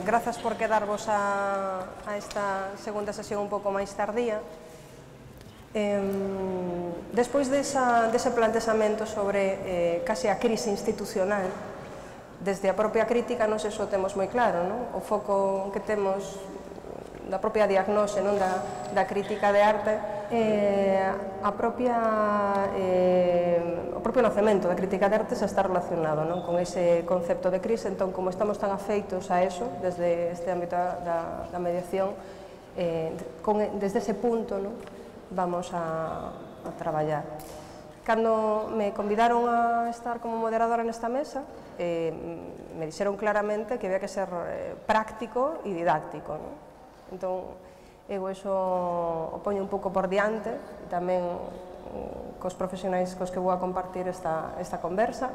Grazas por quedarvos a esta segunda sesión un pouco máis tardía. Despois dese plantexamento sobre case a crise institucional, desde a propia crítica non sei se o temos moi claro, non? O foco que temos da propia diagnose, non, da crítica de arte, o propio nacemento da crítica de arte xa está relacionado, non, con ese concepto de crise. Entón, como estamos tan afeitos a eso, desde este ámbito da mediación, desde ese punto, non, vamos a traballar. Cando me convidaron a estar como moderadora nesta mesa, me dixeron claramente que había que ser práctico e didáctico, non? Entón, eu iso o poño un pouco por diante, tamén cos profesionais cos que vou a compartir esta conversa.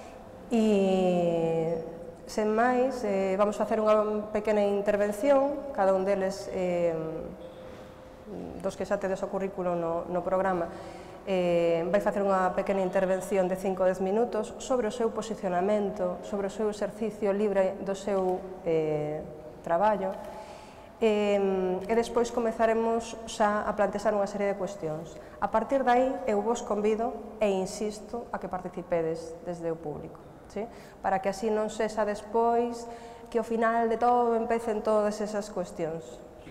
E, sen máis, vamos facer unha pequena intervención, cada un deles, dos que xa tedes o currículo no programa, vai facer unha pequena intervención de 5 ou 10 minutos sobre o seu posicionamento, sobre o seu exercicio libre do seu traballo. E despois comezaremos xa a plantexar unha serie de cuestións. A partir de aí, eu vos convido e insisto a que participedes desde o público, para que así non sexa despois que ao final de todo empecen todas esas cuestións.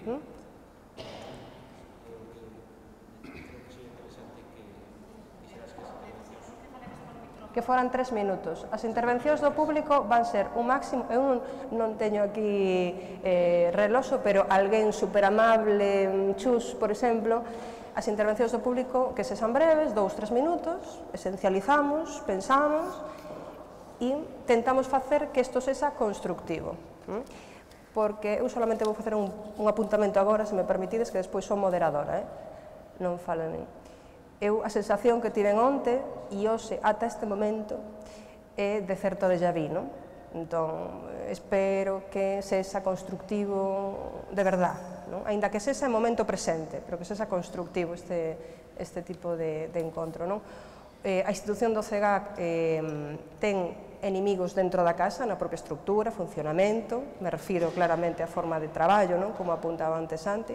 Que foran 3 minutos. As intervencións do público van ser un máximo, eu non teño aquí reloxo, pero alguén superamable, Chus, por exemplo, as intervencións do público que sexan breves, 2-3 minutos, esencializamos, pensamos e tentamos facer que isto sexa constructivo. Porque eu solamente vou facer un apuntamento agora, se me permitides, que despois son moderadora, non falo nin. Eu, a sensación que tiven onte e hoxe ata este momento é de certo déjà vu, non? Entón, espero que sexa constructivo de verdad, non? Aínda que sexa en momento presente, pero que sexa constructivo este tipo de encontro, non? A institución do CEGAC ten enemigos dentro da casa, na propia estructura, funcionamento, me refiro claramente á forma de traballo, non? Como apuntaba antes Santi.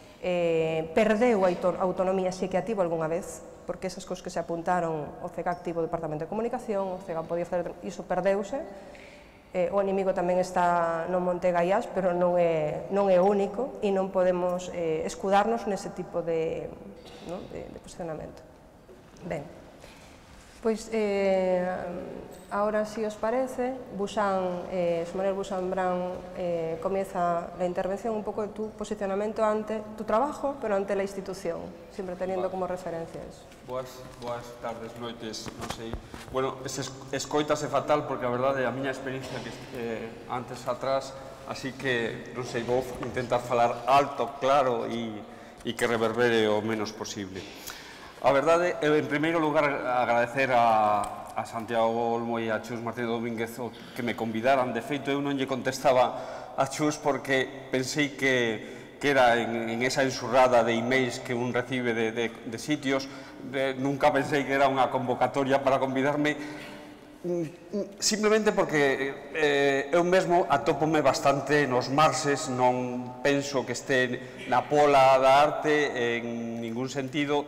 Perdeu a autonomía sí que a tivo algunha vez, porque esas cousas que se apuntaron, o CEGAC tivo o Departamento de Comunicación, o CEGAC podía facer, iso perdeuse. O inimigo tamén está no Monte Gaiás, pero non é o único e non podemos escudarnos nese tipo de posicionamento. Ben, pois, agora, se os parece, Manuel Buxan-Brán comienza a intervención un pouco de tu posicionamento ante tu trabajo, pero ante a institución, sempre teniendo como referencias. Boas tardes, noites, non sei. Bueno, escoitase fatal porque a verdade a miña experiencia que antes atrás, así que, non sei, vou intentar falar alto, claro e que reverbere o menos posible. A verdade, en primeiro lugar, agradecer a Santiago Olmo e a Chus Martínez Domínguez que me convidaran. De feito, eu non lle contestaba a Chus porque pensei que era en esa ensurrada de emails que un recibe de sitios. Nunca pensei que era unha convocatoria para convidarme, simplemente porque eu mesmo atópome bastante nos marxes, non penso que este na pola da arte en ningún sentido,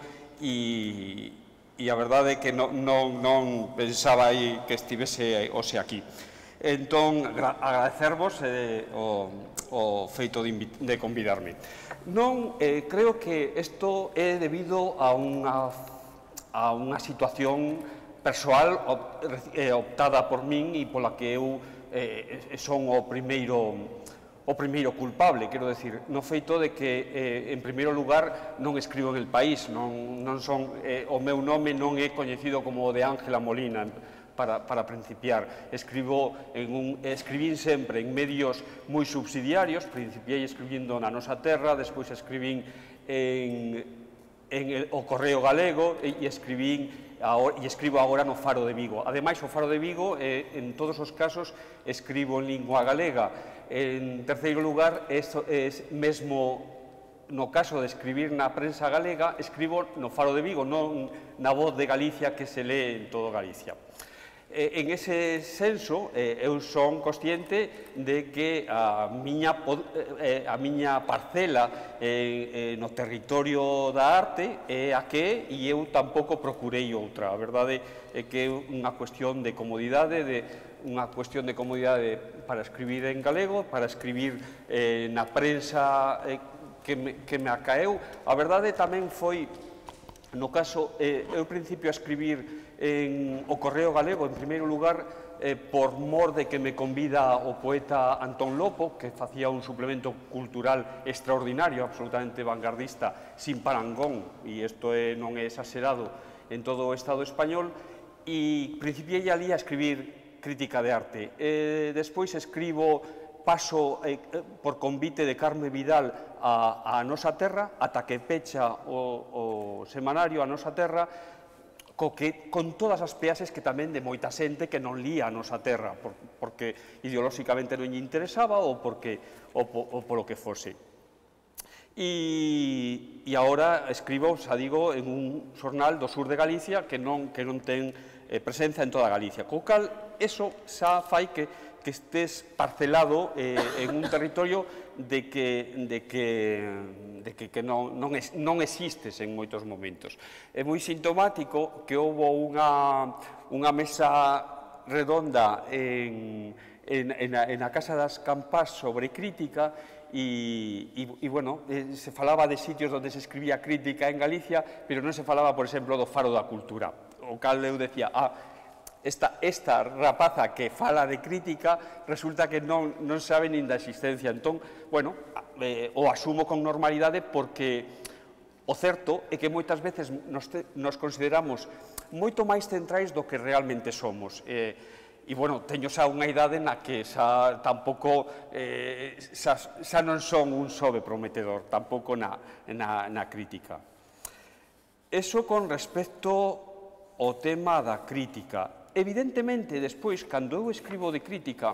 e a verdade é que non pensaba aí que estivese hoxe aquí. Entón, agradecervos o feito de convidarme. Non, creo que isto é debido a unha situación persoal optada por min e pola que eu son o primeiro culpable, quero decir, no feito de que, en primeiro lugar, non escribo en El País, o meu nome non é coñecido como o de Ángela Molina, para principiar. Escribín sempre en medios moi subsidiarios, principiei escribindo na Nosa Terra, despois escribín en o Correo Galego e escribo agora no Faro de Vigo. Ademais, o Faro de Vigo, en todos os casos, escribo en lingua galega. En terceiro lugar, mesmo no caso de escribir na prensa galega, escribo no Faro de Vigo, non na Voz de Galicia que se lee en todo Galicia. En ese senso, eu son consciente de que a miña parcela no territorio da arte é a que e eu tampouco procurei outra. A verdade é que é unha cuestión de comodidade, para escribir en galego, para escribir na prensa que me acaeu. A verdade tamén foi, no caso, eu ao principio a escribir o Correo Galego, en primeiro lugar, por mor de que me convida o poeta Antón Lopo, que facía un suplemento cultural extraordinario, absolutamente vanguardista, sin parangón, e isto non é exagerado en todo o Estado español, e principiei ali a escribir crítica de arte. Despois paso por convite de Carme Vidal a Nosa Terra, ata que pecha o semanario A Nosa Terra, con todas as peaxes que tamén de moita xente que non lía A Nosa Terra, porque ideolóxicamente non lle interesaba ou polo que fose. E agora escribo, xa digo, en un xornal do sur de Galicia que non ten presenza en toda Galicia. Co cal, eso xa fai que estés parcelado en un territorio de que non existes en moitos momentos. É moi sintomático que houve unha mesa redonda na Casa das Campás sobre crítica e, bueno, se falaba de sitios onde se escribía crítica en Galicia, pero non se falaba, por exemplo, do Faro da Cultura. O cal eu decía, esta rapaza que fala de crítica resulta que non sabe nin da existencia. Entón, bueno, o asumo con normalidade porque o certo é que moitas veces nos consideramos moito máis centrais do que realmente somos. E, bueno, teño xa unha idade na que xa tampouco xa non son un xove prometedor, tampouco na crítica. Eso con respecto ao tema da crítica. Evidentemente, despois, cando eu escribo de crítica,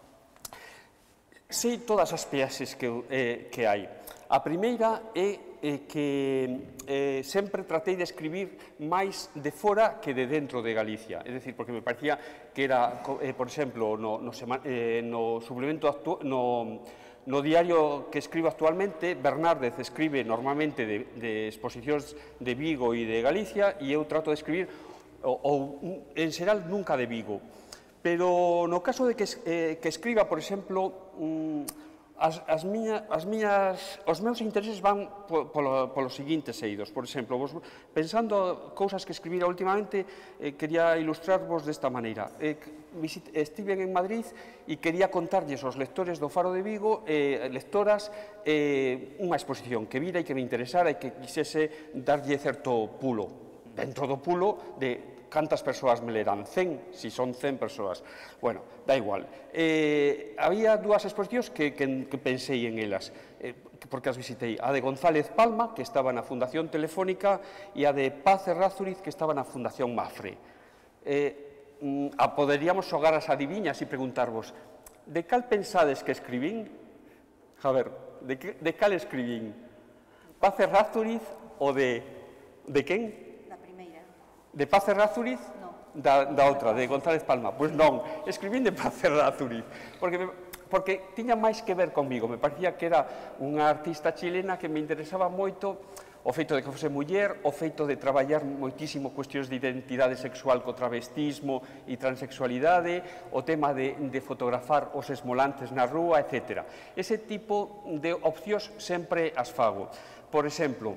sei todas as peaxes que hai. A primeira é que sempre tratei de escribir máis de fora que de dentro de Galicia. É dicir, porque me parecía que era, por exemplo, no suplemento no diario que escribo actualmente, Bernárdez escribe normalmente de exposicións de Vigo e de Galicia, e eu trato de escribir ou en xeral nunca de Vigo, pero no caso de que escriba, por exemplo, os meus intereses van polos seguintes eidos. Por exemplo, pensando cousas que escribira últimamente, quería ilustrarvos desta maneira. Estive en Madrid e quería contarlles aos lectores do Faro de Vigo, lectoras, unha exposición que vira e que me interesara e que quixese darlle certo pulo. Dentro do pulo de cantas persoas me leran, 100, si son 100 persoas. Bueno, da igual. Había dúas exposicións que pensei en elas, porque as visitei. A de González Palma, que estaba na Fundación Telefónica, e a de Paz Errázuriz, que estaba na Fundación Mafre. Poderíamos xogar as adiviñas e preguntarvos, de cal pensades que escribín? A ver, de cal escribín? Paz Errázuriz ou de quen? De Paz Errázuriz? Non. Da outra, de González Palma. Pois non, escribín de Paz Errázuriz, porque tiña máis que ver comigo. Me parecía que era unha artista chilena que me interesaba moito o feito de que fose muller, o feito de traballar moitísimo cuestións de identidade sexual co travestismo e transexualidade, o tema de fotografar os esmolantes na rúa, etc. Ese tipo de opcións sempre as fago. Por exemplo,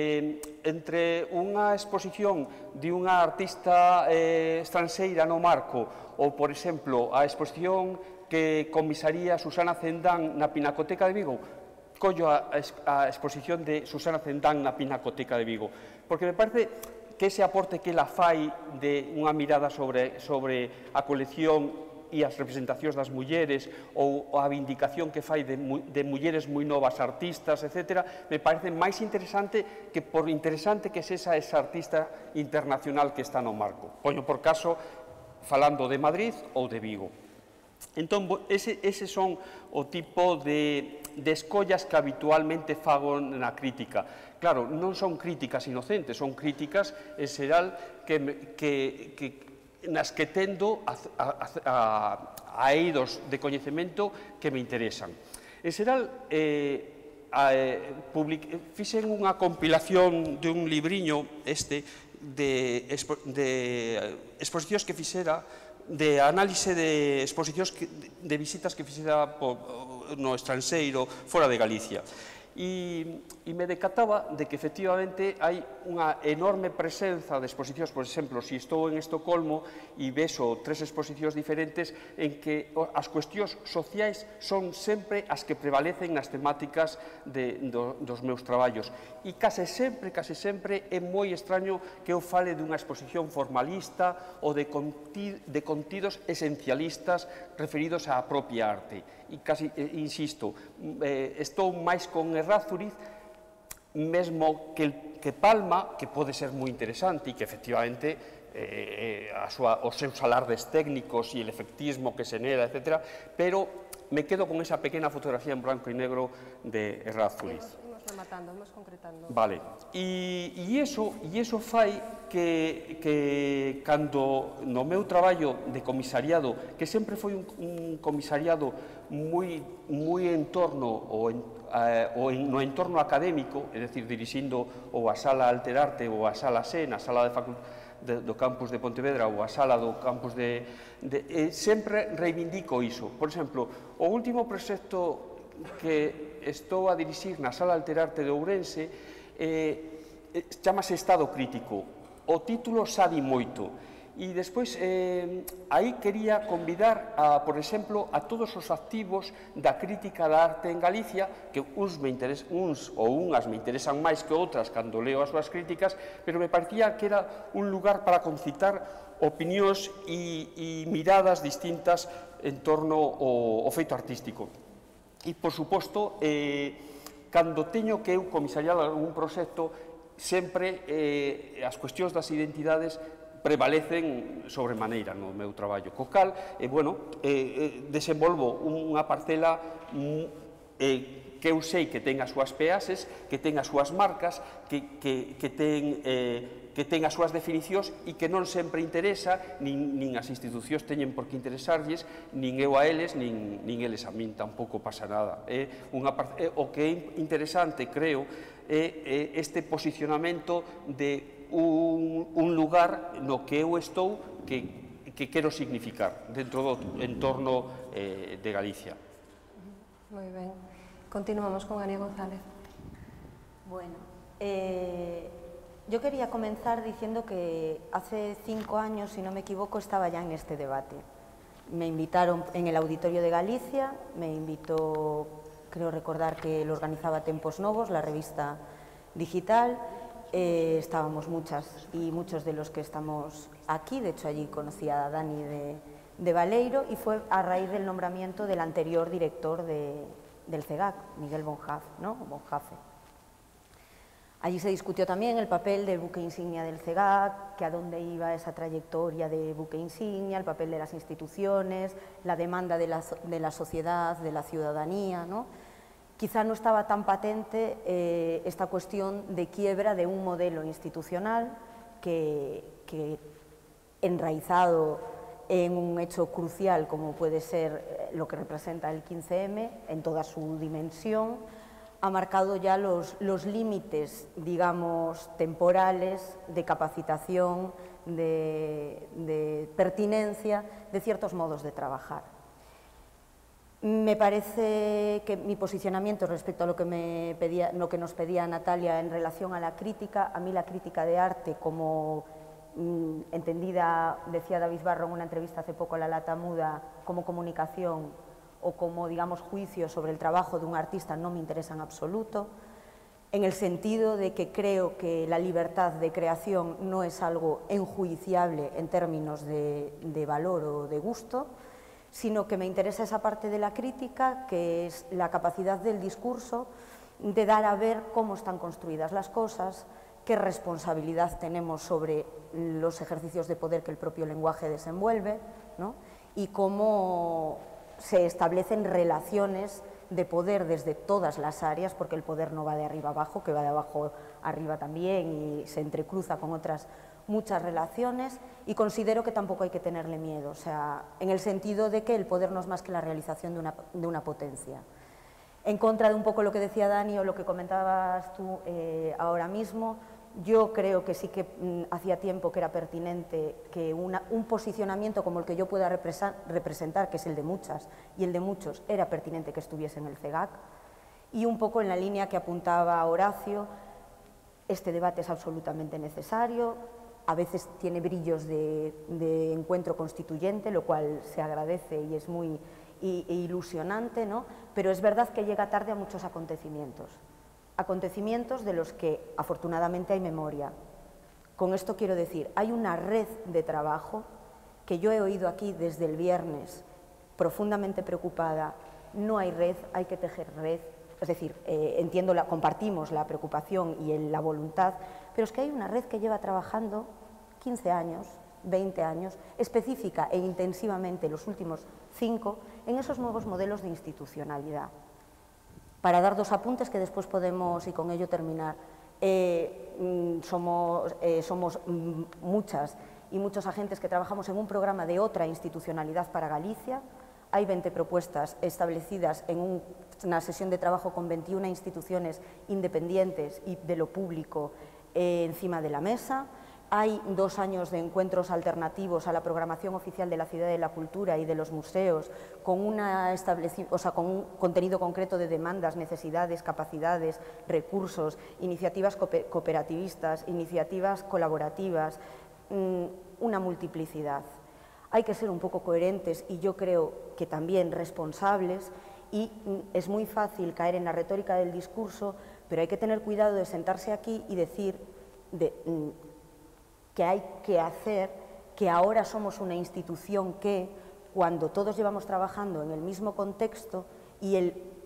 entre unha exposición de unha artista estranxeira no Marco ou, por exemplo, a exposición que comisaría Susana Cendán na Pinacoteca de Vigo, collo a exposición de Susana Cendán na Pinacoteca de Vigo, porque me parece que ese aporte que ela fai de unha mirada sobre a colección e as representacións das mulleres ou a vindicación que fai de mulleres moi novas artistas, etc., me parece máis interesante que por interesante que sexa esa artista internacional que está no Marco. Poño por caso falando de Madrid ou de Vigo. Entón, ese son o tipo de escollas que habitualmente fago na crítica. Claro, non son críticas inocentes, son críticas, en xeral, que nas que tendo a eidos de coñecemento que me interesan. En xeral, fixen unha compilación de un libriño de exposicións que fixera, de análise de exposicións de visitas que fixera no estranxeiro, fora de Galicia. E me decataba de que efectivamente hai unha enorme presenza de exposicións. Por exemplo, se estou en Estocolmo e vexo 3 exposicións diferentes en que as cuestións sociais son sempre as que prevalecen nas temáticas dos meus traballos. E case sempre é moi extraño que eu fale dunha exposición formalista ou de contidos esencialistas referidos á propia arte. E casi, insisto, estou máis con Errázuriz, mesmo que Palma, que pode ser moi interesante e que efectivamente os seus alardes técnicos e el efectismo que se neda, etc. Pero me quedo con esa pequena fotografía en branco e negro de Errázuriz. Imos rematando, imos concretando. Vale, e iso fai que cando no meu traballo de comisariado, que sempre foi un comisariado moi en torno no entorno académico, é dicir, dirixindo ou a Sala Alterarte ou a Sala C, na Sala do campus de Pontevedra ou a Sala do campus sempre reivindico iso. Por exemplo, o último proxecto que estou a dirixir na Sala Alterarte de Ourense chamase Estado Crítico. O título xa di moito. E despois, aí quería convidar, por exemplo, a todos os activos da crítica da arte en Galicia, que uns ou unhas me interesan máis que outras cando leo as súas críticas, pero me parecía que era un lugar para concitar opinións e miradas distintas en torno ao feito artístico. E, por suposto, cando teño que eu comisariar algún proxecto, sempre as cuestións das identidades prevalecen sobremaneira no meu traballo. Co cal, desenvolvo unha parcela que eu sei que ten as súas peases, que ten as súas marcas, que ten as súas definicións e que non sempre interesa, nin as institucións teñen por que interesarlles, nin eu a eles, nin eles a min, tampouco pasa nada. O que é interesante, creo, é este posicionamento de un lugar no que eu estou que quero significar dentro do entorno de Galicia. Moi ben. Continuamos con Ani González. Bueno, yo quería comenzar diciendo que hace 5 años, si no me equivoco, estaba ya en este debate. Me invitaron en el Auditorio de Galicia, me invitó, creo recordar que lo organizaba Tempos Novos, la revista digital. Estábamos muchas y muchos de los que estamos aquí, de hecho allí conocí a Dani de Baleiro, y fue a raíz del nombramiento del anterior director del CEGAC, Miguel Bonjafe, ¿no? Bonjafe. Allí se discutió también el papel del buque insignia del CEGAC, que a dónde iba esa trayectoria de buque insignia, el papel de las instituciones, la demanda de la sociedad, de la ciudadanía, ¿no? Quizá no estaba tan patente esta cuestión de quiebra de un modelo institucional que enraizado en un hecho crucial como puede ser lo que representa el 15M en toda su dimensión, ha marcado ya los límites, digamos, temporales, de capacitación, de pertinencia de ciertos modos de trabajar. Me parece que mi posicionamiento respecto a lo que nos pedía Natalia en relación a la crítica, a mí la crítica de arte como entendida, decía David Barro en una entrevista hace poco a La Lata Muda, como comunicación o como, digamos, juicio sobre el trabajo de un artista no me interesa en absoluto, en el sentido de que creo que la libertad de creación no es algo enjuiciable en términos de valor o de gusto, sino que me interesa esa parte de la crítica, que es la capacidad del discurso de dar a ver cómo están construidas las cosas, qué responsabilidad tenemos sobre los ejercicios de poder que el propio lenguaje desenvuelve, ¿no? Y cómo se establecen relaciones de poder desde todas las áreas, porque el poder no va de arriba abajo, que va de abajo arriba también y se entrecruza con otras muchas relaciones y considero que tampoco hay que tenerle miedo, o sea, en el sentido de que el poder no es más que la realización de una potencia. En contra de un poco lo que decía Dani o lo que comentabas tú ahora mismo, yo creo que sí que hacía tiempo que era pertinente que un posicionamiento como el que yo pueda representar, que es el de muchas y el de muchos, era pertinente que estuviese en el CEGAC. Y un poco en la línea que apuntaba Horacio, este debate es absolutamente necesario, a veces tiene brillos de encuentro constituyente, lo cual se agradece y es muy ilusionante, ¿no? Pero es verdad que llega tarde a muchos acontecimientos de los que afortunadamente hay memoria. Con esto quiero decir, hay una red de trabajo que yo he oído aquí desde el viernes, profundamente preocupada, no hay red, hay que tejer red, es decir, compartimos la preocupación y la voluntad, pero es que hay una red que lleva trabajando 15 años, 20 años, específica e intensivamente los últimos 5, en esos nuevos modelos de institucionalidad. Para dar 2 apuntes que después podemos, y con ello terminar, somos muchas y muchos agentes que trabajamos en un programa de otra institucionalidad para Galicia. Hay 20 propuestas establecidas en una sesión de trabajo con 21 instituciones independientes y de lo público encima de la mesa. Hay 2 años de encuentros alternativos a la programación oficial de la Ciudad de la Cultura y de los museos, con un contenido concreto de demandas, necesidades, capacidades, recursos, iniciativas cooperativistas, iniciativas colaborativas, una multiplicidad. Hay que ser un poco coherentes y yo creo que también responsables, y es muy fácil caer en la retórica del discurso, pero hay que tener cuidado de sentarse aquí y decir que hay que hacer, que ahora somos una institución que, cuando todos llevamos trabajando en el mismo contexto y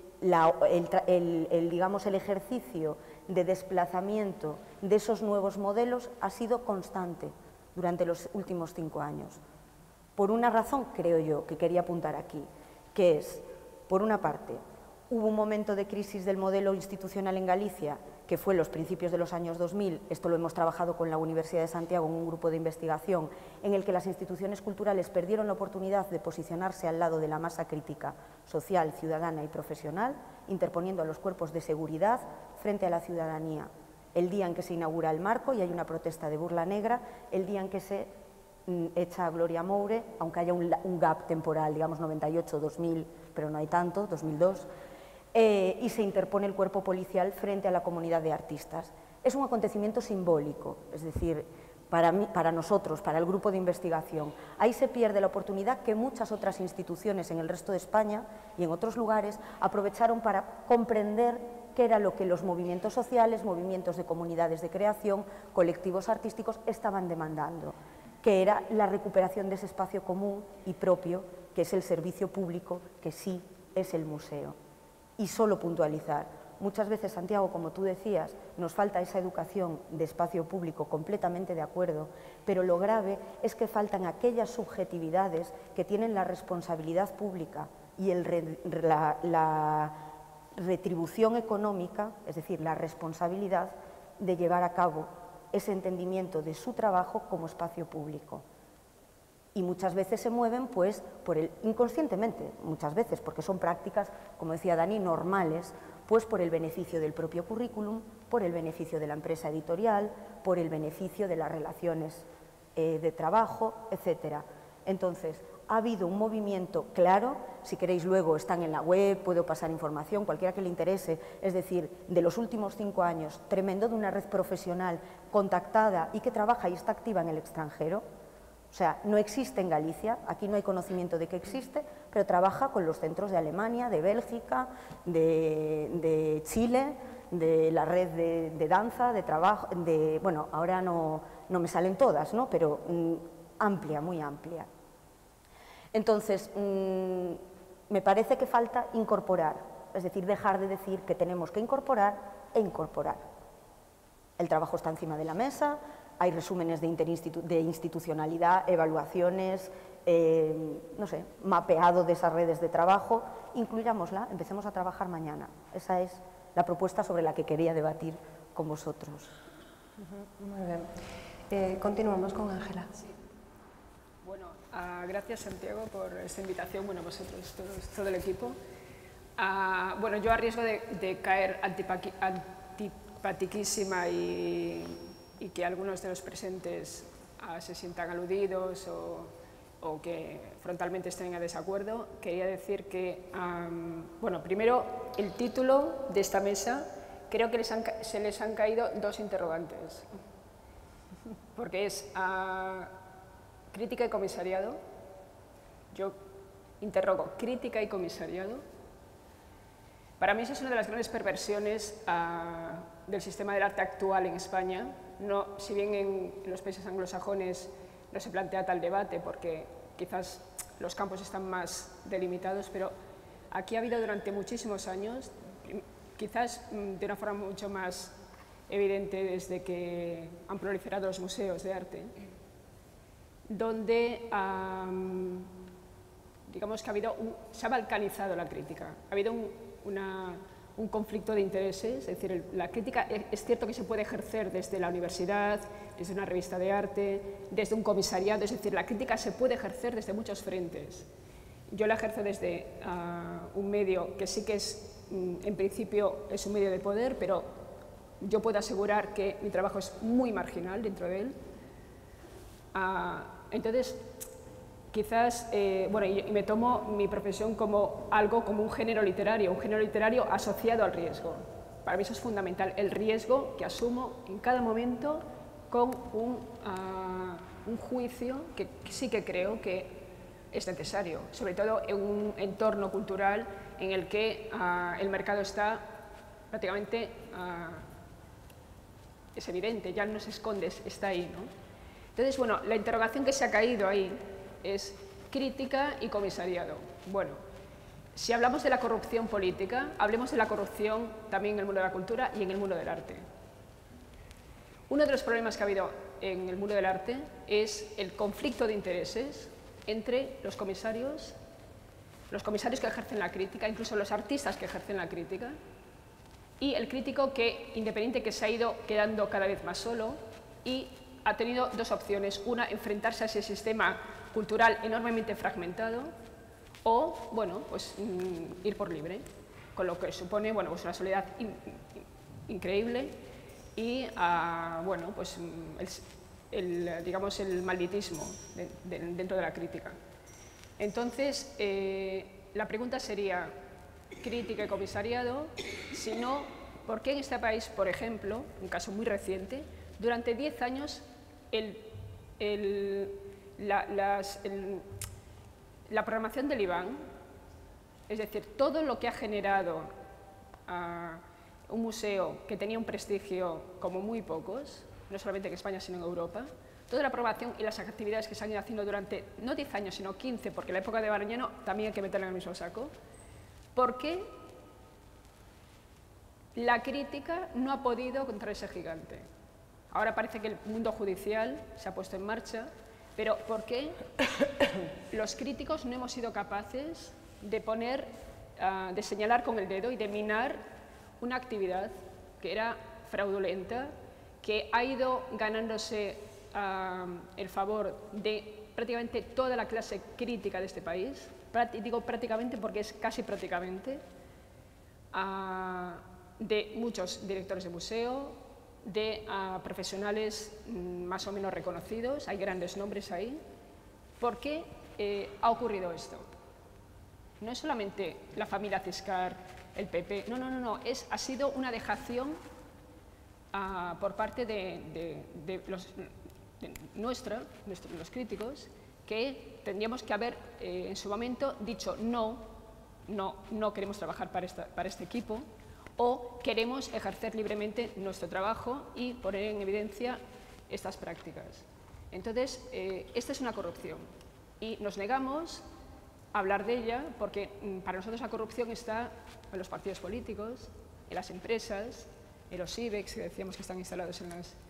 digamos, el ejercicio de desplazamiento de esos nuevos modelos ha sido constante durante los últimos 5 años. Por una razón, creo yo, que quería apuntar aquí, que es, por una parte, hubo un momento de crisis del modelo institucional en Galicia, que fue los principios de los años 2000, esto lo hemos trabajado con la Universidad de Santiago en un grupo de investigación, en el que las instituciones culturales perdieron la oportunidad de posicionarse al lado de la masa crítica social, ciudadana y profesional, interponiendo a los cuerpos de seguridad frente a la ciudadanía. El día en que se inaugura el marco y hay una protesta de burla negra, el día en que se echa a Gloria Moure, aunque haya un gap temporal, digamos 98-2000, pero no hay tanto, 2002, y se interpone el cuerpo policial frente a la comunidad de artistas. Es un acontecimiento simbólico, es decir, para nosotros, para el grupo de investigación. Ahí se pierde la oportunidad que muchas otras instituciones en el resto de España y en otros lugares aprovecharon para comprender qué era lo que los movimientos sociales, movimientos de comunidades de creación, colectivos artísticos estaban demandando, que era la recuperación de ese espacio común y propio, que es el servicio público, que sí es el museo. Y solo puntualizar, muchas veces, Santiago, como tú decías, nos falta esa educación de espacio público, completamente de acuerdo, pero lo grave es que faltan aquellas subjetividades que tienen la responsabilidad pública y la retribución económica, es decir, la responsabilidad de llevar a cabo ese entendimiento de su trabajo como espacio público. Y muchas veces se mueven, pues, inconscientemente, muchas veces, porque son prácticas, como decía Dani, normales, pues por el beneficio del propio currículum, por el beneficio de la empresa editorial, por el beneficio de las relaciones de trabajo, etcétera. Entonces, ha habido un movimiento claro, si queréis luego están en la web, puedo pasar información, cualquiera que le interese, es decir, de los últimos 5 años, tremendo, de una red profesional contactada y que trabaja y está activa en el extranjero. O sea, no existe en Galicia, aquí no hay conocimiento de que existe, pero trabaja con los centros de Alemania, de Bélgica, de Chile, de la red de danza, de trabajo, bueno, ahora no me salen todas, ¿no? Pero amplia, muy amplia. Entonces, me parece que falta incorporar, es decir, dejar de decir que tenemos que incorporar e incorporar. El trabajo está encima de la mesa, hay resúmenes de institucionalidad, evaluaciones, no sé, mapeado de esas redes de trabajo, incluyámosla, empecemos a trabajar mañana. Esa es la propuesta sobre la que quería debatir con vosotros. Muy bien. Continuamos con Ángela. Sí. Bueno, gracias Santiago por esta invitación, bueno, vosotros, todo el equipo. Bueno, yo a riesgo de caer antipatiquísima y que algunos de los presentes se sientan aludidos o que frontalmente estén en desacuerdo, quería decir que, bueno, primero, el título de esta mesa, creo que se les han caído dos interrogantes, porque es crítica y comisariado. Yo interrogo crítica y comisariado. Para mí esa es una de las grandes perversiones del sistema del arte actual en España. No, si bien en los países anglosajones no se plantea tal debate porque quizás los campos están más delimitados, pero aquí ha habido durante muchísimos años, quizás de una forma mucho más evidente desde que han proliferado los museos de arte, donde digamos que se ha balcanizado la crítica, ha habido un conflicto de intereses, es decir, la crítica es cierto que se puede ejercer desde la universidad, desde una revista de arte, desde un comisariado, es decir, la crítica se puede ejercer desde muchos frentes. Yo la ejerzo desde un medio que sí que es, en principio, es un medio de poder, pero yo puedo asegurar que mi trabajo es muy marginal dentro de él. Entonces, quizás, bueno, y me tomo mi profesión como algo, como un género literario asociado al riesgo. Para mí eso es fundamental, el riesgo que asumo en cada momento con un juicio que sí que creo que es necesario, sobre todo en un entorno cultural en el que el mercado está prácticamente, es evidente, ya no se esconde, está ahí, ¿no? Entonces, bueno, la interrogación que se ha caído ahí es crítica y comisariado. Bueno, si hablamos de la corrupción política, hablemos de la corrupción también en el mundo de la cultura y en el mundo del arte. Uno de los problemas que ha habido en el mundo del arte es el conflicto de intereses entre los comisarios que ejercen la crítica, incluso los artistas que ejercen la crítica, y el crítico que, independiente, que se ha ido quedando cada vez más solo y ha tenido dos opciones. Una, enfrentarse a ese sistema cultural enormemente fragmentado o, bueno, pues ir por libre, con lo que supone, bueno, pues una soledad increíble y, bueno, pues digamos, el malditismo dentro de la crítica. Entonces, la pregunta sería, crítica y comisariado, si no, ¿por qué en este país, por ejemplo, un caso muy reciente, durante 10 años la programación del IBAN, es decir, todo lo que ha generado un museo que tenía un prestigio como muy pocos, no solamente en España sino en Europa, toda la programación y las actividades que se han ido haciendo durante, no 10 años, sino 15, porque la época de Barañano también hay que meterla en el mismo saco, porque la crítica no ha podido contra ese gigante. Ahora parece que el mundo judicial se ha puesto en marcha, pero ¿por qué los críticos no hemos sido capaces de de señalar con el dedo y de minar una actividad que era fraudulenta, que ha ido ganándose el favor de prácticamente toda la clase crítica de este país? Digo prácticamente porque es casi prácticamente, de muchos directores de museo, de profesionales más o menos reconocidos, hay grandes nombres ahí. ¿Por qué ha ocurrido esto? No es solamente la familia Ciscar, el PP, no, ha sido una dejación por parte de los críticos, que tendríamos que haber en su momento dicho no queremos trabajar para este equipo, o queremos ejercer libremente nuestro trabajo y poner en evidencia estas prácticas. Entonces, esta es una corrupción y nos negamos a hablar de ella porque para nosotros la corrupción está en los partidos políticos, en las empresas, en los IBEX, que decíamos que están instalados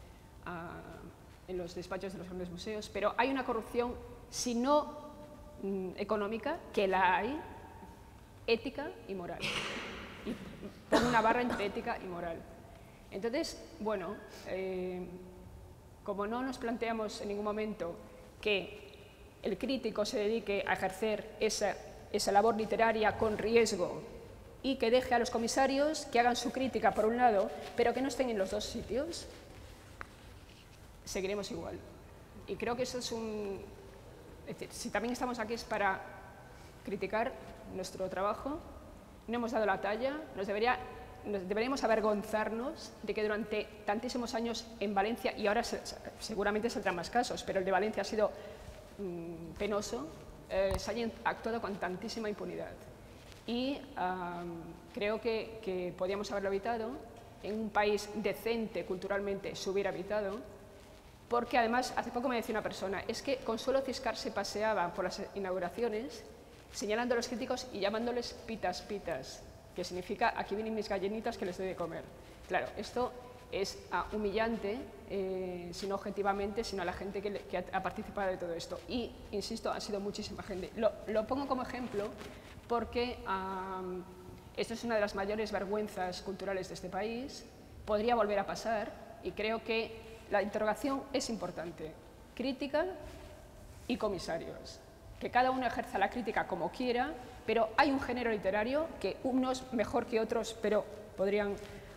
en los despachos de los grandes museos, pero hay una corrupción, si no económica, que la hay, ética y moral. Y pongo una barra entre ética y moral. Entonces, bueno, como no nos planteamos en ningún momento que el crítico se dedique a ejercer esa labor literaria con riesgo y que deje a los comisarios que hagan su crítica por un lado, pero que no estén en los dos sitios, seguiremos igual. Y creo que eso es un... Es decir, si también estamos aquí es para criticar nuestro trabajo, no hemos dado la talla, deberíamos avergonzarnos de que durante tantísimos años en Valencia, y ahora seguramente saldrán más casos, pero el de Valencia ha sido penoso, se haya actuado con tantísima impunidad. Y creo que podíamos haberlo evitado, en un país decente culturalmente se hubiera evitado, porque además, hace poco me decía una persona, es que Consuelo Ciscar se paseaba por las inauguraciones señalando a los críticos y llamándoles pitas pitas, que significa aquí vienen mis gallinitas que les doy de comer. Claro, esto es humillante, sino objetivamente, sino a la gente que ha participado de todo esto. Y, insisto, ha sido muchísima gente. Lo pongo como ejemplo porque esto es una de las mayores vergüenzas culturales de este país, podría volver a pasar y creo que la interrogación es importante, crítica y comisarios, que cada uno ejerza la crítica como quiera, pero hay un género literario que unos mejor que otros, pero podrían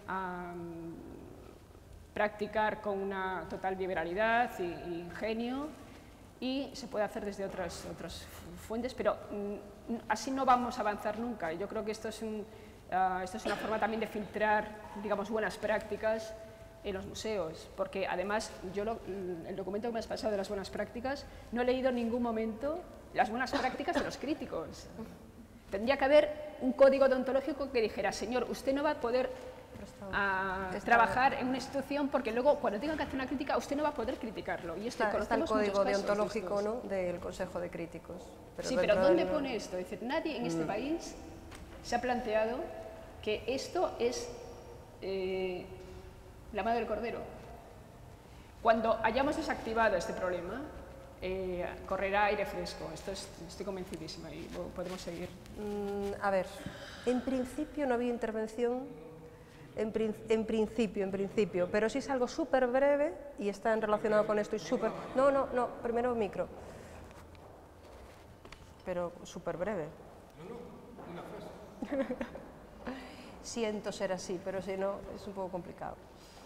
practicar con una total liberalidad y ingenio, y se puede hacer desde otras fuentes, pero así no vamos a avanzar nunca. Yo creo que esto es una forma también de filtrar, digamos, buenas prácticas en los museos, porque además yo el documento que me has pasado de las buenas prácticas, no he leído en ningún momento las buenas prácticas de los críticos. Tendría que haber un código deontológico que dijera, señor, usted no va a poder trabajar en una institución porque luego cuando tenga que hacer una crítica usted no va a poder criticarlo. Y esto está el código deontológico, ¿no?, del Consejo de Críticos. Sí, pero ¿dónde pone esto? Es decir, nadie en este país se ha planteado que esto es la mano del cordero. Cuando hayamos desactivado este problema, correrá aire fresco. Estoy convencidísima y podemos seguir. A ver, en principio no había intervención, en principio, pero sí es algo súper breve y está relacionado con esto y súper... No, primero micro. Pero súper breve. No, una frase. Siento ser así, pero si no, es un poco complicado.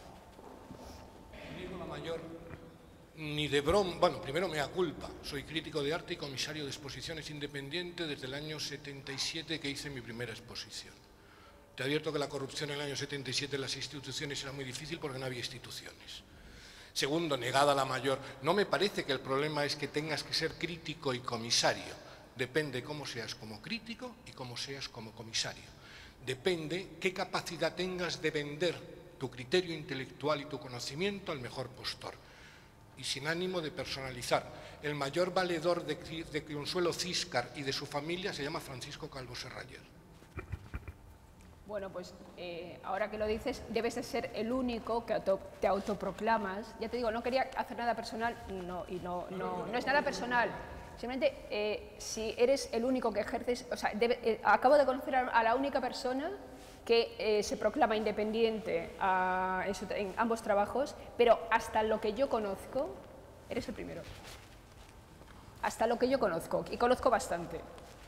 La mayor, ni de broma, bueno, primero mea culpa, soy crítico de arte y comisario de exposiciones independiente desde el año 77 que hice mi primera exposición. Te advierto que la corrupción en el año 77 en las instituciones era muy difícil porque no había instituciones. Segundo, negada la mayor, no me parece que el problema es que tengas que ser crítico y comisario, depende cómo seas como crítico y cómo seas como comisario. Depende qué capacidad tengas de vender tu criterio intelectual y tu conocimiento al mejor postor. Y sin ánimo de personalizar, el mayor valedor de Consuelo Ciscar y de su familia se llama Francisco Calvo Serrayer. Bueno, pues ahora que lo dices, debes de ser el único que te autoproclamas. Ya te digo, no quería hacer nada personal, no es nada personal. Simplemente, si eres el único que ejerces, o sea, acabo de conocer a la única persona que se proclama independiente en ambos trabajos, pero hasta lo que yo conozco, eres el primero. Hasta lo que yo conozco, y conozco bastante.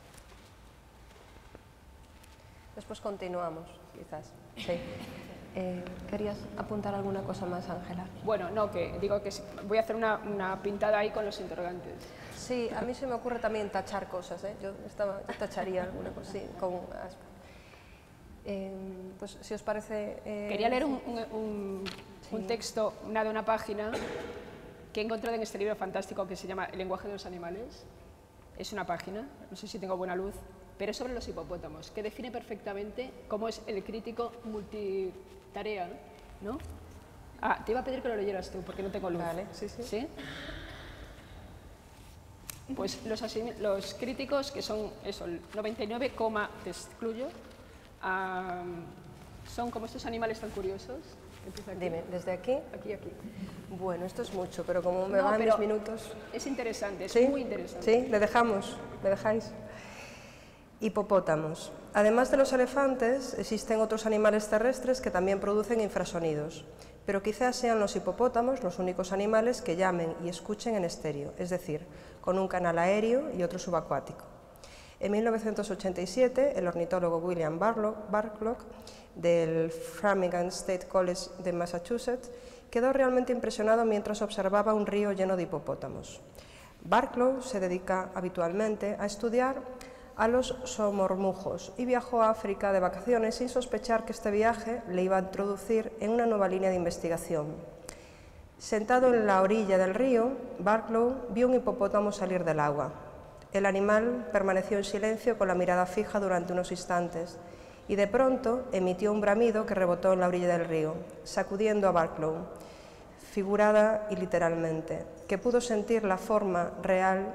Después continuamos, quizás. Sí. ¿Querías apuntar alguna cosa más, Ángela? Bueno, no, que digo que voy a hacer una pintada ahí con los interrogantes. Sí, a mí se me ocurre también tachar cosas, ¿eh? Yo tacharía alguna cosa, sí, con aspa. Pues si os parece... Quería leer un texto, de una página que he encontrado en este libro fantástico que se llama El lenguaje de los animales. Es una página, no sé si tengo buena luz, pero es sobre los hipopótamos, que define perfectamente cómo es el crítico multitarea, ¿no? Te iba a pedir que lo leyeras tú, porque no tengo luz. Vale, sí. ¿Sí? Pues los críticos, que son eso, el 99, te excluyo, son como estos animales tan curiosos. Empieza aquí. Dime, ¿desde aquí? Aquí. Bueno, esto es mucho, pero como me van 10 minutos... Es interesante, es muy interesante. Sí, le dejamos, ¿me dejáis? Hipopótamos. Además de los elefantes, existen otros animales terrestres que también producen infrasonidos, pero quizás sean los hipopótamos los únicos animales que llamen y escuchen en estéreo, es decir, con un canal aéreo y otro subacuático. En 1987, el ornitólogo William Barlow, del Framingham State College de Massachusetts, quedó realmente impresionado mientras observaba un río lleno de hipopótamos. Barlow se dedica habitualmente a estudiar a los somormujos y viajó a África de vacaciones sin sospechar que este viaje le iba a introducir en una nueva línea de investigación. Sentado en la orilla del río, Barlow vio un hipopótamo salir del agua. El animal permaneció en silencio con la mirada fija durante unos instantes y de pronto emitió un bramido que rebotó en la orilla del río, sacudiendo a Barlow, figurada y literalmente, que pudo sentir de forma real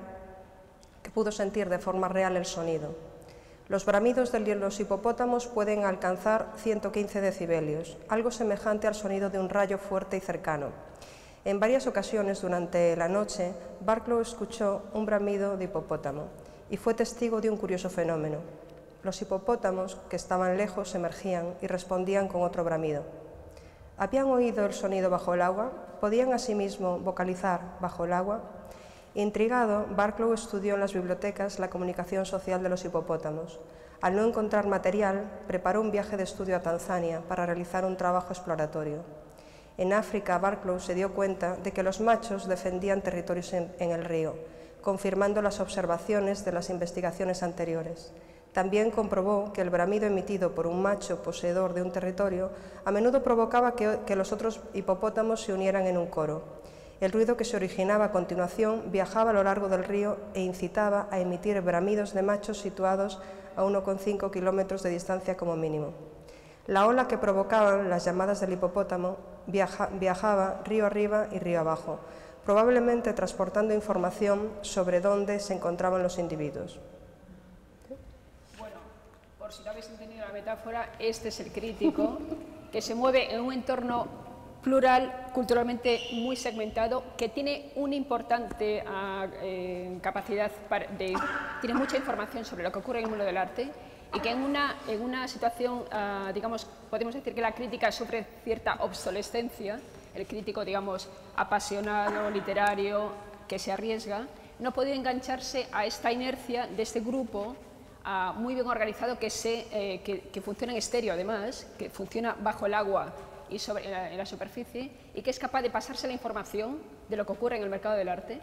el sonido. Los bramidos de los hipopótamos pueden alcanzar 115 decibelios, algo semejante al sonido de un rayo fuerte y cercano. En varias ocasiones durante la noche, Barlow escuchó un bramido de hipopótamo y fue testigo de un curioso fenómeno. Los hipopótamos, que estaban lejos, emergían y respondían con otro bramido. ¿Habían oído el sonido bajo el agua? ¿Podían asimismo vocalizar bajo el agua? Intrigado, Barlow estudió en las bibliotecas la comunicación social de los hipopótamos. Al no encontrar material, preparó un viaje de estudio a Tanzania para realizar un trabajo exploratorio. En África, Barlow se dio cuenta de que los machos defendían territorios en el río, confirmando las observaciones de las investigaciones anteriores. También comprobó que el bramido emitido por un macho poseedor de un territorio a menudo provocaba que los otros hipopótamos se unieran en un coro. El ruido que se originaba a continuación viajaba a lo largo del río e incitaba a emitir bramidos de machos situados a 1,5 kilómetros de distancia como mínimo. La ola que provocaban las llamadas del hipopótamo viajaba río arriba y río abajo, probablemente transportando información sobre dónde se encontraban los individuos. Bueno, por si no habéis entendido la metáfora, este es el crítico que se mueve en un entorno plural, culturalmente muy segmentado, que tiene una importante capacidad, tiene mucha información sobre lo que ocurre en el mundo del arte y que en una situación, digamos, podemos decir que la crítica sufre cierta obsolescencia, el crítico, digamos, apasionado, literario, que se arriesga, no puede engancharse a esta inercia de este grupo muy bien organizado que funciona en estéreo, además, que funciona bajo el agua y en la superficie, y que es capaz de pasarse la información de lo que ocurre en el mercado del arte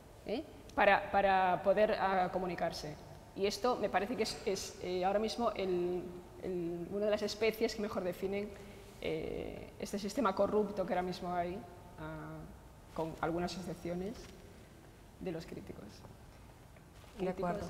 para poder comunicarse. Y esto me parece que es ahora mismo una de las especies que mejor definen este sistema corrupto que ahora mismo hay, con algunas excepciones, de los críticos. De acuerdo.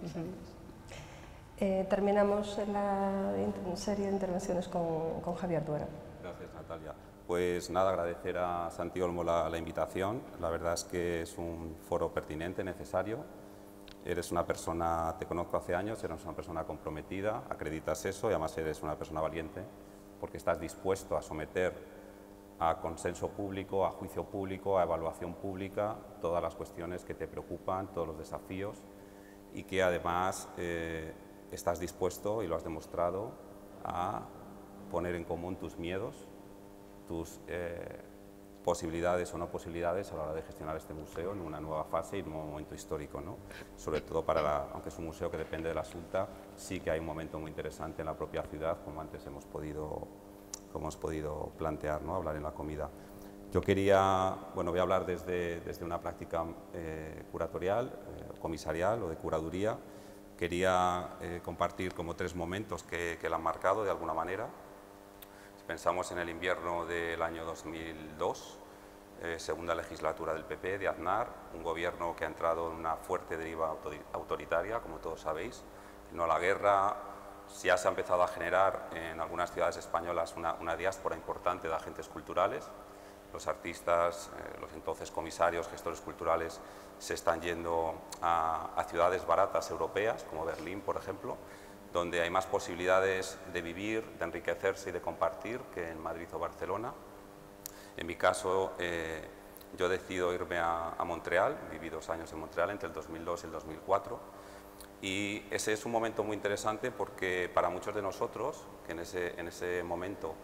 Terminamos la serie de intervenciones con Javier Duera. Gracias, Natalia. Pues nada, agradecer a Santi Olmo la invitación. La verdad es que es un foro pertinente, necesario. Eres una persona, te conozco hace años, eres una persona comprometida, acreditas eso y además eres una persona valiente porque estás dispuesto a someter a consenso público, a juicio público, a evaluación pública, todas las cuestiones que te preocupan, todos los desafíos y que además estás dispuesto, y lo has demostrado, a poner en común tus miedos, tus posibilidades o no posibilidades a la hora de gestionar este museo en una nueva fase y en un nuevo momento histórico, ¿no? Sobre todo aunque es un museo que depende de la Xunta, sí que hay un momento muy interesante en la propia ciudad, como antes hemos podido plantear, ¿no? Hablar en la comida. Yo quería, bueno, voy a hablar desde una práctica curatorial, comisarial o de curaduría. Quería compartir como 3 momentos que la han marcado de alguna manera. Si pensamos en el invierno del año 2002, segunda legislatura del PP, de Aznar, un gobierno que ha entrado en una fuerte deriva autoritaria, como todos sabéis, no a la guerra. Ya se ha empezado a generar en algunas ciudades españolas una diáspora importante de agentes culturales. Los artistas, los entonces comisarios, gestores culturales, se están yendo a ciudades baratas europeas, como Berlín, por ejemplo, donde hay más posibilidades de vivir, de enriquecerse y de compartir que en Madrid o Barcelona. En mi caso, yo decido irme a Montreal, viví 2 años en Montreal entre el 2002 y el 2004, y ese es un momento muy interesante porque para muchos de nosotros, que en ese momento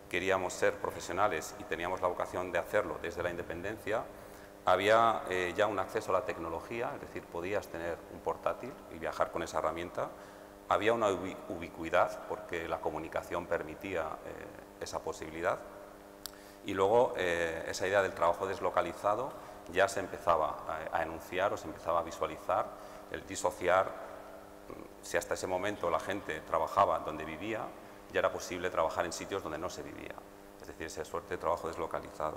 queríamos ser profesionales y teníamos la vocación de hacerlo desde la independencia, había ya un acceso a la tecnología, es decir, podías tener un portátil y viajar con esa herramienta. Había una ubicuidad porque la comunicación permitía esa posibilidad. Y luego esa idea del trabajo deslocalizado ya se empezaba a enunciar o se empezaba a visualizar, el disociar. Si hasta ese momento la gente trabajaba donde vivía, ya era posible trabajar en sitios donde no se vivía. Es decir, esa suerte de trabajo deslocalizado.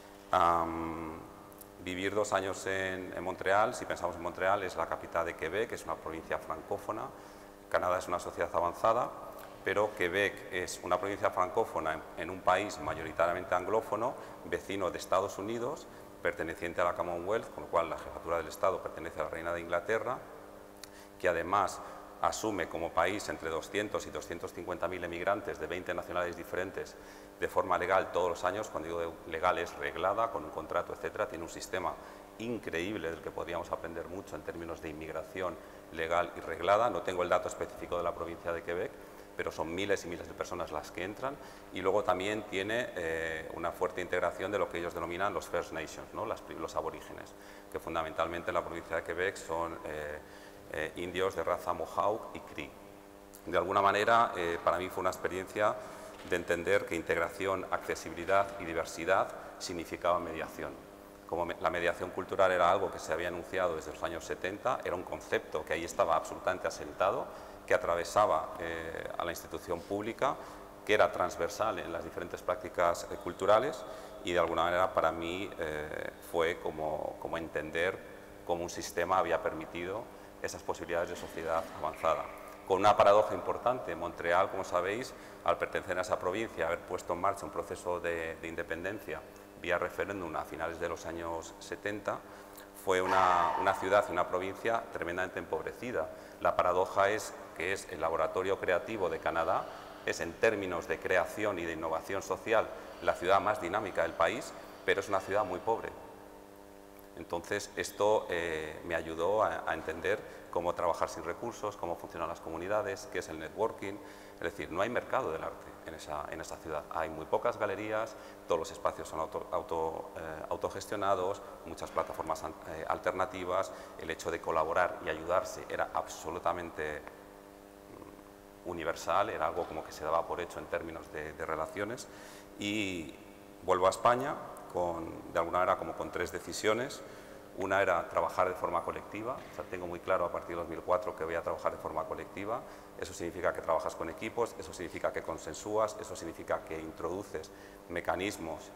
Vivir 2 años en Montreal, si pensamos en Montreal, es la capital de Quebec, es una provincia francófona. Canadá es una sociedad avanzada, pero Quebec es una provincia francófona en un país mayoritariamente anglófono, vecino de Estados Unidos, perteneciente a la Commonwealth, con lo cual la jefatura del Estado pertenece a la Reina de Inglaterra, que además asume como país entre 200 y 250.000 emigrantes de 20 nacionalidades diferentes de forma legal todos los años. Cuando digo legal es reglada, con un contrato, etcétera. Tiene un sistema increíble del que podríamos aprender mucho en términos de inmigración legal y reglada. No tengo el dato específico de la provincia de Quebec, pero son miles y miles de personas las que entran. Y luego también tiene una fuerte integración de lo que ellos denominan los First Nations, ¿no? Los aborígenes, que fundamentalmente en la provincia de Quebec son indios de raza Mohawk y Cree. De alguna manera, para mí fue una experiencia de entender que integración, accesibilidad y diversidad significaba mediación. Como la mediación cultural era algo que se había anunciado desde los años 70, era un concepto que ahí estaba absolutamente asentado, que atravesaba a la institución pública, que era transversal en las diferentes prácticas culturales, y de alguna manera para mí fue como entender cómo un sistema había permitido esas posibilidades de sociedad avanzada. Con una paradoja importante, Montreal, como sabéis, al pertenecer a esa provincia, haber puesto en marcha un proceso de independencia vía referéndum a finales de los años 70, fue una ciudad y una provincia tremendamente empobrecida. La paradoja es que es el laboratorio creativo de Canadá, es en términos de creación y de innovación social la ciudad más dinámica del país, pero es una ciudad muy pobre. Entonces, esto me ayudó a entender cómo trabajar sin recursos, cómo funcionan las comunidades, qué es el networking. Es decir, no hay mercado del arte en esa ciudad. Hay muy pocas galerías, todos los espacios son autogestionados, muchas plataformas alternativas. El hecho de colaborar y ayudarse era absolutamente universal, era algo como que se daba por hecho en términos de relaciones. Y vuelvo a España, de alguna manera como con 3 decisiones. Una era trabajar de forma colectiva, o sea, tengo muy claro a partir de 2004 que voy a trabajar de forma colectiva. Eso significa que trabajas con equipos, eso significa que consensúas, eso significa que introduces mecanismos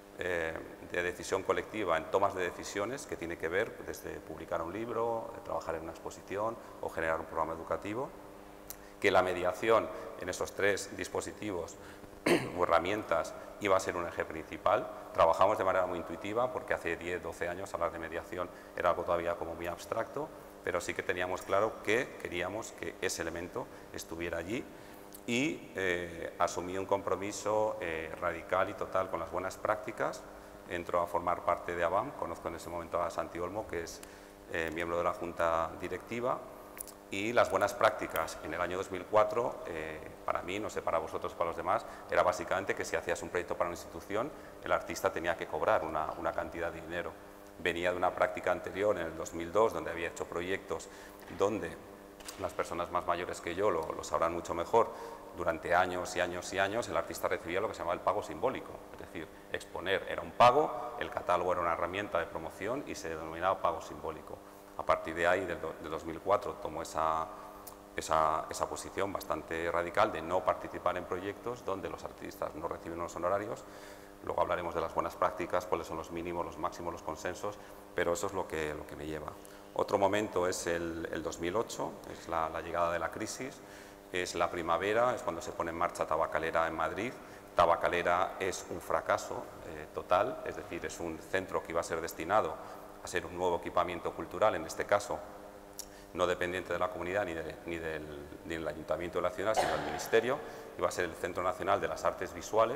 de decisión colectiva en tomas de decisiones que tiene que ver desde publicar un libro, trabajar en una exposición o generar un programa educativo. Que la mediación en esos 3 dispositivos o herramientas iba a ser un eje principal. Trabajamos de manera muy intuitiva porque hace 10, 12 años hablar de mediación era algo todavía como muy abstracto, pero sí que teníamos claro que queríamos que ese elemento estuviera allí y asumí un compromiso radical y total con las buenas prácticas. Entro a formar parte de ABAM, conozco en ese momento a Santi Olmo, que es miembro de la Junta Directiva. Y las buenas prácticas en el año 2004, para mí, no sé para vosotros, para los demás, era básicamente que si hacías un proyecto para una institución, el artista tenía que cobrar una cantidad de dinero. Venía de una práctica anterior, en el 2002, donde había hecho proyectos donde las personas más mayores que yo lo sabrán mucho mejor. Durante años y años y años, el artista recibía lo que se llamaba el pago simbólico. Es decir, exponer era un pago, el catálogo era una herramienta de promoción y se denominaba pago simbólico. A partir de ahí, del 2004, tomó esa posición bastante radical de no participar en proyectos donde los artistas no reciben unos honorarios. Luego hablaremos de las buenas prácticas, cuáles son los mínimos, los máximos, los consensos, pero eso es lo que me lleva. Otro momento es el 2008, es la llegada de la crisis, es la primavera, es cuando se pone en marcha Tabacalera en Madrid. Tabacalera es un fracaso total, es decir, es un centro que iba a ser destinado a ser un nuevo equipamiento cultural, en este caso no dependiente de la comunidad ni del Ayuntamiento de la ciudad, sino del Ministerio. Iba a ser el Centro Nacional de las Artes Visuales.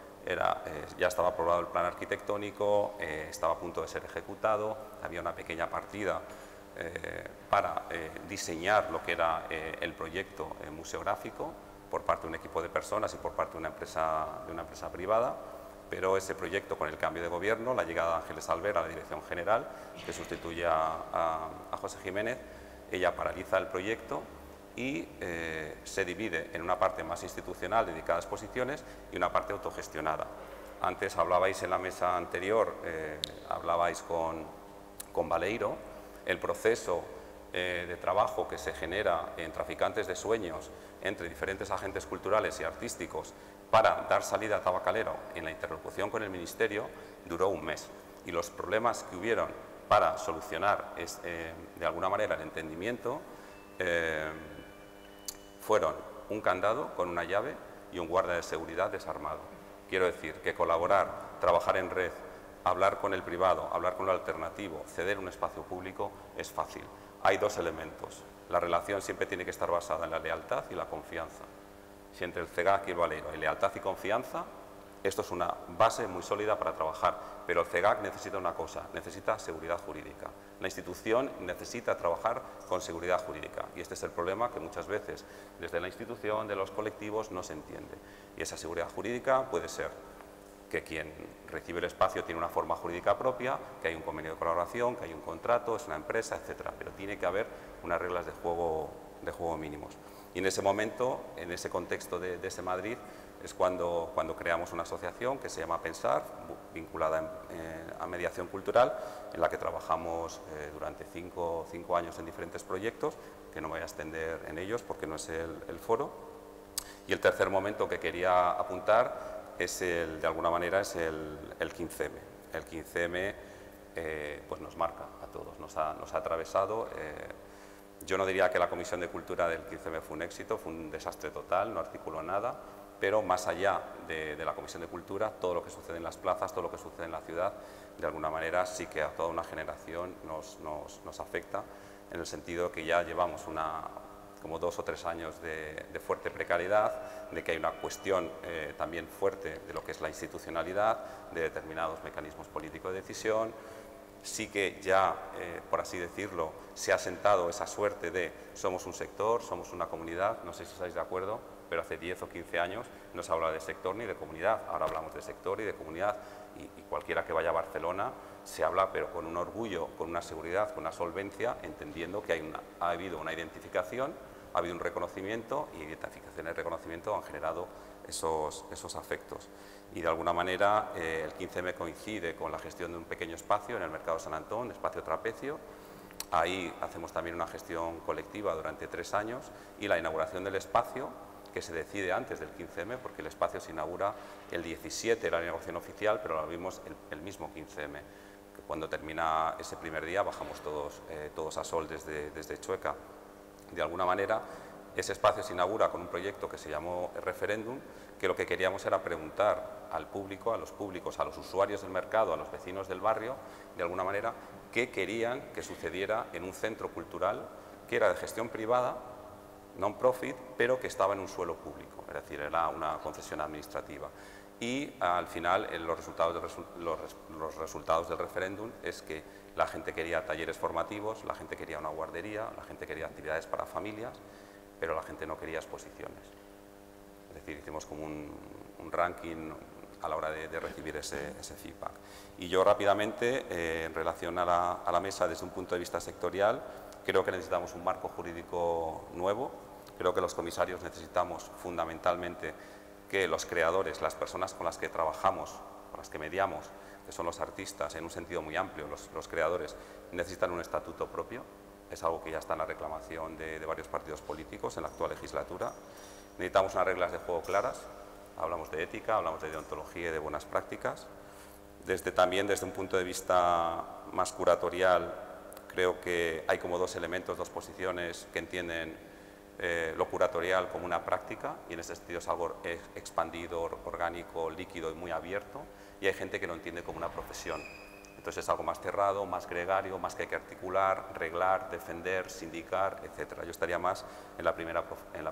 Ya estaba aprobado el plan arquitectónico, estaba a punto de ser ejecutado, había una pequeña partida para diseñar lo que era el proyecto museográfico, por parte de un equipo de personas y por parte de una empresa privada, pero ese proyecto, con el cambio de gobierno, la llegada de Ángeles Albert a la dirección general, que sustituye a José Jiménez, ella paraliza el proyecto y se divide en una parte más institucional dedicada a exposiciones y una parte autogestionada. Antes hablabais en la mesa anterior, hablabais con Baleiro, el proceso de trabajo que se genera en Traficantes de Sueños entre diferentes agentes culturales y artísticos para dar salida a Tabacalero en la interlocución con el Ministerio duró un mes, y los problemas que hubieron para solucionar de alguna manera el entendimiento fueron un candado con una llave y un guardia de seguridad desarmado. Quiero decir que colaborar, trabajar en red, hablar con el privado, hablar con lo alternativo, ceder un espacio público es fácil. Hay dos elementos. La relación siempre tiene que estar basada en la lealtad y la confianza. Si entre el CEGAC y el Baleiro hay lealtad y confianza, esto es una base muy sólida para trabajar, pero el CEGAC necesita una cosa, necesita seguridad jurídica. La institución necesita trabajar con seguridad jurídica, y este es el problema que muchas veces desde la institución, de los colectivos, no se entiende. Y esa seguridad jurídica puede ser que quien recibe el espacio tiene una forma jurídica propia, que hay un convenio de colaboración, que hay un contrato, es una empresa, etcétera, pero tiene que haber unas reglas de juego mínimos. Y en ese momento, en ese contexto de ese Madrid, es cuando creamos una asociación que se llama Pensar, vinculada a mediación cultural, en la que trabajamos durante cinco años en diferentes proyectos, que no me voy a extender en ellos porque no es el foro. Y el tercer momento que quería apuntar es de alguna manera, es el 15M. El 15M pues nos marca a todos, nos ha atravesado. Yo no diría que la Comisión de Cultura del 15M fue un éxito, fue un desastre total, no articuló nada, pero más allá de la Comisión de Cultura, todo lo que sucede en las plazas, todo lo que sucede en la ciudad, de alguna manera sí que a toda una generación nos afecta, en el sentido que ya llevamos como 2 o 3 años de fuerte precariedad, de que hay una cuestión también fuerte de lo que es la institucionalidad, de determinados mecanismos políticos de decisión. Sí que ya, por así decirlo, se ha sentado esa suerte de somos un sector, somos una comunidad, no sé si estáis de acuerdo, pero hace 10 o 15 años no se habla de sector ni de comunidad, ahora hablamos de sector y de comunidad, y cualquiera que vaya a Barcelona se habla, pero con un orgullo, con una seguridad, con una solvencia, entendiendo que ha habido una identificación, ha habido un reconocimiento, y identificación y reconocimiento han generado esos afectos. Y de alguna manera el 15M coincide con la gestión de un pequeño espacio en el Mercado San Antón, espacio Trapecio. Ahí hacemos también una gestión colectiva durante 3 años, y la inauguración del espacio, que se decide antes del 15M, porque el espacio se inaugura el 17, la inauguración oficial, pero lo vimos el mismo 15M. Que cuando termina ese primer día bajamos todos a Sol desde Chueca. De alguna manera, ese espacio se inaugura con un proyecto que se llamó Referéndum, que lo que queríamos era preguntar al público, a los públicos, a los usuarios del mercado, a los vecinos del barrio, de alguna manera, qué querían que sucediera en un centro cultural que era de gestión privada, non-profit, pero que estaba en un suelo público, es decir, era una concesión administrativa. Y al final los resultados del referéndum es que la gente quería talleres formativos, la gente quería una guardería, la gente quería actividades para familias, pero la gente no quería exposiciones. Es decir, hicimos como un ranking a la hora de recibir ese feedback. Y yo rápidamente, en relación a la mesa desde un punto de vista sectorial, creo que necesitamos un marco jurídico nuevo. Creo que los comisarios necesitamos fundamentalmente que los creadores, las personas con las que trabajamos, con las que mediamos, que son los artistas, en un sentido muy amplio, los creadores, necesitan un estatuto propio. Es algo que ya está en la reclamación de varios partidos políticos en la actual legislatura. Necesitamos unas reglas de juego claras. Hablamos de ética, hablamos de deontología y de buenas prácticas. También desde un punto de vista más curatorial, creo que hay como 2 elementos, 2 posiciones que entienden lo curatorial como una práctica, y en ese sentido es algo expandido, orgánico, líquido y muy abierto, y hay gente que lo entiende como una profesión. Entonces es algo más cerrado, más gregario, más que hay que articular, reglar, defender, sindicar, etc. Yo estaría más en la primera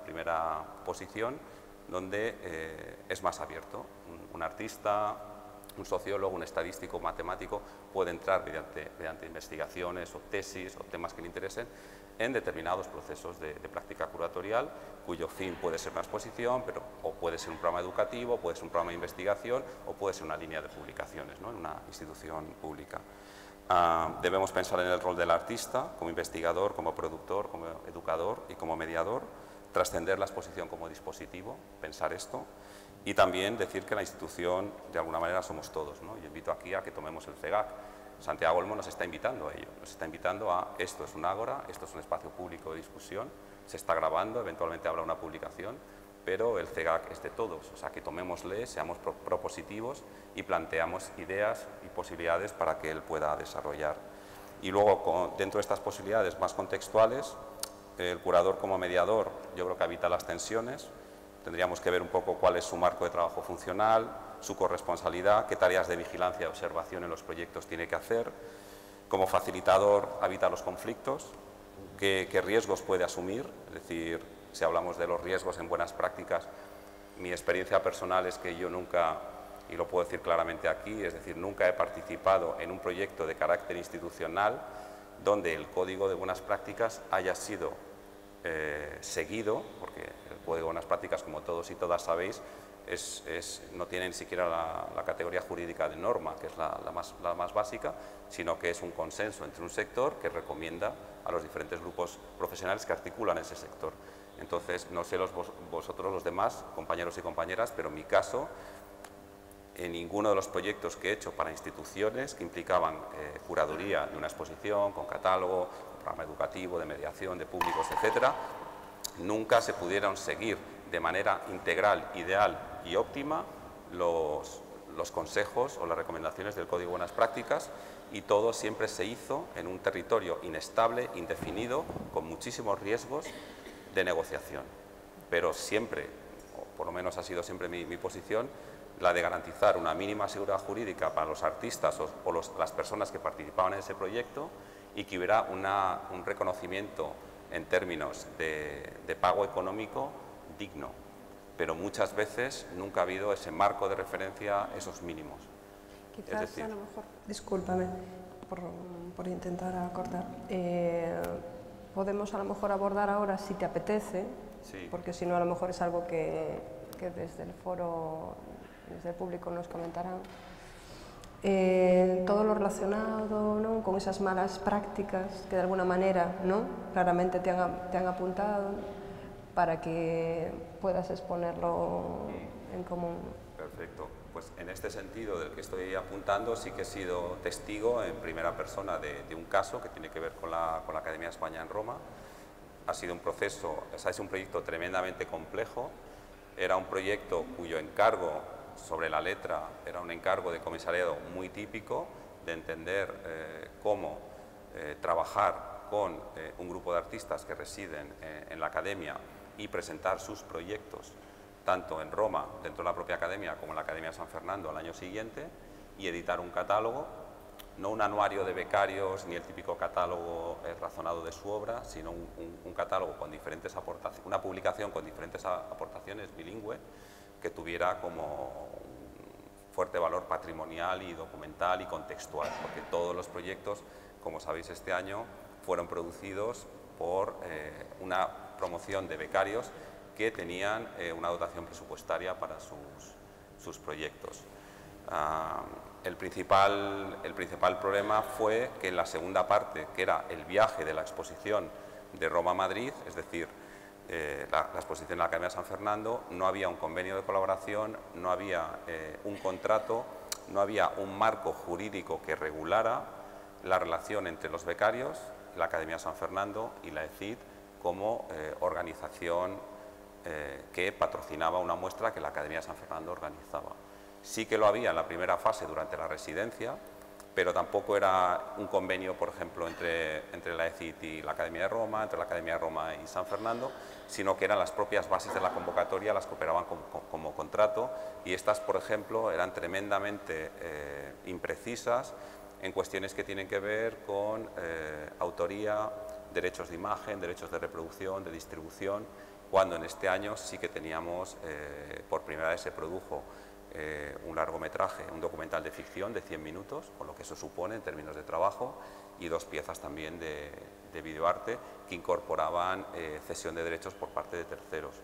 posición, donde es más abierto. Un artista, un sociólogo, un estadístico, matemático, puede entrar mediante investigaciones o tesis o temas que le interesen en determinados procesos de práctica curatorial, cuyo fin puede ser una exposición, o puede ser un programa educativo, puede ser un programa de investigación o puede ser una línea de publicaciones, ¿no?, en una institución pública. Debemos pensar en el rol del artista como investigador, como productor, como educador y como mediador, trascender la exposición como dispositivo, pensar esto, y también decir que la institución de alguna manera somos todos, ¿no? Yo invito aquí a que tomemos el CEGAC. Santiago Olmo nos está invitando a ello, nos está invitando a esto es un ágora, esto es un espacio público de discusión, se está grabando, eventualmente habrá una publicación, pero el CEGAC es de todos, o sea, que tomémosle, seamos propositivos y planteamos ideas y posibilidades para que él pueda desarrollar. Y luego, dentro de estas posibilidades más contextuales, el curador como mediador, yo creo que evita las tensiones, tendríamos que ver un poco cuál es su marco de trabajo funcional, su corresponsabilidad, qué tareas de vigilancia y observación en los proyectos tiene que hacer. Como facilitador, evita los conflictos, qué riesgos puede asumir, es decir, si hablamos de los riesgos en buenas prácticas, mi experiencia personal es que yo nunca, y lo puedo decir claramente aquí, es decir, nunca he participado en un proyecto de carácter institucional donde el código de buenas prácticas haya sido seguido, porque el código de buenas prácticas, como todos y todas sabéis, no tiene ni siquiera la categoría jurídica de norma, que es la más básica, sino que es un consenso entre un sector que recomienda a los diferentes grupos profesionales que articulan ese sector. Entonces, no sé vosotros los demás, compañeros y compañeras, pero en mi caso, en ninguno de los proyectos que he hecho para instituciones que implicaban curaduría de una exposición, con catálogo, programa educativo, de mediación, de públicos, etcétera, nunca se pudieron seguir de manera integral, ideal y óptima los consejos o las recomendaciones del Código de Buenas Prácticas, y todo siempre se hizo en un territorio inestable, indefinido, con muchísimos riesgos de negociación. Pero siempre, o por lo menos ha sido siempre mi posición, la de garantizar una mínima seguridad jurídica para los artistas o las personas que participaban en ese proyecto, y que hubiera un reconocimiento en términos de pago económico digno. Pero muchas veces nunca ha habido ese marco de referencia, esos mínimos. Quizás, es decir, a lo mejor, discúlpame por intentar acortar, podemos a lo mejor abordar ahora, si te apetece, sí, porque si no a lo mejor es algo que desde el foro, desde el público nos comentarán, todo lo relacionado, ¿no?, con esas malas prácticas que de alguna manera, ¿no?, claramente te han apuntado, para que puedas exponerlo en común. Perfecto. Pues en este sentido del que estoy apuntando, sí que he sido testigo en primera persona de un caso que tiene que ver con la Academia de España en Roma. Ha sido un proceso, es un proyecto tremendamente complejo. Era un proyecto cuyo encargo sobre la letra era un encargo de comisariado muy típico, de entender cómo trabajar con un grupo de artistas que residen en la Academia y presentar sus proyectos tanto en Roma, dentro de la propia Academia, como en la Academia de San Fernando al año siguiente, y editar un catálogo, no un anuario de becarios ni el típico catálogo razonado de su obra, sino un catálogo con diferentes aportaciones, una publicación con diferentes aportaciones bilingüe que tuviera como un fuerte valor patrimonial y documental y contextual, porque todos los proyectos, como sabéis, este año fueron producidos por una promoción de becarios que tenían una dotación presupuestaria para sus proyectos. El principal problema fue que en la segunda parte, que era el viaje de la exposición de Roma a Madrid, es decir, la exposición en la Academia de San Fernando, no había un convenio de colaboración, no había un contrato, no había un marco jurídico que regulara la relación entre los becarios, la Academia de San Fernando y la ECID como organización que patrocinaba una muestra que la Academia de San Fernando organizaba. Sí que lo había en la primera fase durante la residencia, pero tampoco era un convenio, por ejemplo, entre la ECID y la Academia de Roma, entre la Academia de Roma y San Fernando, sino que eran las propias bases de la convocatoria las que operaban como contrato, y estas, por ejemplo, eran tremendamente imprecisas en cuestiones que tienen que ver con autoría, derechos de imagen, derechos de reproducción, de distribución, cuando en este año sí que teníamos, por primera vez se produjo un largometraje, un documental de ficción de 100 minutos, con lo que eso supone en términos de trabajo, y 2 piezas también de videoarte que incorporaban cesión de derechos por parte de terceros.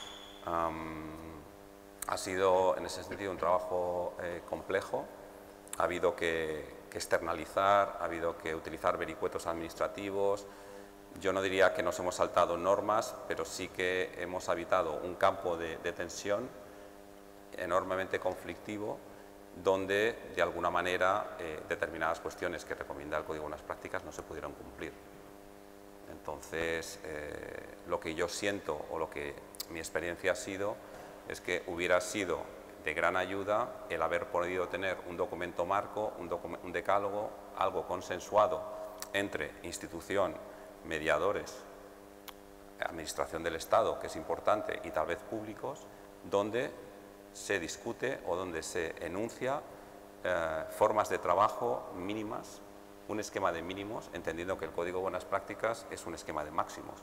Ha sido, en ese sentido, un trabajo complejo. Ha habido que externalizar, ha habido que utilizar vericuetos administrativos. Yo no diría que nos hemos saltado normas, pero sí que hemos habitado un campo de tensión enormemente conflictivo, donde, de alguna manera, determinadas cuestiones que recomienda el Código de Buenas Prácticas no se pudieron cumplir. Entonces, lo que yo siento, o lo que mi experiencia ha sido, es que hubiera sido de gran ayuda el haber podido tener un documento marco, un decálogo, algo consensuado entre institución, mediadores, administración del Estado, que es importante, y tal vez públicos, donde se discute o donde se enuncia formas de trabajo mínimas, un esquema de mínimos, entendiendo que el Código de Buenas Prácticas es un esquema de máximos.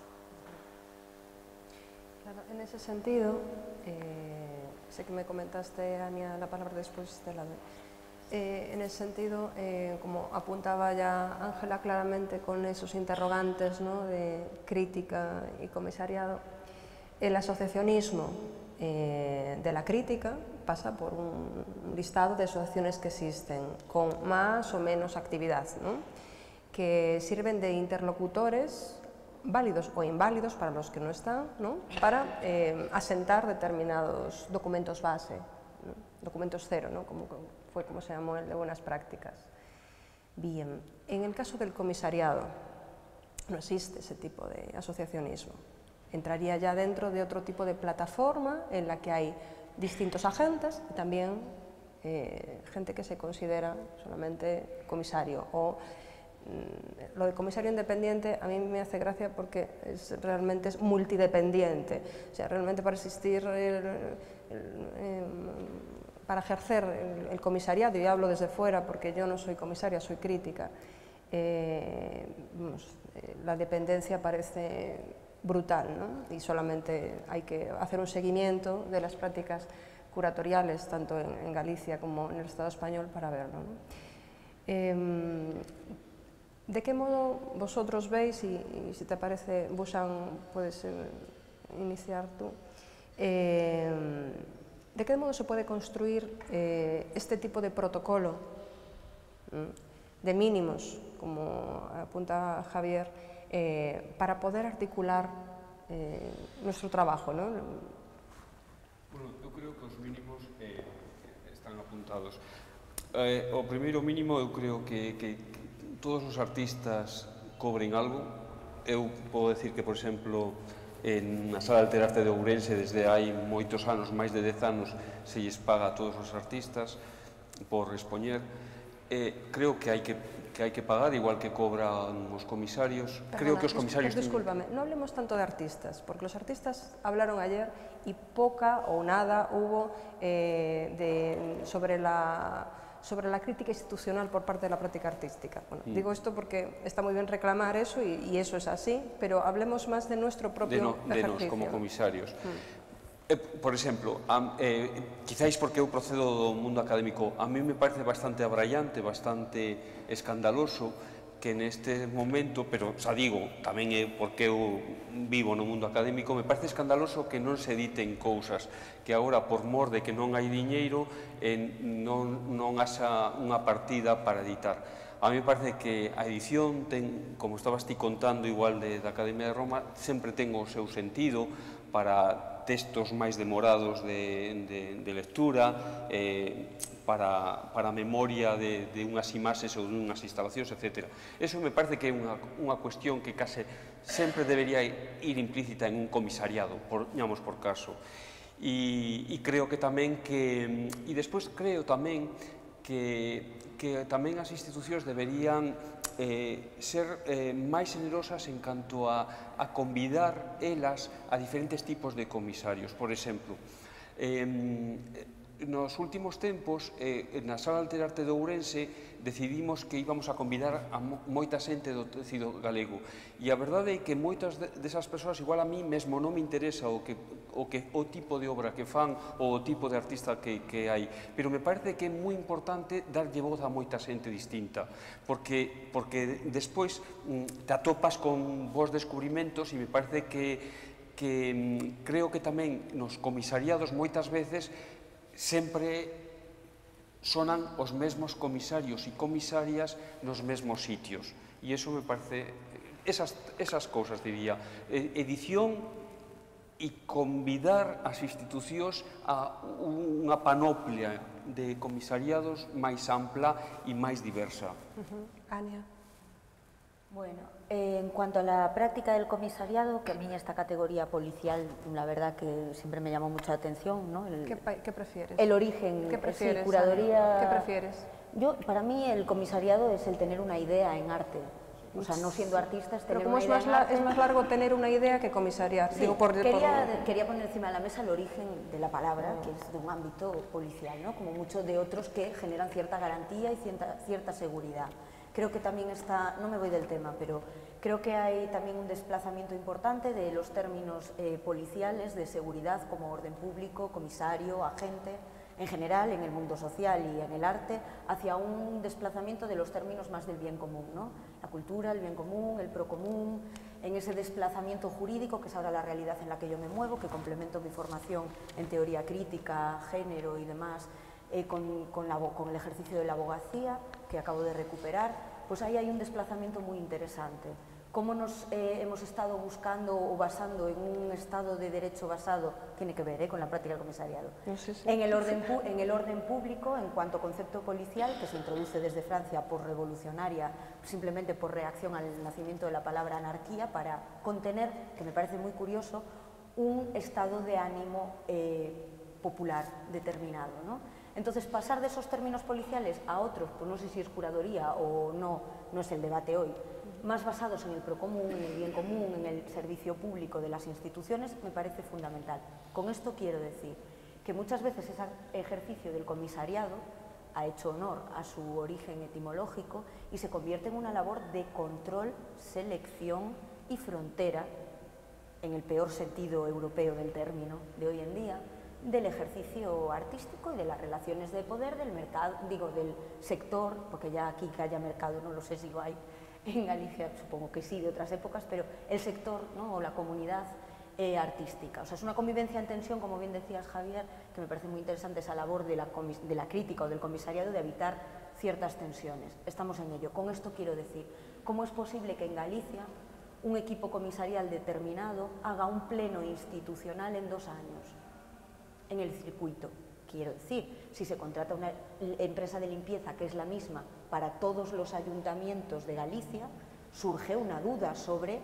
Claro, en ese sentido, sé que me comentaste, Ania, la palabra después de la... en ese sentido, como apuntaba ya Ángela claramente con esos interrogantes, ¿no?, de crítica y comisariado, el asociacionismo de la crítica pasa por un listado de asociaciones que existen con más o menos actividad, ¿no?, que sirven de interlocutores válidos o inválidos para los que no están, ¿no?, para asentar determinados documentos base, ¿no?, documentos cero, ¿no?, como fue como se llamó el de Buenas Prácticas. Bien, en el caso del comisariado no existe ese tipo de asociacionismo. Entraría ya dentro de otro tipo de plataforma en la que hay distintos agentes y también gente que se considera solamente comisario. O lo de comisario independiente a mí me hace gracia porque realmente es multidependiente. O sea, realmente para existir, para ejercer el comisariado, y hablo desde fuera porque yo no soy comisaria, soy crítica, la dependencia parece brutal, ¿no? Y solamente hay que hacer un seguimiento de las prácticas curatoriales, tanto en Galicia como en el Estado español, para verlo, ¿no? ¿De qué modo vosotros veis, y si te parece, Bhushan, puedes iniciar tú, de qué modo se puede construir este tipo de protocolo de mínimos, como apunta Javier, para poder articular nuestro trabajo, ¿no? Bueno, eu creo que os mínimos están apuntados. O primeiro mínimo, eu creo que todos os artistas cobren algo. Eu podo decir que, por exemplo, na Sala de Arte de Ourense, desde hai moitos anos, máis de 10 anos, se lles paga a todos os artistas por expoñer. Creo que hai que pagar, igual que cobran os comisarios. Creo que os comisarios... Discúlpame, no hablemos tanto de artistas, porque los artistas hablaron ayer y poca o nada hubo sobre la crítica institucional por parte de la práctica artística. Bueno, digo esto porque está muy bien reclamar eso y eso es así, pero hablemos más de nuestro propio ejercicio. De nos como comisarios. Por exemplo, quizáis porque eu procedo do mundo académico, a mí me parece bastante abraiante, bastante escandaloso que neste momento, pero xa digo, tamén é porque eu vivo no mundo académico, me parece escandaloso que non se editen cousas, que agora, por mor de que non hai diñeiro, non haxa unha partida para editar. A mí me parece que a edición ten, como estabas ti contando, igual da Academia de Roma, sempre ten o seu sentido para textos máis demorados de lectura, para a memoria de unhas imaxes ou de unhas instalacións, etc. Eso me parece que é unha cuestión que case sempre debería ir implícita en un comisariado, digamos, por caso. E creo que tamén que... E despois creo tamén que tamén as institucións deberían ser máis generosas en canto a convidar elas a diferentes tipos de comisarios. Por exemplo, nos últimos tempos, na Sala Alter Arte de Ourense, decidimos que íbamos a convidar a moita xente do tecido galego. E a verdade é que moitas desas persoas, igual a mí mesmo non me interesa o tipo de obra que fan ou o tipo de artista que hai, pero me parece que é moi importante darlle voz a moita xente distinta, porque despois te atopas con vos descubrimentos e me parece que creo que tamén nos comisariados moitas veces sempre sonan os mesmos comisarios e comisarias nos mesmos sitios. E iso me parece, esas cousas diría, edición e convidar as institucións a unha panoplia de comisariados máis ampla e máis diversa. Ania. Bueno, en cuanto a la práctica del comisariado, que a mí esta categoría policial, la verdad que siempre me llamó mucha atención, ¿no? ¿Qué prefieres? El origen, ¿Qué prefieres, sí, curaduría... ¿Qué prefieres? Para mí el comisariado es el tener una idea en arte. O sea, no siendo artista es tener una idea en arte. Es más largo tener una idea que comisariar. Sí, quería poner encima de la mesa el origen de la palabra, que es de un ámbito policial, ¿no? Como muchos de otros que generan cierta garantía y cierta seguridad. Creo que también está, no me voy del tema, pero creo que hay también un desplazamiento importante de los términos policiales, de seguridad como orden público, comisario, agente, en general, en el mundo social y en el arte, hacia un desplazamiento de los términos más del bien común, ¿no? La cultura, el bien común, el procomún, en ese desplazamiento jurídico, que es ahora la realidad en la que yo me muevo, que complemento mi formación en teoría crítica, género y demás, con el ejercicio de la abogacía, que acabo de recuperar, pues ahí hay un desplazamiento muy interesante. Cómo nos hemos estado buscando o basando en un estado de derecho basado, tiene que ver con la práctica del comisariado, en el orden público, en cuanto a concepto policial, que se introduce desde Francia por revolucionaria, simplemente por reacción al nacimiento de la palabra anarquía, para contener, que me parece muy curioso, un estado de ánimo popular determinado, ¿no? Entonces, pasar de esos términos policiales a otros, pues no sé si es curaduría o no, no es el debate hoy, más basados en el procomún, en el bien común, en el servicio público de las instituciones, me parece fundamental. Con esto quiero decir que muchas veces ese ejercicio del comisariado ha hecho honor a su origen etimológico y se convierte en una labor de control, selección y frontera, en el peor sentido europeo del término de hoy en día, del ejercicio artístico y de las relaciones de poder del mercado, digo, del sector, porque ya aquí que haya mercado no lo sé si lo hay, en Galicia supongo que sí, de otras épocas, pero el sector, ¿no? O la comunidad artística. O sea, es una convivencia en tensión, como bien decías, Javier, que me parece muy interesante esa labor de la crítica o del comisariado de evitar ciertas tensiones. Estamos en ello. Con esto quiero decir, ¿cómo es posible que en Galicia un equipo comisarial determinado haga un pleno institucional en 2 años? En el circuito, quiero decir, si se contrata una empresa de limpieza que es la misma para todos los ayuntamientos de Galicia, surge una duda sobre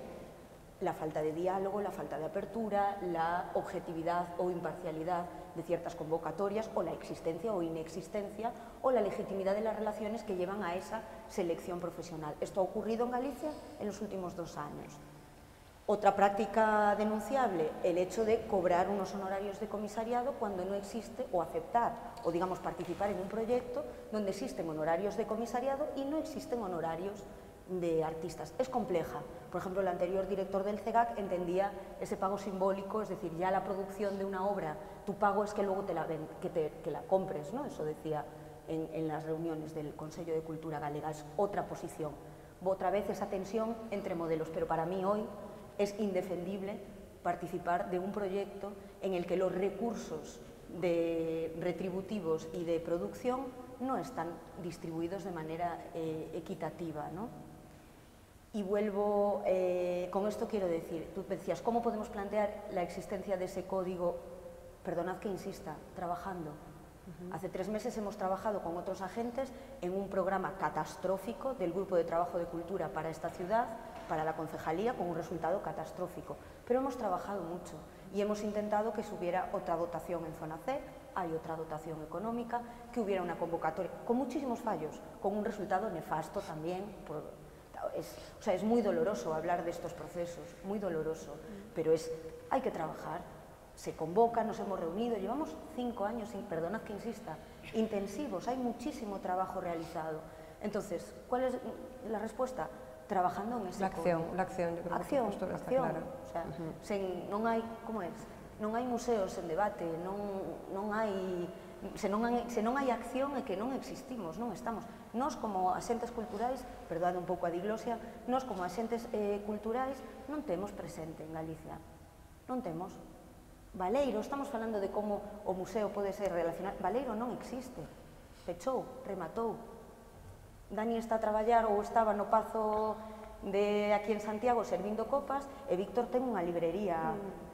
la falta de diálogo, la falta de apertura, la objetividad o imparcialidad de ciertas convocatorias o la existencia o inexistencia o la legitimidad de las relaciones que llevan a esa selección profesional. Esto ha ocurrido en Galicia en los últimos 2 años. Otra práctica denunciable, el hecho de cobrar unos honorarios de comisariado cuando no existe, o aceptar, o digamos participar en un proyecto donde existen honorarios de comisariado y no existen honorarios de artistas. Es compleja. Por ejemplo, el anterior director del CEGAC entendía ese pago simbólico, es decir, ya la producción de una obra, tu pago es que luego te la compres, ¿no? Eso decía en las reuniones del Consejo de Cultura Galega. Es otra posición. Otra vez esa tensión entre modelos, pero para mí hoy es indefendible participar de un proyecto en el que los recursos retributivos y de producción no están distribuidos de manera equitativa, ¿no? Y vuelvo, con esto quiero decir, tú decías, ¿cómo podemos plantear la existencia de ese código? Perdonad que insista, trabajando. Hace 3 meses hemos trabajado con otros agentes en un programa catastrófico del Grupo de Trabajo de Cultura para esta ciudad, para la concejalía, con un resultado catastrófico. Pero hemos trabajado mucho y hemos intentado que hubiera otra dotación en zona C, hay otra dotación económica, que hubiera una convocatoria, con muchísimos fallos, con un resultado nefasto también. O sea, es muy doloroso hablar de estos procesos, muy doloroso, pero hay que trabajar. se convoca, nos hemos reunido, llevamos 5 años, perdonad que insista, intensivos, hay muchísimo trabajo realizado. Entonces, ¿cuál es la respuesta? Trabajando en ese código. La acción, yo creo que justo está clara. O sea, non hai, como é? Non hai museos en debate, non hai... Se non hai acción é que non existimos, non estamos. Nós como axentes culturais, perdón un pouco a diglosia, nós como axentes culturais non temos presente en Galicia. Non temos. Baleiro, estamos falando de como o museo pode ser relacionado. Baleiro non existe. Pechou, rematou. Dani está a traballar ou estaba no Pazo de aquí en Santiago servindo copas e Víctor ten unha librería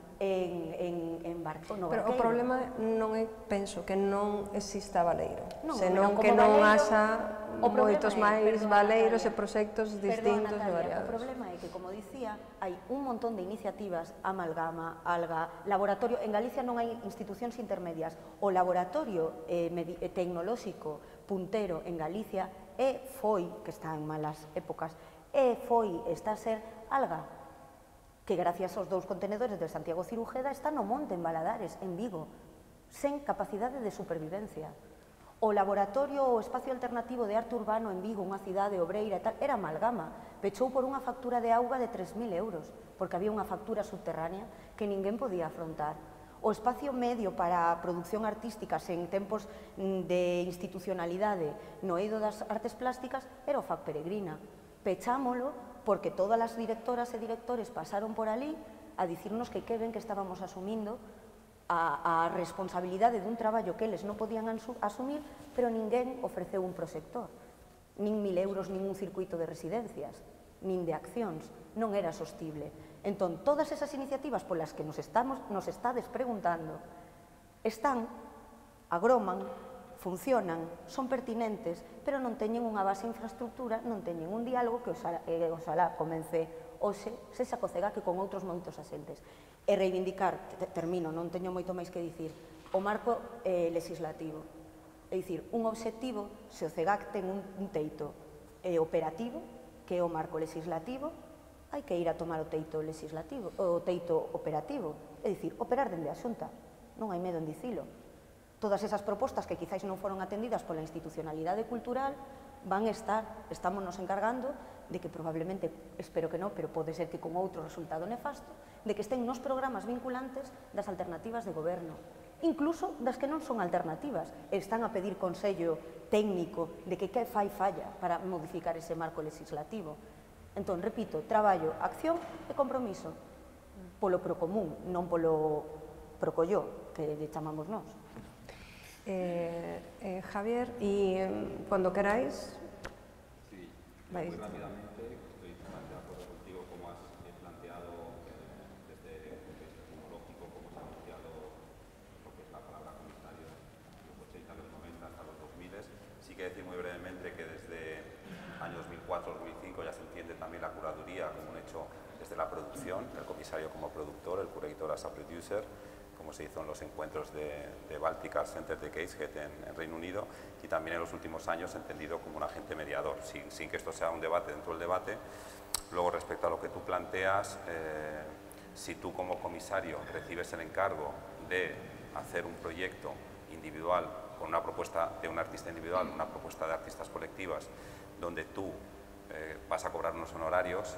en Barqueiro. Pero o problema non é, penso, que non exista Baleiro, senón como que non Baleiro, haxa moitos máis baleiros e proxectos distintos e variados. O problema é que, como dicía, hai un montón de iniciativas, Amalgama, Alga, laboratorio, en Galicia non hai institucións intermedias. O laboratorio tecnolóxico puntero en Galicia foi, que está en malas épocas, está a ser Alga, que gracias aos 2 contenedores de Santiago Cirujeda está no monte en Valadares, en Vigo, sen capacidade de supervivencia. O laboratorio o espacio alternativo de arte urbano en Vigo, unha cidade obreira e tal, era Amalgama, pechou por unha factura de auga de 3.000 euros, porque había unha factura subterránea que ninguén podía afrontar. O espacio medio para a producción artística en tempos de institucionalidade no eido das artes plásticas era o FAC Peregrina. Pechámolo porque todas as directoras e directores pasaron por ali a dicirnos que ben que estábamos asumindo a responsabilidade dun traballo que eles non podían asumir, pero ninguén ofreceu un proxector, nin 1.000 euros, nin un circuito de residencias, nin de accións, non era sostible. Entón, todas esas iniciativas polas que nos estades preguntando están, agroman, funcionan, son pertinentes, pero non teñen unha base infraestructura, non teñen un diálogo que oxalá comence hoxe, sexa co CEGAC que con outros moitos asentes. E reivindicar, termino, non teño moito máis que dicir, o marco legislativo. É dicir, un obxectivo, se o CEGAC ten un teito operativo, que é o marco legislativo, hai que ir a tomar o teito legislativo, o teito operativo, é dicir, operar dende a Xunta, non hai medo en dicilo. Todas esas propostas que quizáis non foron atendidas pola institucionalidade cultural van estar, estamos nos encargando de que probablemente, espero que non, pero pode ser que con outro resultado nefasto, de que estén nos programas vinculantes das alternativas de goberno, incluso das que non son alternativas, están a pedir consello técnico de que falla para modificar ese marco legislativo. Entón, repito, traballo, acción e compromiso polo procomún, non polo procolló, que lle chamamos nós. Javier, y cuando queráis... Sí, muy rápidamente, estoy totalmente de acuerdo contigo como has planteado desde el punto de vista tecnológico, como se ha anunciado lo que es la palabra comisario de los 80, los 90 hasta los 2000. Sí que decir muy brevemente que desde años 2004-2005 ya se entiende también la curaduría como un hecho desde la producción, el comisario como productor, el curator as a producer, como se hizo en los encuentros de Baltic Art Center de Gateshead en Reino Unido, y también en los últimos años entendido como un agente mediador, sin que esto sea un debate dentro del debate. Luego, respecto a lo que tú planteas, si tú como comisario recibes el encargo de hacer un proyecto individual con una propuesta de un artista individual, una propuesta de artistas colectivas, donde tú vas a cobrar unos honorarios,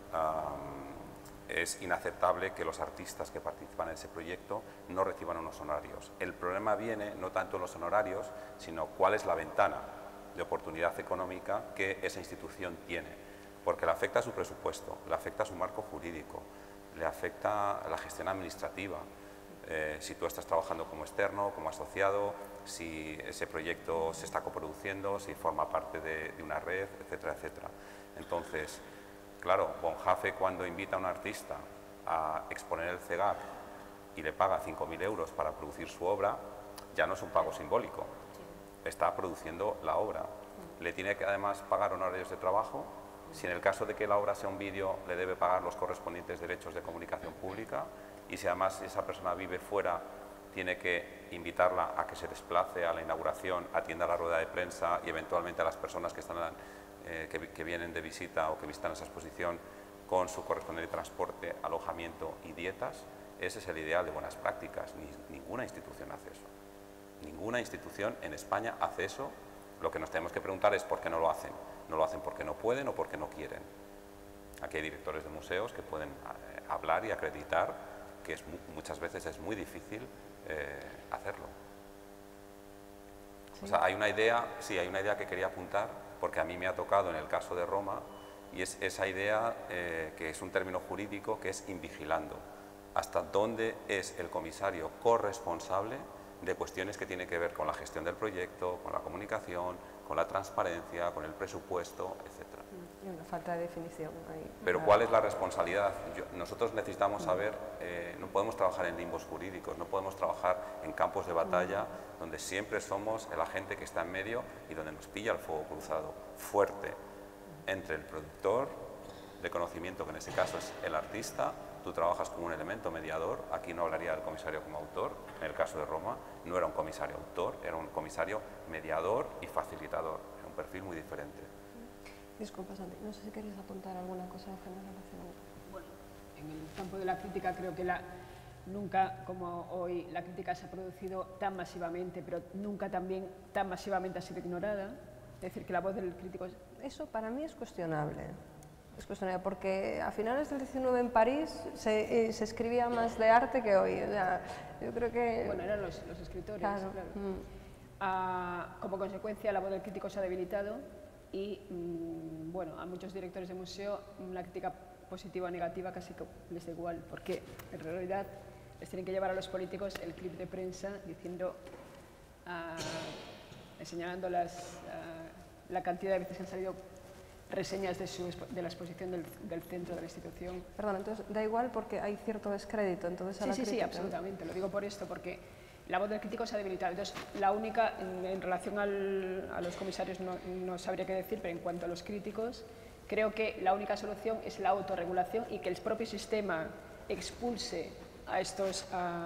es inaceptable que los artistas que participan en ese proyecto no reciban unos honorarios. El problema viene no tanto en los honorarios, sino cuál es la ventana de oportunidad económica que esa institución tiene, porque le afecta a su presupuesto, le afecta a su marco jurídico, le afecta a la gestión administrativa. Si tú estás trabajando como externo, como asociado, si ese proyecto se está coproduciendo, si forma parte de una red, etcétera, etcétera. Entonces, claro, Bonhoeffer cuando invita a un artista a exponer el CEGAC y le paga 5.000 euros para producir su obra, ya no es un pago simbólico, está produciendo la obra. Le tiene que además pagar honorarios de trabajo, si en el caso de que la obra sea un vídeo le debe pagar los correspondientes derechos de comunicación pública, y si además esa persona vive fuera, tiene que invitarla a que se desplace a la inauguración, atienda la rueda de prensa y eventualmente a las personas que están que vienen de visita o que visitan esa exposición con su correspondiente transporte, alojamiento y dietas. Ese es el ideal de buenas prácticas. Ninguna institución hace eso. Ninguna institución en España hace eso. Lo que nos tenemos que preguntar es por qué no lo hacen. No lo hacen porque no pueden o porque no quieren. Aquí hay directores de museos que pueden hablar y acreditar que muchas veces es muy difícil hacerlo. Sí. O sea, hay una idea que quería apuntar, porque a mí me ha tocado en el caso de Roma, y es esa idea que es un término jurídico, que es invigilando. Hasta dónde es el comisario corresponsable de cuestiones que tienen que ver con la gestión del proyecto, con la comunicación, con la transparencia, con el presupuesto, etc. Y una falta de definición ahí. Pero ¿cuál es la responsabilidad? Nosotros necesitamos saber, no podemos trabajar en limbos jurídicos, no podemos trabajar en campos de batalla donde siempre somos el agente que está en medio y donde nos pilla el fuego cruzado fuerte entre el productor de conocimiento, que en este caso es el artista. Tú trabajas como un elemento mediador. Aquí no hablaría del comisario como autor. En el caso de Roma no era un comisario autor, era un comisario mediador y facilitador. Era un perfil muy diferente. Disculpa, Santi, no sé si querías apuntar alguna cosa general. Bueno, en el campo de la crítica creo que nunca como hoy la crítica se ha producido tan masivamente, pero nunca también tan masivamente ha sido ignorada. Es decir, que la voz del crítico... Eso para mí es cuestionable. Es cuestionable porque a finales del 19 en París se escribía más de arte que hoy. O sea, yo creo que... Bueno, eran los escritores, claro. Como consecuencia, la voz del crítico se ha debilitado y, bueno, a muchos directores de museo la crítica positiva o negativa casi que les da igual, porque en realidad les tienen que llevar a los políticos el clip de prensa diciendo, señalando la cantidad de veces que han salido reseñas de la exposición del centro de la institución. Perdón, entonces da igual porque hay cierto descrédito entonces a la crítica. Sí, absolutamente. Lo digo por esto, porque la voz del crítico se ha debilitado. Entonces, la única, en relación a los comisarios no sabría qué decir, pero en cuanto a los críticos, creo que la única solución es la autorregulación y que el propio sistema expulse a estos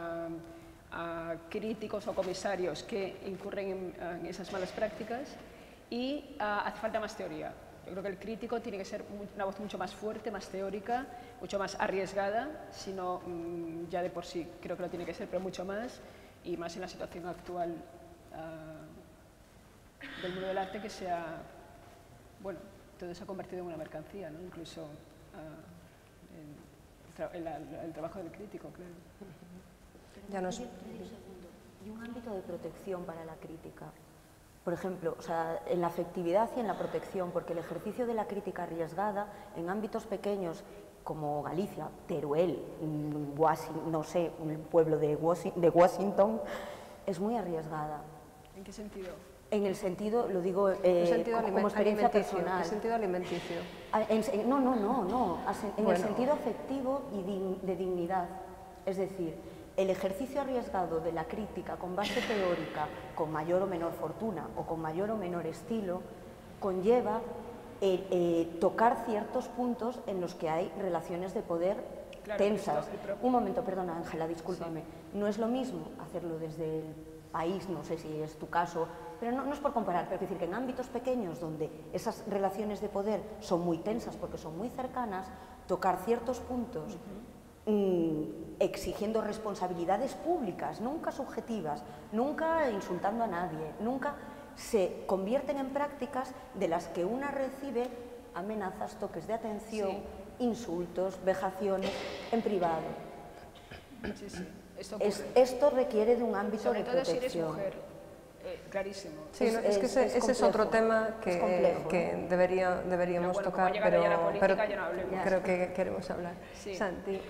críticos o comisarios que incurren en esas malas prácticas, y hace falta más teoría. Yo creo que el crítico tiene que ser una voz mucho más fuerte, más teórica, mucho más arriesgada, sino ya de por sí creo que lo tiene que ser, pero mucho más, y más en la situación actual del mundo del arte, que bueno, todo se ha convertido en una mercancía, ¿no? Incluso el trabajo del crítico, claro. Ya no es... Y un ámbito de protección para la crítica. Por ejemplo, o sea, en la afectividad y en la protección, porque el ejercicio de la crítica arriesgada en ámbitos pequeños como Galicia, Teruel, no sé, un pueblo de Washington, es muy arriesgada. ¿En qué sentido? En el sentido, lo digo como experiencia personal. ¿En el sentido alimenticio? No. En el sentido afectivo y de dignidad. Es decir, el ejercicio arriesgado de la crítica con base teórica, con mayor o menor fortuna o con mayor o menor estilo, conlleva tocar ciertos puntos en los que hay relaciones de poder tensas. Un momento, perdona Ángela, discúlpame. Sí. No es lo mismo hacerlo desde el país, no sé si es tu caso, pero no es por comparar, pero es decir que en ámbitos pequeños donde esas relaciones de poder son muy tensas porque son muy cercanas, tocar ciertos puntos exigiendo responsabilidades públicas, nunca subjetivas, nunca insultando a nadie, nunca se convierten en prácticas de las que una recibe amenazas, toques de atención, insultos, vejaciones en privado. Sí. Esto requiere de un ámbito de protección. Sobre todo si eres mujer, clarísimo. Sí, es que ese es otro tema que deberíamos tocar, pero creo que queremos hablar. Sí. Santi.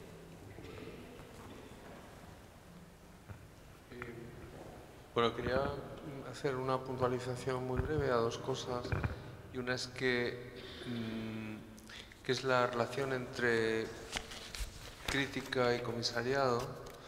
Bueno, quería hacer una puntualización muy breve a dos cosas, y una es que es la relación entre crítica y comisariado.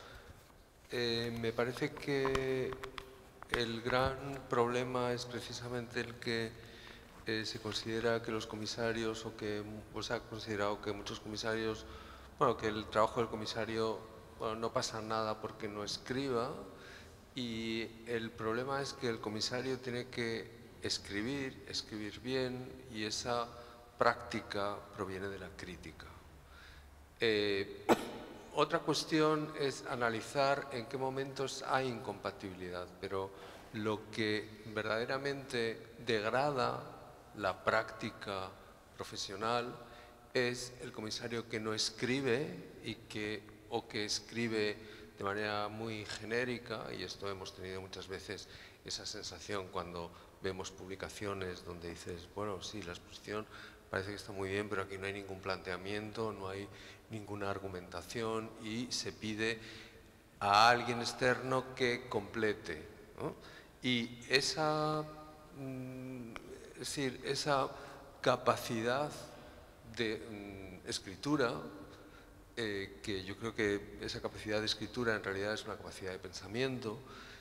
Me parece que el gran problema es precisamente el que se considera que los comisarios, o se ha considerado que muchos comisarios, bueno, que el trabajo del comisario, bueno, no pasa nada porque no escriba. Y el problema es que el comisario tiene que escribir bien, y esa práctica proviene de la crítica. Otra cuestión es analizar en qué momentos hay incompatibilidad, pero lo que verdaderamente degrada la práctica profesional es el comisario que no escribe o que escribe de manera muy genérica, y esto hemos tenido muchas veces esa sensación cuando vemos publicaciones donde dices, bueno, sí, la exposición parece que está muy bien, pero aquí no hay ningún planteamiento, no hay ninguna argumentación y se pide a alguien externo que complete, ¿no? Y esa, es decir, esa capacidad de escritura, que yo creo que esa capacidad de escritura en realidad es una capacidad de pensamiento,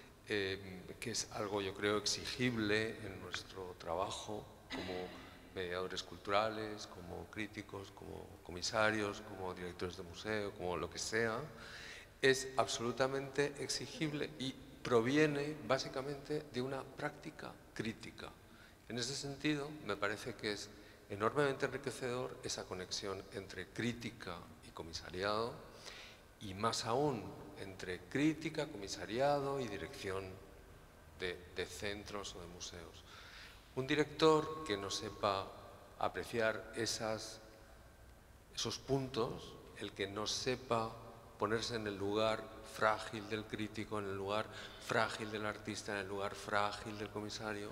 que es algo yo creo exigible en nuestro trabajo como mediadores culturales, como críticos, como comisarios, como directores de museo, como lo que sea, es absolutamente exigible y proviene básicamente de una práctica crítica. En ese sentido, me parece que es enormemente enriquecedor esa conexión entre crítica y comisariado, y más aún entre crítica, comisariado y dirección de centros o de museos. Un director que no sepa apreciar esos puntos, el que no sepa ponerse en el lugar frágil del crítico, en el lugar frágil del artista, en el lugar frágil del comisario,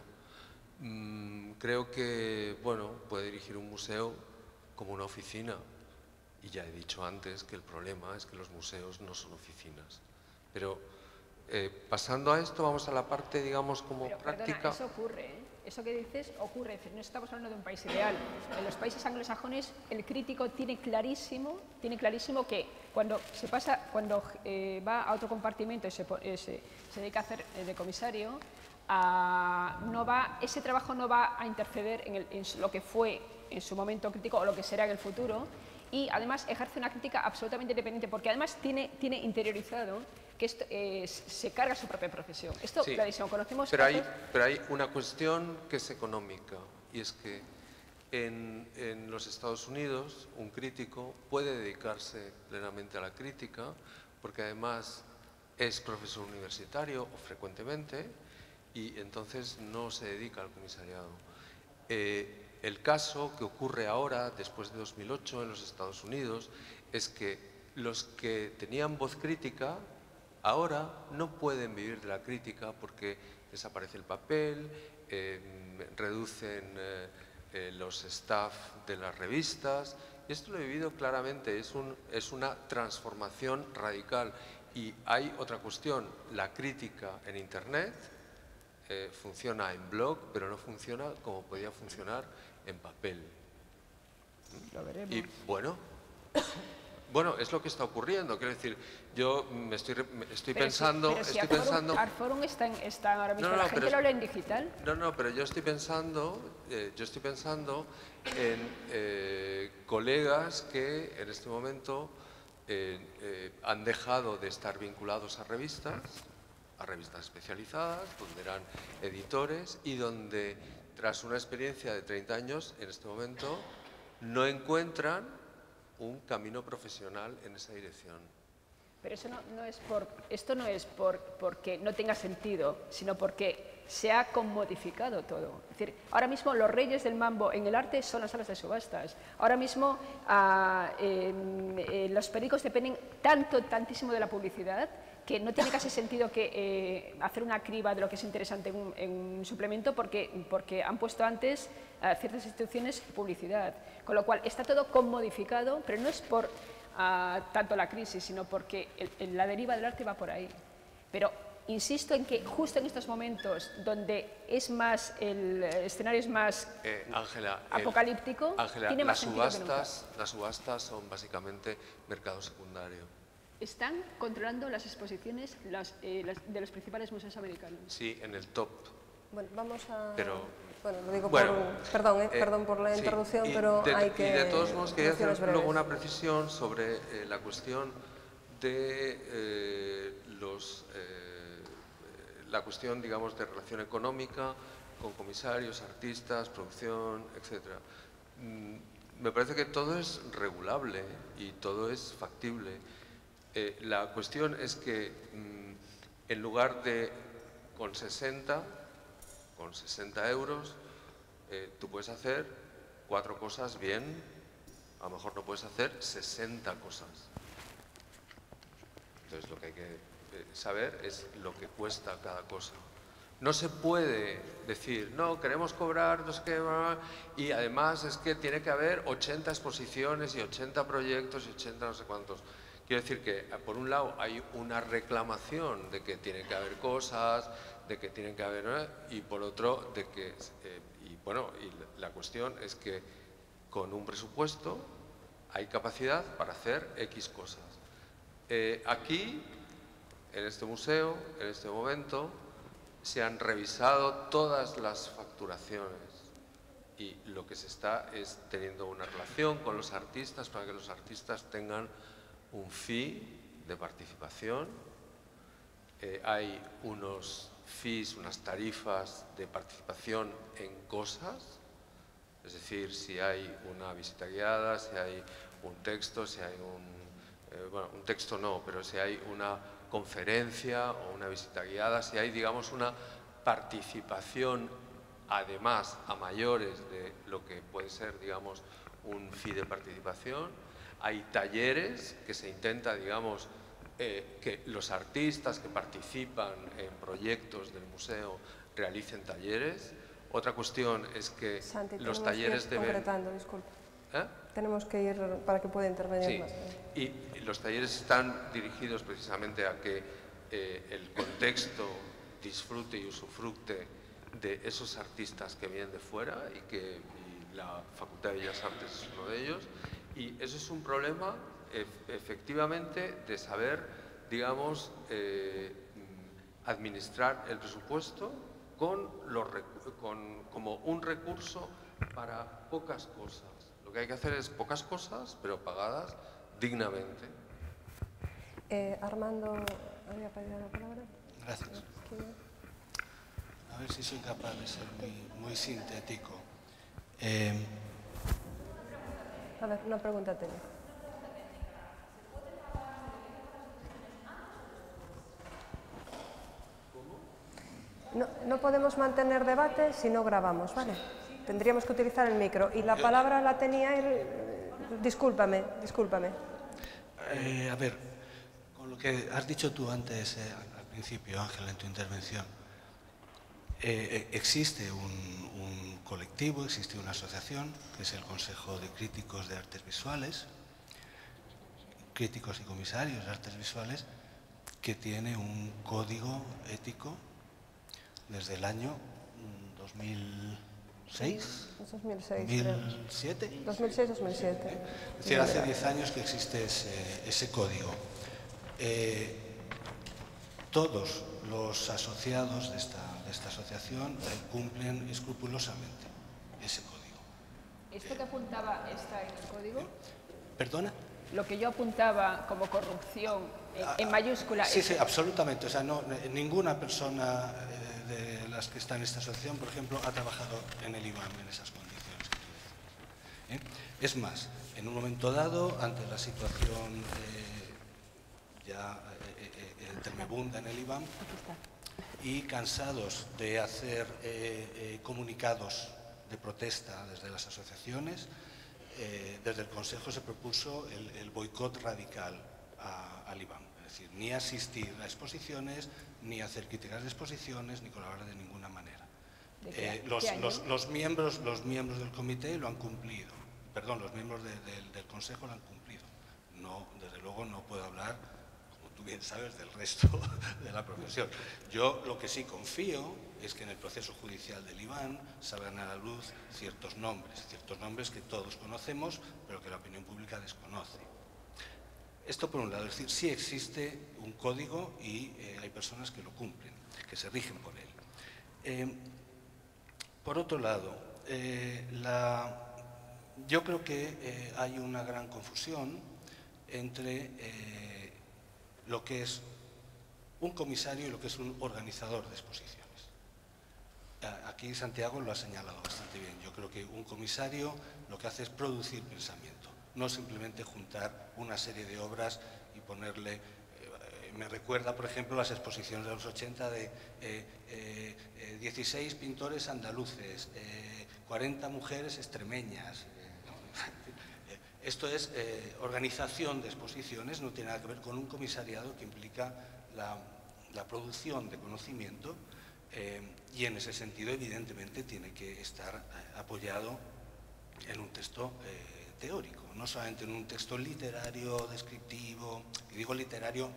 creo que, bueno, puede dirigir un museo como una oficina. Y ya he dicho antes que el problema es que los museos no son oficinas. Pero pasando a esto, vamos a la parte, digamos, como pero, práctica. Perdona, eso ocurre, ¿eh? Eso que dices ocurre. Es decir, no estamos hablando de un país ideal. En los países anglosajones el crítico tiene clarísimo que cuando va a otro compartimento y se dedica a hacer de comisario, ese trabajo no va a interceder en lo que fue en su momento crítico o lo que será en el futuro, y además ejerce una crítica absolutamente independiente, porque además tiene interiorizado que esto, se carga su propia profesión. Esto, sí, clarísimo, conocemos pero casos... pero hay una cuestión que es económica, y es que en los Estados Unidos un crítico puede dedicarse plenamente a la crítica, porque además es profesor universitario o frecuentemente, y entonces no se dedica al comisariado. El caso que ocurre ahora, después de 2008 en los Estados Unidos, es que los que tenían voz crítica ahora no pueden vivir de la crítica porque desaparece el papel, reducen los staff de las revistas, y esto lo he vivido claramente, es una transformación radical. Y hay otra cuestión, la crítica en Internet funciona en blog, pero no funciona como podía funcionar en papel. Lo veremos. Y bueno, es lo que está ocurriendo. Quiero decir, yo estoy pensando... Artforum está ahora mismo, la gente lo lee en digital. No, pero yo estoy pensando en colegas que en este momento han dejado de estar vinculados a revistas especializadas, donde eran editores y donde tras una experiencia de 30 años, en este momento, no encuentran un camino profesional en esa dirección. Pero eso esto no es porque no tenga sentido, sino porque se ha commodificado todo. Es decir, ahora mismo los reyes del mambo en el arte son las salas de subastas. Ahora mismo los periódicos dependen tantísimo de la publicidad que no tiene casi sentido que hacer una criba de lo que es interesante en un suplemento porque han puesto antes ciertas instituciones publicidad. Con lo cual está todo commodificado, pero no es por tanto la crisis, sino porque la deriva del arte va por ahí. Pero insisto en que justo en estos momentos donde el escenario es más apocalíptico, tiene más sentido que nunca. Las subastas son básicamente mercado secundario. Están controlando las exposiciones de los principales museos americanos. Sí, en el top. Bueno, vamos a... Pero, bueno, lo digo bueno, perdón por la interrupción, pero hay que... Y de todos modos quería hacer breves. luego una precisión sobre la cuestión de la cuestión, digamos, de relación económica con comisarios, artistas, producción, etc. Me parece que todo es regulable y todo es factible. La cuestión es que en lugar de con 60 euros, tú puedes hacer 4 cosas bien, a lo mejor no puedes hacer 60 cosas. Entonces lo que hay que saber es lo que cuesta cada cosa. No se puede decir, no, queremos cobrar, no sé qué, y además es que tiene que haber 80 exposiciones y 80 proyectos y 80 no sé cuántos. Quiero decir que, por un lado, hay una reclamación de que tiene que haber cosas, de que tienen que haber, y por otro, de que, y la cuestión es que con un presupuesto hay capacidad para hacer X cosas. Aquí, en este museo, en este momento, se han revisado todas las facturaciones y lo que se está es teniendo una relación con los artistas para que los artistas tengan un fee de participación. Hay unos fees, unas tarifas de participación en cosas, es decir, si hay una visita guiada, si hay un texto, si hay un texto no, pero si hay una conferencia o una visita guiada, si hay, digamos, una participación además a mayores de lo que puede ser, digamos, un fee de participación. Hay talleres que se intenta, digamos, que los artistas que participan en proyectos del museo realicen talleres. Otra cuestión es que Santi, los talleres deben... concretando, disculpa. Tenemos que ir para que pueda intervenir más. Y los talleres están dirigidos precisamente a que el contexto disfrute y usufructe de esos artistas que vienen de fuera y la Facultad de Bellas Artes es uno de ellos. Y eso es un problema, efectivamente, de saber, digamos, administrar el presupuesto como un recurso para pocas cosas. Lo que hay que hacer es pocas cosas, pero pagadas dignamente. Armando, ¿había pedido la palabra? Gracias. A ver si soy capaz de ser muy sintético. A ver, una pregunta técnica. No podemos mantener debate si no grabamos, ¿vale? Tendríamos que utilizar el micro. Y la palabra la tenía él... Discúlpame. A ver, con lo que has dicho tú antes, al principio, Ángel, en tu intervención, existe un colectivo, existe una asociación, que es el Consejo de Críticos de Artes Visuales, críticos y comisarios de artes visuales, que tiene un código ético desde el año 2006, 2007. 2006-2007. Es decir, hace 10 años que existe ese código. Todos los asociados de esta asociación cumplen escrupulosamente ese código. ¿Esto que apuntaba está en el código? ¿Perdona? Lo que yo apuntaba como corrupción en mayúscula... Sí, sí, absolutamente. O sea, ninguna persona de las que está en esta asociación, por ejemplo, ha trabajado en el IBAM en esas condiciones que tú decías. Es más, en un momento dado, ante la situación ya tremebunda en el IBAM y cansados de hacer comunicados de protesta desde las asociaciones, desde el Consejo se propuso el boicot radical al IBAM, es decir, ni asistir a exposiciones, ni hacer críticas de exposiciones, ni colaborar de ninguna manera. Los miembros del comité lo han cumplido, perdón, los miembros del Consejo lo han cumplido. No, desde luego no puedo hablar, como tú bien sabes, del resto de la profesión. Yo lo que sí confío es que en el proceso judicial del IBAM salgan a la luz ciertos nombres que todos conocemos, pero que la opinión pública desconoce. Esto por un lado, es decir, sí existe un código y hay personas que lo cumplen, que se rigen por él. Por otro lado, yo creo que hay una gran confusión entre lo que es un comisario y lo que es un organizador de exposiciones. Aquí Santiago lo ha señalado bastante bien. Yo creo que un comisario lo que hace es producir pensamiento, no simplemente juntar una serie de obras y ponerle... me recuerda, por ejemplo, las exposiciones de los 80 de 16 pintores andaluces, 40 mujeres extremeñas. Esto es organización de exposiciones, no tiene nada que ver con un comisariado que implica la producción de conocimiento y en ese sentido, evidentemente, tiene que estar apoyado en un texto teórico, no solamente en un texto literario, descriptivo, y digo literario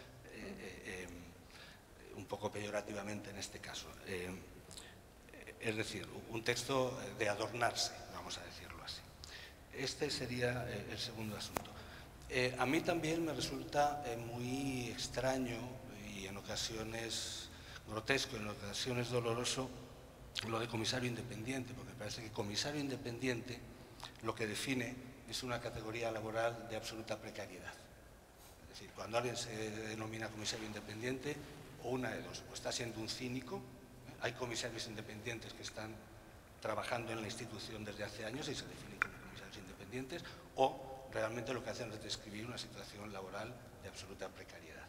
un poco peyorativamente en este caso, es decir, un texto de adornarse, vamos a decirlo así. Este sería el segundo asunto. A mí también me resulta muy extraño y en ocasiones grotesco, en ocasiones doloroso, lo de comisario independiente, porque parece que comisario independiente lo que define es una categoría laboral de absoluta precariedad. Es decir, cuando alguien se denomina comisario independiente, o una de dos, o está siendo un cínico. Hay comisarios independientes que están trabajando en la institución desde hace años y se definen como comisarios independientes, o realmente lo que hacen es describir una situación laboral de absoluta precariedad.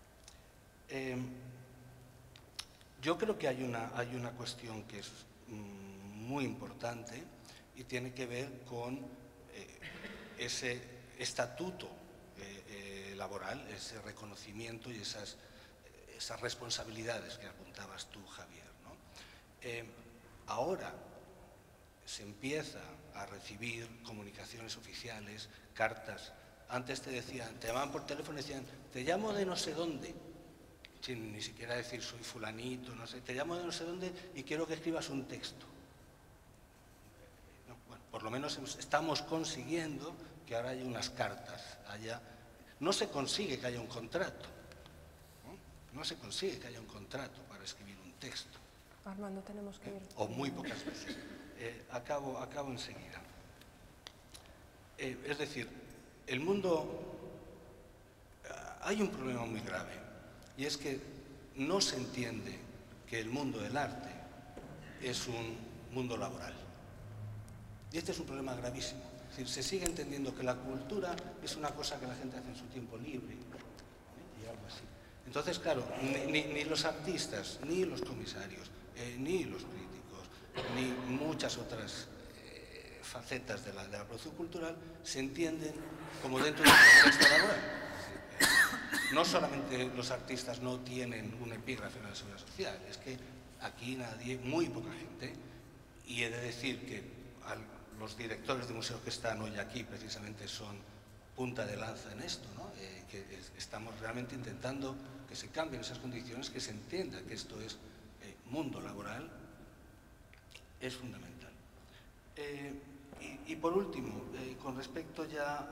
Yo creo que hay una cuestión que es muy importante y tiene que ver con ese estatuto laboral, ese reconocimiento y esas responsabilidades que apuntabas tú, Javier, ¿no? Ahora se empieza a recibir comunicaciones oficiales, cartas. Antes te decían, te llamaban por teléfono y decían, te llamo de no sé dónde, sin ni siquiera decir soy fulanito, no sé, te llamo de no sé dónde y quiero que escribas un texto. Bueno, por lo menos estamos consiguiendo que ahora haya unas cartas, no se consigue que haya un contrato, no se consigue que haya un contrato para escribir un texto. Armando, tenemos que ir. O muy pocas veces. Acabo enseguida. Es decir, el mundo... Hay un problema muy grave, y es que no se entiende que el mundo del arte es un mundo laboral. Y este es un problema gravísimo. Es decir, se sigue entendiendo que la cultura es una cosa que la gente hace en su tiempo libre, y algo así. Entonces, claro, ni los artistas, ni los comisarios, ni los críticos, ni muchas otras facetas de la producción cultural se entienden como dentro de un contexto laboral. No solamente los artistas no tienen un epígrafe en la seguridad social, es que aquí muy poca gente, y he de decir que los directores de museos que están hoy aquí precisamente son punta de lanza en esto, ¿no? Que estamos realmente intentando que se cambien esas condiciones, que se entienda que esto es mundo laboral, es fundamental. Y por último, con respecto ya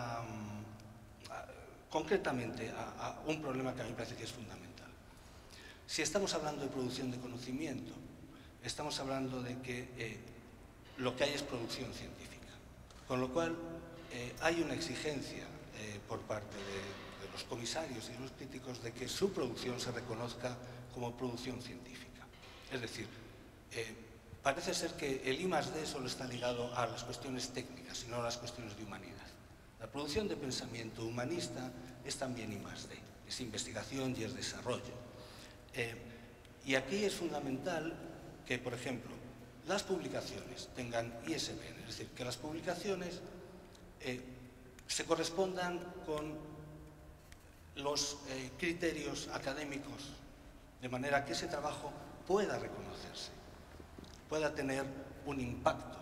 concretamente a un problema que a mí me parece que es fundamental. Si estamos hablando de producción de conocimiento, estamos hablando de que lo que hay es producción científica, con lo cual hay una exigencia por parte de los comisarios y de los críticos de que su producción se reconozca como producción científica. Es decir, parece ser que el I+D solo está ligado a las cuestiones técnicas y no a las cuestiones de humanidad. La producción de pensamiento humanista es también I+D, es investigación y es desarrollo. Y aquí es fundamental que, por ejemplo, las publicaciones tengan ISBN, es decir, que las publicaciones se correspondan con los criterios académicos, de manera que ese trabajo pueda reconocerse, pueda tener un impacto.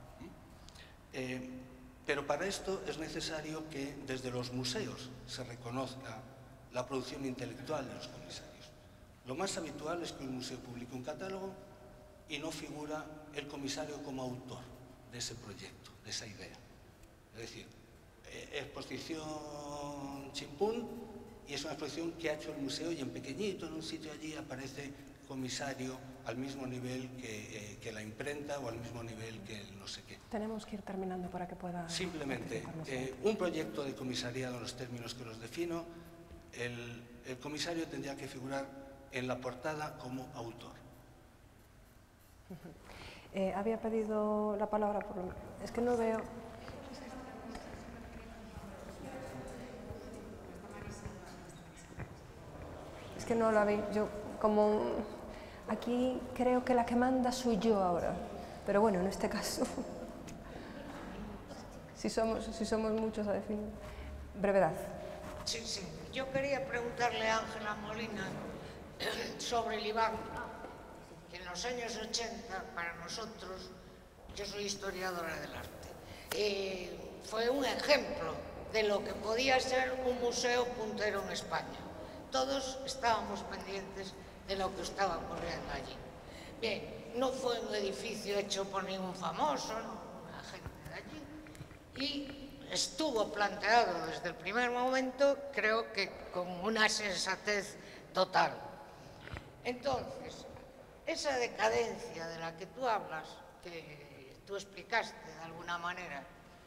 Pero para esto es necesario que desde los museos se reconozca la producción intelectual de los comisarios. Lo más habitual es que un museo publique un catálogo y no figura el comisario como autor de ese proyecto, de esa idea. Es decir, exposición chimpún, y es una exposición que ha hecho el museo y en pequeñito, en un sitio allí, aparece comisario al mismo nivel que la imprenta o al mismo nivel que el no sé qué. Tenemos que ir terminando para que pueda... Simplemente, un proyecto de comisariado en los términos que los defino, el comisario tendría que figurar en la portada como autor. Había pedido la palabra, es que no veo... Es que no la vi, yo como aquí creo que la que manda soy yo ahora, pero bueno, en este caso, si somos muchos a definir. Brevedad. Sí, sí. Yo quería preguntarle a Ángela Molina sobre el IVAM, que en los años 80, para nosotros, yo soy historiadora del arte, fue un ejemplo de lo que podía ser un museo puntero en España. Todos estábamos pendientes de lo que estaba ocurriendo allí. Bien, no fue un edificio hecho por ningún famoso, no, la gente de allí. Y estuvo planteado desde el primer momento, creo que con una sensatez total. Entonces, esa decadencia de la que tú hablas, que tú explicaste de alguna manera,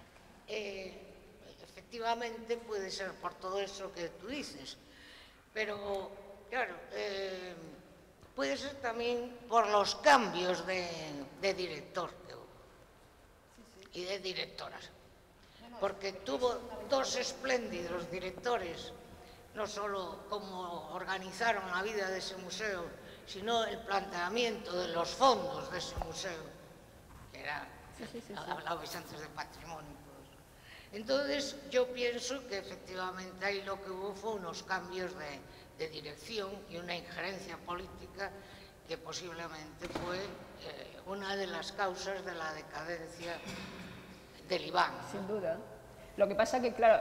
efectivamente puede ser por todo eso que tú dices, pero claro, puede ser también por los cambios de director que hubo y de directoras, porque tuvo dos espléndidos directores, no solo como organizaron la vida de ese museo, sino el planteamiento de los fondos de ese museo, que era, hablabais antes de patrimonio. Entonces, yo pienso que efectivamente ahí lo que hubo fue unos cambios de dirección y una injerencia política que posiblemente fue una de las causas de la decadencia del IVAM. Sin duda. Lo que pasa que, claro,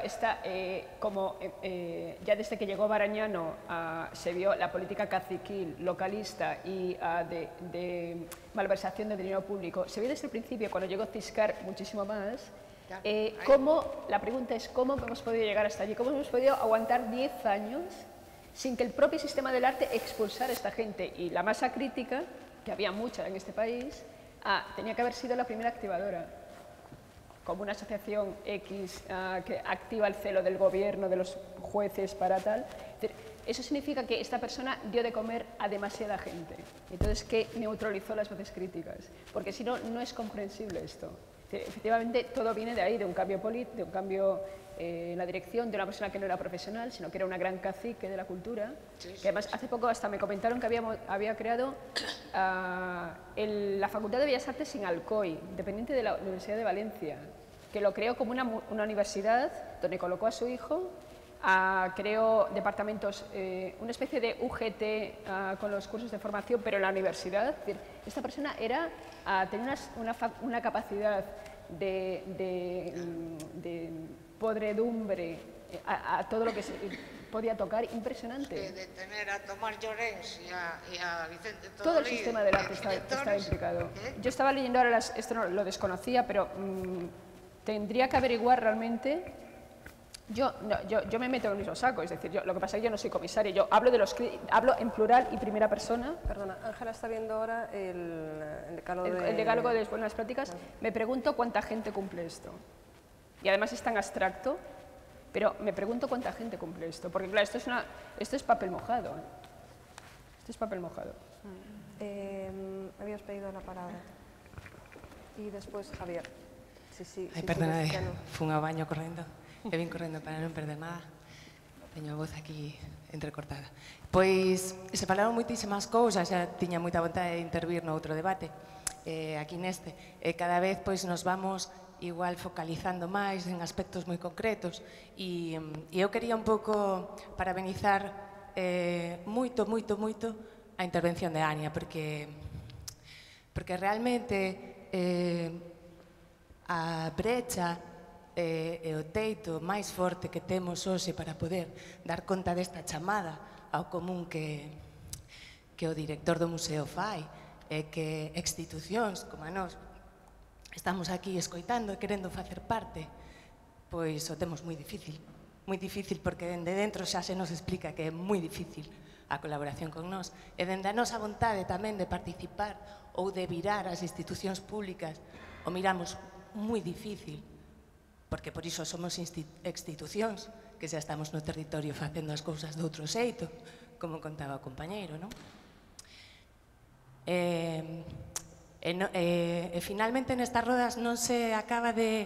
ya desde que llegó Barañano se vio la política caciquil, localista y de malversación de dinero público. Se vio desde el principio, cuando llegó Ciscar, muchísimo más. La pregunta es cómo hemos podido llegar hasta allí, cómo hemos podido aguantar 10 años sin que el propio sistema del arte expulsara a esta gente. Y la masa crítica, que había mucha en este país, tenía que haber sido la primera activadora, como una asociación X que activa el celo del gobierno, de los jueces para tal. Eso significa que esta persona dio de comer a demasiada gente, entonces que neutralizó las voces críticas, porque si no, no es comprensible esto. Efectivamente, todo viene de ahí, de un cambio político, de un cambio en la dirección de una persona que no era profesional, sino que era una gran cacique de la cultura, que además hace poco hasta me comentaron que había creado la Facultad de Bellas Artes en Alcoy, dependiente de la Universidad de Valencia, que lo creó como una universidad donde colocó a su hijo, creó departamentos, una especie de UGT con los cursos de formación, pero en la universidad. Es decir, esta persona tenía una capacidad de podredumbre a todo lo que se podía tocar impresionante. De tener a Tomás Llorens y a Vicente Todolí, todo el sistema del arte está implicado. Yo estaba leyendo ahora, esto no lo desconocía, pero tendría que averiguar realmente. Yo me meto en el mismo saco, es decir, lo que pasa es que yo no soy comisaria, yo hablo en plural y primera persona. Perdona, Ángela está viendo ahora el decálogo de buenas prácticas. Me pregunto cuánta gente cumple esto. Y además es tan abstracto, pero me pregunto cuánta gente cumple esto, porque claro, esto es papel mojado. Esto es papel mojado. Habías pedido la palabra. Y después Javier. Sí, perdona, fun ao baño correndo. E vin correndo para non perder nada. Teño a voz aquí entrecortada. Pois se falaron moitísimas cousas, xa tiña moita vontade de intervir no outro debate, aquí neste. Cada vez pois nos vamos igual focalizando máis en aspectos moi concretos e eu quería un pouco parabenizar moito a intervención de Ania, porque realmente a brecha e o teito máis forte que temos hoxe para poder dar conta desta chamada ao común que o director do museo fai e que institucións como a nós estamos aquí escoitando e querendo facer parte, pois o temos moi difícil porque dende dentro xa se nos explica que é moi difícil a colaboración con nós e dende a nosa vontade tamén de participar ou de virar as institucións públicas o miramos moi difícil, porque por iso somos institucións que xa estamos no territorio facendo as cousas de outro xeito, como contaba o compañeiro, non? Finalmente nestas rodas non se acaba de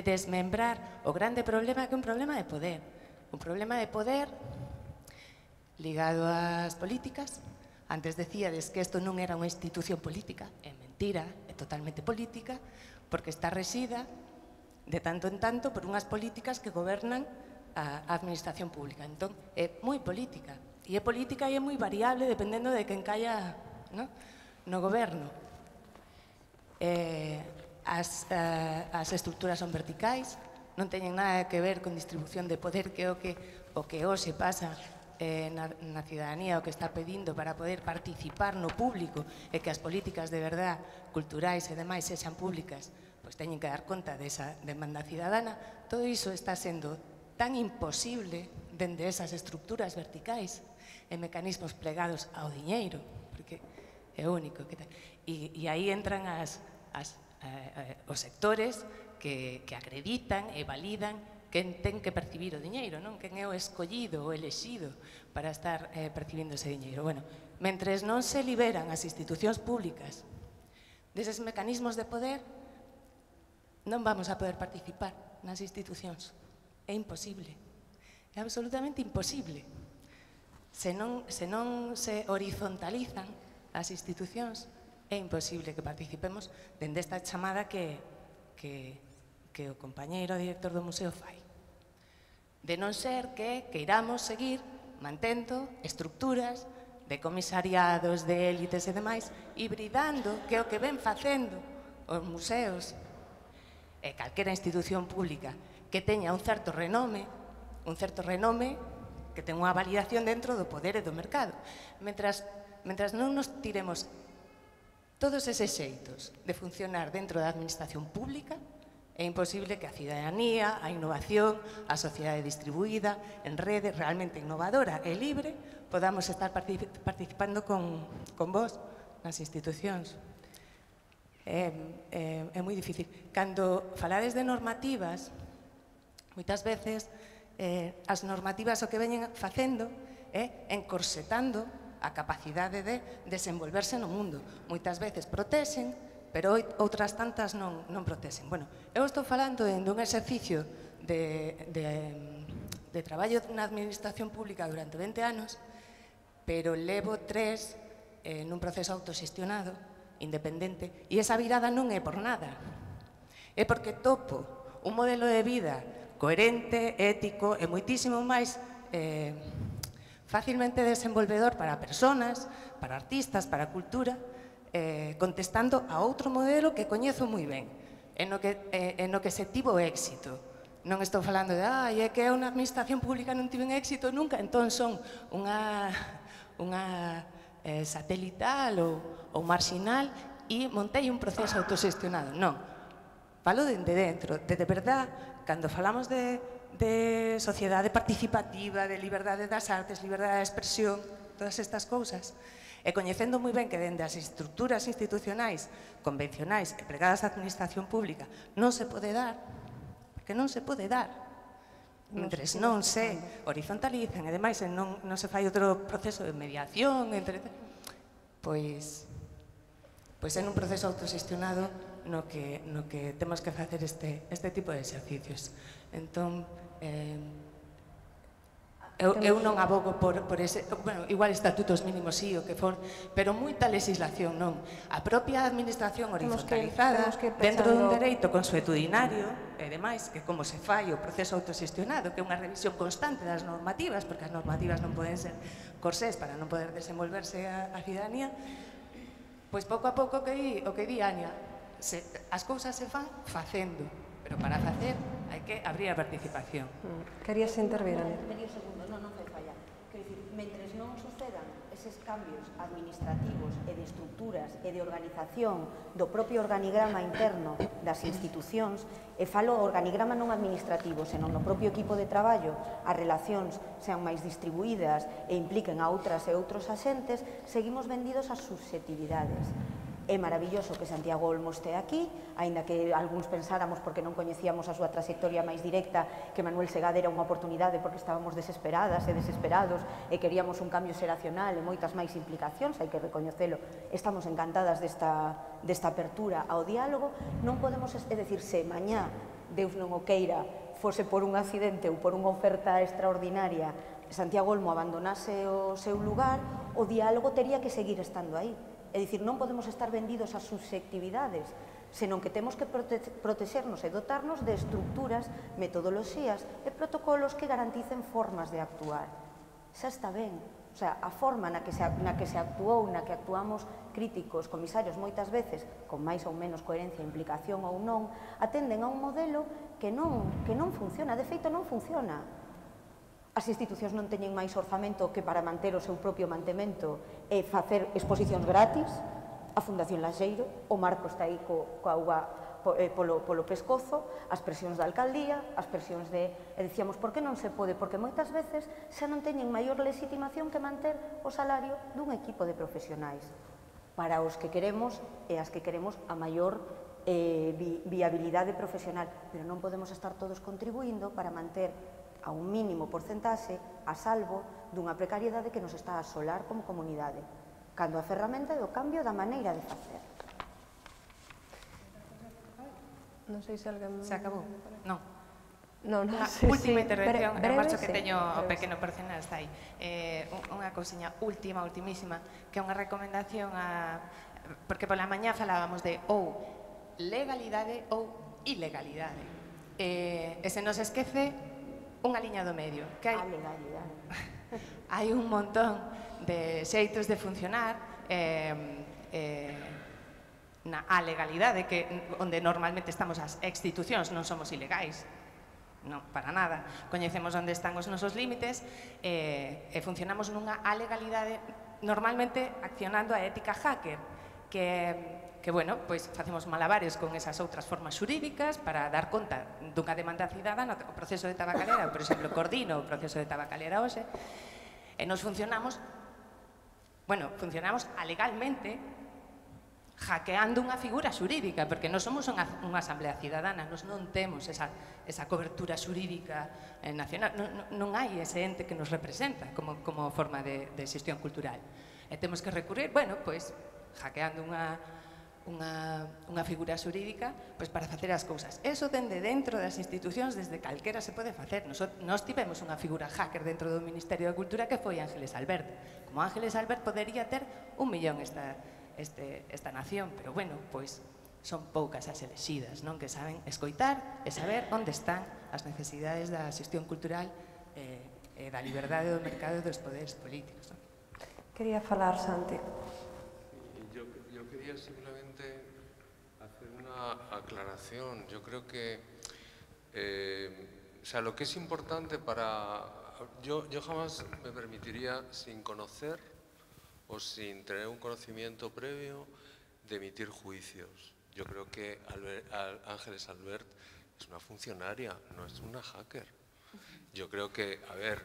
desmembrar o grande problema, que é un problema de poder ligado ás políticas. Antes decíades que isto non era unha institución política, é mentira, é totalmente política, porque está resida de tanto en tanto por unhas políticas que gobernan a administración pública. Entón, é moi política. E é política e é moi variable dependendo de quen caia no goberno. As estruturas son verticais, non teñen nada que ver con distribución de poder, que é o que hoxe pasa na cidadanía, o que está pedindo para poder participar no público e que as políticas de verdad culturais e demais sexan públicas, pois teñen que dar conta desa demanda cidadana. Todo iso está sendo tan imposible dende esas estructuras verticais e mecanismos plegados ao diñeiro, porque é o único que ten. E aí entran os sectores que acreditan e validan quen ten que percibir o diñeiro, non? Quen é o escollido, o elexido para estar percibindo ese diñeiro. Bueno, mentres non se liberan as institucións públicas deses mecanismos de poder, non vamos a poder participar nas institucións. É imposible. É absolutamente imposible. Se non se horizontalizan as institucións, é imposible que participemos dende esta chamada que o compañeiro director do museo fai. De non ser que queiramos seguir mantendo estructuras de comisariados, de élites e demais, hibridando, que é o que ven facendo os museos e calquera institución pública que teña un certo renome que ten unha validación dentro do poder e do mercado. Mentras non nos tiremos todos eses xeitos de funcionar dentro da administración pública, é imposible que a cidadanía, a innovación, a sociedade distribuída, en rede realmente innovadora e libre, podamos estar participando con vos nas institucións. É moi difícil. Cando falades de normativas, moitas veces as normativas o que veñen facendo é encorsetando a capacidade de desenvolverse no mundo. Moitas veces protexen, pero outras tantas non protexen. Bueno, eu estou falando dun exercicio de traballo na administración pública durante 20 anos, pero levo 3 nun proceso autoxestionado, independente, e esa virada non é por nada. É porque topo un modelo de vida coherente, ético e moitísimo máis facilmente desenvolvedor para persoas, para artistas, para a cultura, contestando a outro modelo que coñezo moi ben, en no que se tivo éxito. Non estou falando de, é que unha administración pública non tiven éxito nunca, entón son unha satelital ou marxinal e montei un proceso autoxestionado. Non, falo dende dentro, de verdad, cando falamos de sociedade participativa, de liberdade das artes, liberdade de expresión, todas estas cousas, e coñecendo moi ben que dende as estruturas institucionais, convencionais e plegadas á administración pública non se pode dar, porque non se pode dar, mentres non se horizontalizan e demais, non se fai outro proceso de mediación, pois é nun proceso autoxestionado no que temos que facer este tipo de exercicios. Entón, eu non abogo por ese, igual estatutos mínimos sí, o que for, pero moita legislación non. A propia administración horizontalizada, dentro dun dereito consuetudinario, e demais, que como se fai o proceso autoxestionado, que é unha revisión constante das normativas, porque as normativas non poden ser corsés para non poder desenvolverse a cidadanía, pois pouco a pouco o que di Ania, as cousas se fan facendo, pero para facer hai que abrir a participación. Querías intervir, Ania? Medio segundo, non fai falla. Quero dicir, mentres non sucedan eses cambios administrativos e de estructuras e de organización do propio organigrama interno das institucións, e falo organigrama non administrativo, senón no propio equipo de traballo, as relacións sean máis distribuídas e impliquen a outras e outros axentes, seguimos vendidos ás subxetividades. É maravilloso que Santiago Olmo este aquí, aínda que algúns pensáramos, porque non coñecíamos a súa trayectoria máis directa, que Manuel Segade era unha oportunidade porque estábamos desesperadas e desesperados e queríamos un cambio xeracional e moitas máis implicacións, hai que recoñecelo. Estamos encantadas desta apertura ao diálogo. Non podemos, é dicir, se mañá Deus non o queira, fose por un accidente ou por unha oferta extraordinaria Santiago Olmo abandonase o seu lugar, o diálogo tería que seguir estando aí. É dicir, non podemos estar vendidos ás subxectividades, senón que temos que protexernos e dotarnos de estructuras, metodoloxías e protocolos que garanticen formas de actuar. Xa está ben. O sea, a forma na que se actuou, na que actuamos críticos, comisarios, moitas veces, con máis ou menos coherencia, implicación ou non, atenden a un modelo que non funciona. De feito, non funciona. As institucións non teñen máis orzamento que para manter o seu propio mantemento e facer exposicións gratis. A Fundación Laxeiro, o Marco está aí coa auga polo pescozo, as presións da alcaldía, as presións de... E dicíamos, por que non se pode? Porque moitas veces xa non teñen maior legitimación que manter o salario dun equipo de profesionais para os que queremos e as que queremos a maior viabilidade profesional, pero non podemos estar todos contribuindo para manter a un mínimo porcentaxe a salvo dunha precariedade que nos está a asolar como comunidade, cando a ferramenta é o cambio da maneira de facer. Non sei se alguén... Se acabou? Non. Última intervención, marcho que teño o pequeno personal, está aí. Unha cousiña ultimísima, que é unha recomendación a... Porque pola mañá falábamos de ou legalidade ou ilegalidade. E se nos esquece unha liña do medio. A legalidade. Hai un montón de xeitos de funcionar na legalidade, onde normalmente estamos as institucións, non somos ilegais, non, para nada. Coñecemos onde están os nosos límites e funcionamos nunha alegalidade, normalmente accionando a ética hacker, que bueno, pois facemos malabares con esas outras formas xurídicas para dar conta dunha demanda cidadana, o proceso de tabacalera, por exemplo, coordino o proceso de tabacalera hoxe, e nos funcionamos alegalmente, hackeando unha figura xurídica, porque non somos unha asamblea cidadana, nos non temos esa cobertura xurídica nacional, non hai ese ente que nos representa como forma de xestión cultural. E temos que recurrir, bueno, pois, hackeando unha figura xurídica para facer as cousas. Eso dende dentro das institucións, desde calquera se pode facer. Nós tivemos unha figura hacker dentro do Ministerio da Cultura que foi Ángeles Albert. Como Ángeles Albert podería ter 1 millón esta nación, pero bueno, pois son poucas as elexidas, non? Que saben escoitar e saber onde están as necesidades da xestión cultural e da liberdade do mercado e dos poderes políticos. Quería falar, Santi. Yo quería simplemente hacer una aclaración. Yo creo que o sea, lo que es importante para... Yo jamás me permitiría, sin conocer o sin tener un conocimiento previo, de emitir juicios. Yo creo que Ángeles Albert es una funcionaria, no es una hacker. Yo creo que, a ver,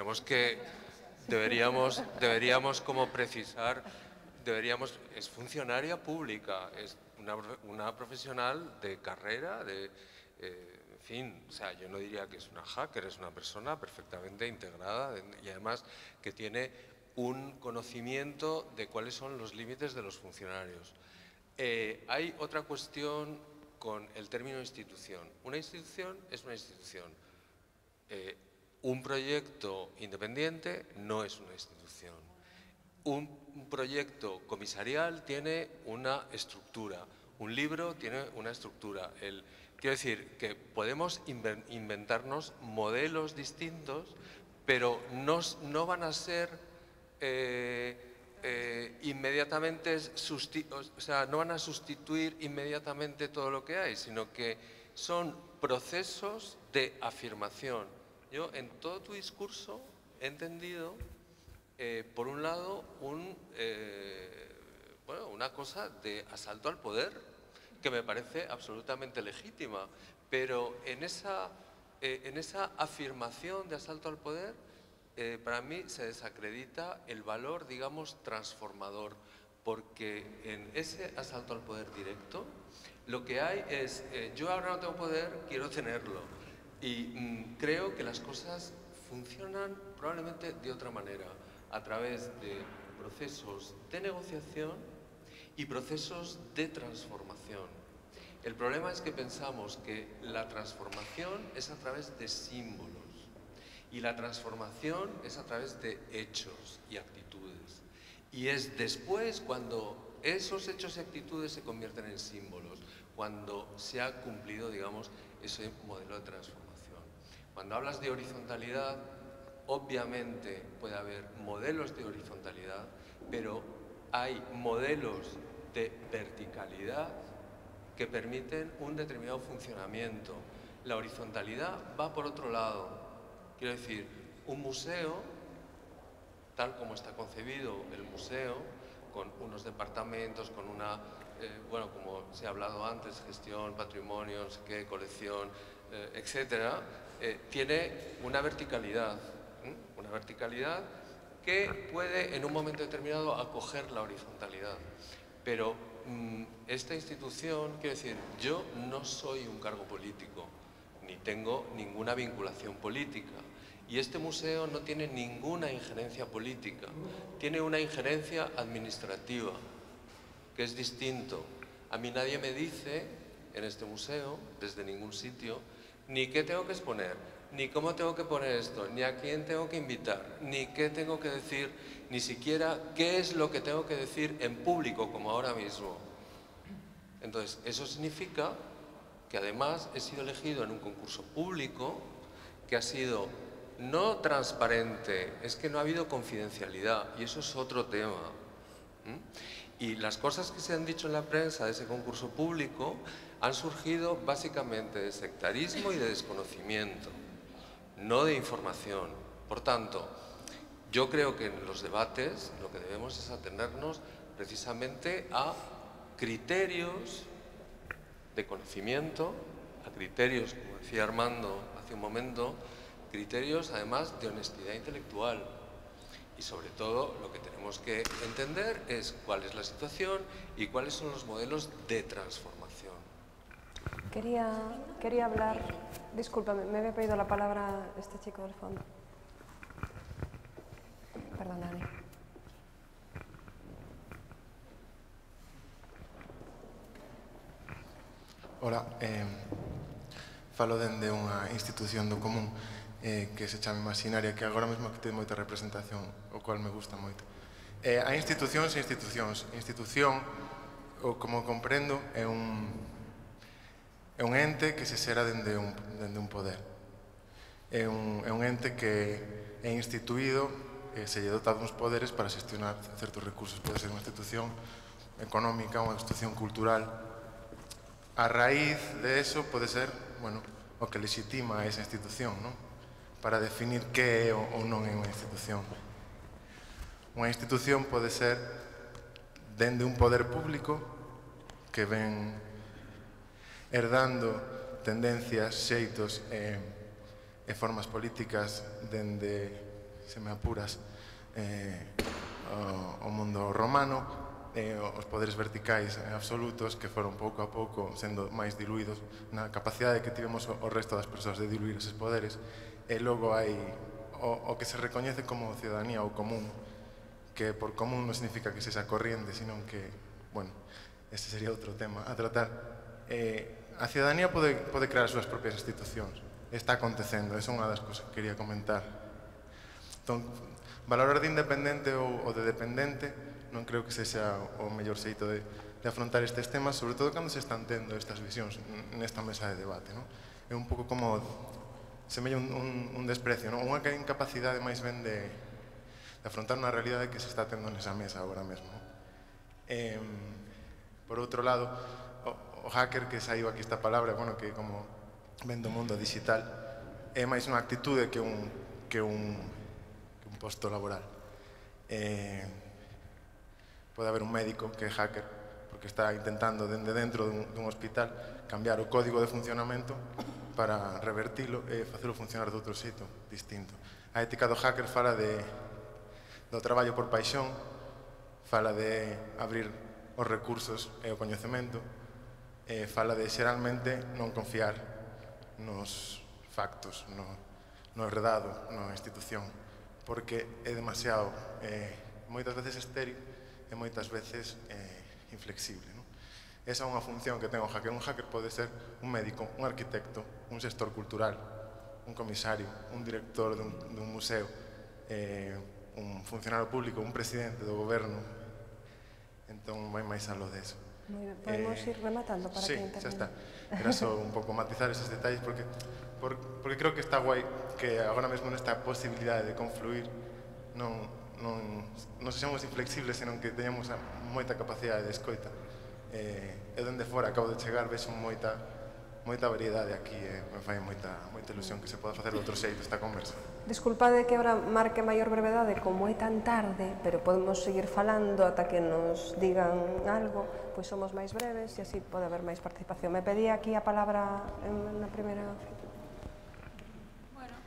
deberíamos como precisar, es funcionaria pública, es una profesional de carrera, en fin, o sea, yo no diría que es una hacker, es una persona perfectamente integrada y además que tiene un conocimiento de cuáles son los límites de los funcionarios. Hay otra cuestión con el término institución. Una institución es una institución. Un proyecto independiente no es una institución. Un proyecto comisarial tiene una estructura. Un libro tiene una estructura. Quiero decir que podemos inventarnos modelos distintos, pero no van a ser inmediatamente, o sea, no van a sustituir inmediatamente todo lo que hay, sino que son procesos de afirmación. Yo en todo tu discurso he entendido, por un lado, una cosa de asalto al poder, que me parece absolutamente legítima, pero en esa afirmación de asalto al poder, para mí se desacredita el valor, digamos, transformador, porque en ese asalto al poder directo lo que hay es, yo ahora no tengo poder, quiero tenerlo, y creo que las cosas funcionan probablemente de otra manera, a través de procesos de negociación y procesos de transformación. El problema es que pensamos que la transformación es a través de símbolos. Y la transformación es a través de hechos y actitudes. Y es después cuando esos hechos y actitudes se convierten en símbolos, cuando se ha cumplido, digamos, ese modelo de transformación. Cuando hablas de horizontalidad, obviamente puede haber modelos de horizontalidad, pero hay modelos de verticalidad que permiten un determinado funcionamiento. La horizontalidad va por otro lado. Quiero decir, un museo, tal como está concebido el museo, con unos departamentos, con una, bueno, como se ha hablado antes, gestión, patrimonio, no sé qué, colección, etcétera, tiene una verticalidad que puede en un momento determinado acoger la horizontalidad. Pero esta institución, quiero decir, yo no soy un cargo político, ni tengo ninguna vinculación política. Y este museo no tiene ninguna injerencia política, tiene una injerencia administrativa, que es distinto. A mí nadie me dice en este museo, desde ningún sitio, ni qué tengo que exponer, ni cómo tengo que poner esto, ni a quién tengo que invitar, ni qué tengo que decir, ni siquiera qué es lo que tengo que decir en público, como ahora mismo. Entonces, eso significa que además he sido elegido en un concurso público que ha sido no transparente, es que no ha habido confidencialidad, y eso es otro tema. Y las cosas que se han dicho en la prensa de ese concurso público han surgido básicamente de sectarismo y de desconocimiento, no de información. Por tanto, yo creo que en los debates lo que debemos es atenernos precisamente a criterios de conocimiento, a criterios, como decía Armando hace un momento, criterios además de honestidad intelectual. Y sobre todo lo que tenemos que entender es cuál es la situación y cuáles son los modelos de transformación. Quería hablar, discúlpame, me había pedido la palabra este chico del fondo. Perdóname. Hola, falo dende unha institución do común que se chama Imaxinaria, que agora mesmo que ten moita representación, o cual me gusta moito. Hai institucións e institucións. Institución, como comprendo, é un ente que se xera dende un poder. É un ente que é instituído e se lle dota uns poderes para xestionar certos recursos. Pode ser unha institución económica, unha institución cultural. A raíz de eso pode ser, bueno, o que legitima esa institución, non? Para definir que é ou non é unha institución. Unha institución pode ser dende un poder público que ven herdando tendencias, xeitos e formas políticas dende, se me apuras, o mundo romano, os poderes verticais absolutos que foron pouco a pouco sendo máis diluídos na capacidade que tivemos o resto das persoas de diluir eses poderes. E logo hai o que se recoñece como ciudadanía ou común, que por común non significa que sexa corriente, sino que, bueno, ese sería outro tema a tratar. A ciudadanía pode crear as súas propias institucións. Está acontecendo, esa é unha das cousas que quería comentar. Entón, valorar de independente ou de dependente non creo que sexa o mellor xeito de afrontar estes temas, sobre todo cando se están tendo estas visións nesta mesa de debate. É un pouco como semella un desprecio, unha incapacidade máis ben de afrontar unha realidade que se está tendo nesa mesa agora mesmo. Por outro lado, o hacker, que saiu aquí esta palabra, bueno, que como ven do mundo digital, é máis unha actitude que un posto laboral. Pode haber un médico que é hacker porque está intentando dende dentro dun hospital cambiar o código de funcionamento para revertilo e facelo funcionar de outro xeito distinto. A ética do hacker fala do traballo por paixón, fala de abrir os recursos e o coñecemento, fala de xeralmente non confiar nos factos, no herdado, na institución, porque é demasiado, moitas veces estéril e moitas veces inflexible. Esa é unha función que ten o hacker. Un hacker pode ser un médico, un arquitecto, un xestor cultural, un comisario, un director dun museo, un funcionario público, un presidente do goberno. Entón, vai máis aló deso. Moi ben, podemos ir rematando para que termine. Sí, xa está. Era só un pouco matizar esos detalles porque creo que está guai que agora mesmo nesta posibilidade de confluir non sexamos inflexibles, senón que teñamos moita capacidade de escoita. Eu dende fora acabo de chegar, vexo moita variedade aquí e me fai moita ilusión que se poda facer de outro xeito esta conversa. Disculpade que ahora marque maior brevedade, como é tan tarde, pero podemos seguir falando ata que nos digan algo, pois somos máis breves e así pode haber máis participación. Me pedía aquí a palabra na primeira... Bueno,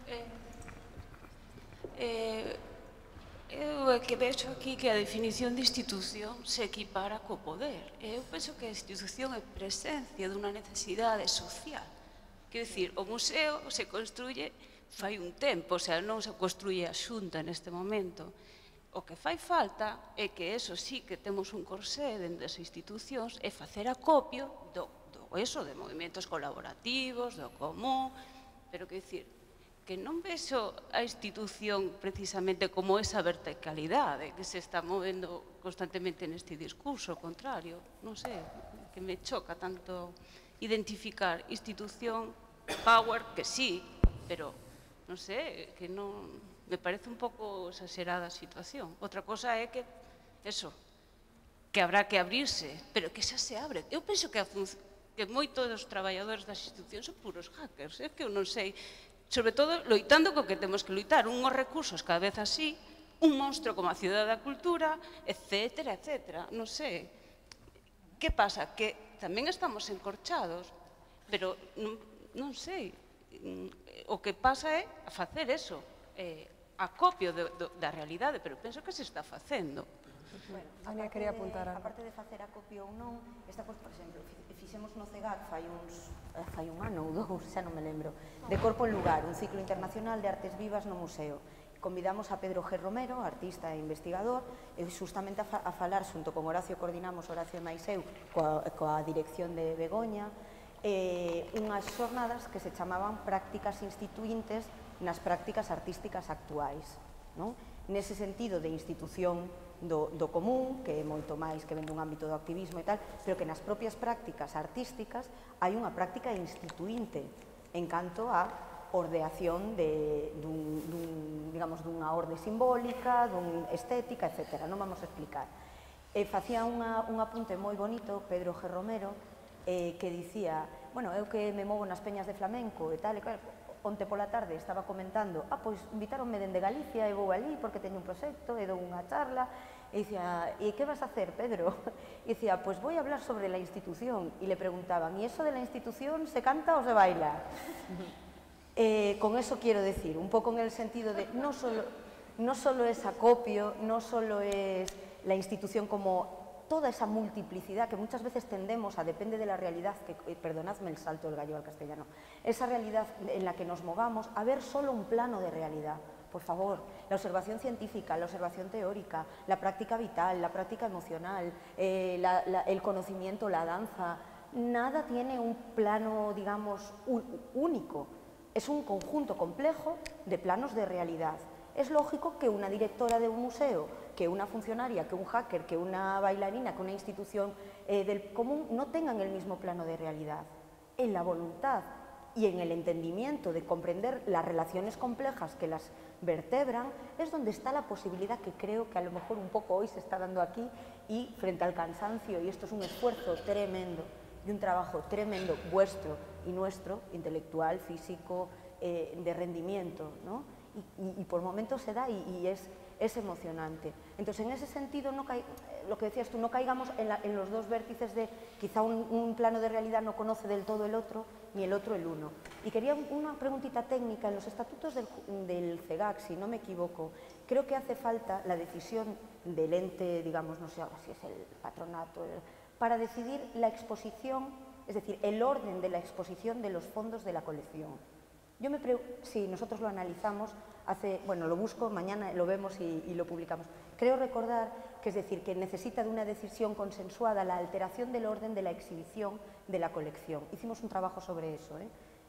eu que vexo aquí que a definición de institución se equipara co poder. Eu penso que a institución é presencia dunha necesidade social. Quero dicir, o museo se construye fai un tempo, o sea, non se construye a xunta neste momento. O que fai falta é que eso sí que temos un corsé dende as institucións é facer acopio de movimentos colaborativos, do común, pero quero dicir, que non vexo a institución precisamente como esa verticalidade que se está movendo constantemente neste discurso, ao contrario, non sei, que me choca tanto identificar institución, power, que sí, pero non sei, que non, me parece un pouco exagerada a situación. Outra cosa é que, eso, que habrá que abrirse, pero que xa se abre. Eu penso que moitos dos traballadores das institucións son puros hackers, é que eu non sei, sobre todo loitando co que temos que loitar, unhos recursos cada vez así, un monstro como a Cidade da Cultura, etcétera, etcétera, non sei. Que pasa? Que tamén estamos encorchados, pero non sei, o que pasa é a facer eso, acopio da realidade, pero penso que se está facendo. Bueno, Ania quería apuntar algo. Aparte de facer acopio ou non, esta cosa, por exemplo, fixemos no CEGAC fai un ano ou dous, xa non me lembro, de Corpo en Lugar, un ciclo internacional de artes vivas no museo. Convidamos a Pedro G. Romero, artista e investigador, e justamente a falar xunto con Horacio, coordinamos Horacio e máis eu, coa dirección de Begoña, unhas xornadas que se chamaban prácticas instituíntes nas prácticas artísticas actuais. Nese sentido de institución do común, que é moito máis que ven dun ámbito do activismo e tal, pero que nas propias prácticas artísticas hai unha práctica instituínte en canto a ordeación dunha orde simbólica, dunha estética, etc. Non vamos a explicar. Facía un apunte moi bonito, Pedro G. Romero, que dicía, bueno, eu que me movo nas peñas de flamenco e tal, onte pola tarde estaba comentando, pois invitáronme dende Galicia e vou ali porque teño un proxecto e dou unha charla, e dicía, e que vas a hacer, Pedro? E dicía, pois voy a hablar sobre la institución, e le preguntaban, e eso de la institución se canta o se baila? Con eso quiero decir, un pouco en el sentido de, no solo es acopio, no solo es la institución como toda esa multiplicidad que muchas veces tendemos a, depende de la realidad, perdonadme el salto del gallego al castellano, esa realidad en la que nos movamos, a ver solo un plano de realidad. Por favor, la observación científica, la observación teórica, la práctica vital, la práctica emocional, el conocimiento, la danza, nada tiene un plano, digamos, único. Es un conjunto complejo de planos de realidad. Es lógico que una directora de un museo, que una funcionaria, que un hacker, que una bailarina, que una institución del común no tengan el mismo plano de realidad. En la voluntad y en el entendimiento de comprender las relaciones complejas que las vertebran es donde está la posibilidad que creo que a lo mejor un poco hoy se está dando aquí y frente al cansancio, y esto es un esfuerzo tremendo y un trabajo tremendo vuestro y nuestro, intelectual, físico, de rendimiento, ¿no? Y por momentos se da y es emocionante. Entonces, en ese sentido, lo que decías tú, no caigamos en los dos vértices de quizá un plano de realidad no conoce del todo el otro, ni el otro el uno. Y quería una preguntita técnica. En los estatutos del CEGAC, si no me equivoco, creo que hace falta la decisión del ente, digamos, no sé ahora si es el patronato, para decidir la exposición, es decir, el orden de la exposición de los fondos de la colección. Yo me pregunto, sí, nosotros lo analizamos bueno, lo busco, mañana lo vemos y lo publicamos. Creo recordar que es decir, que necesita de una decisión consensuada la alteración del orden de la exhibición de la colección. Hicimos un trabajo sobre eso,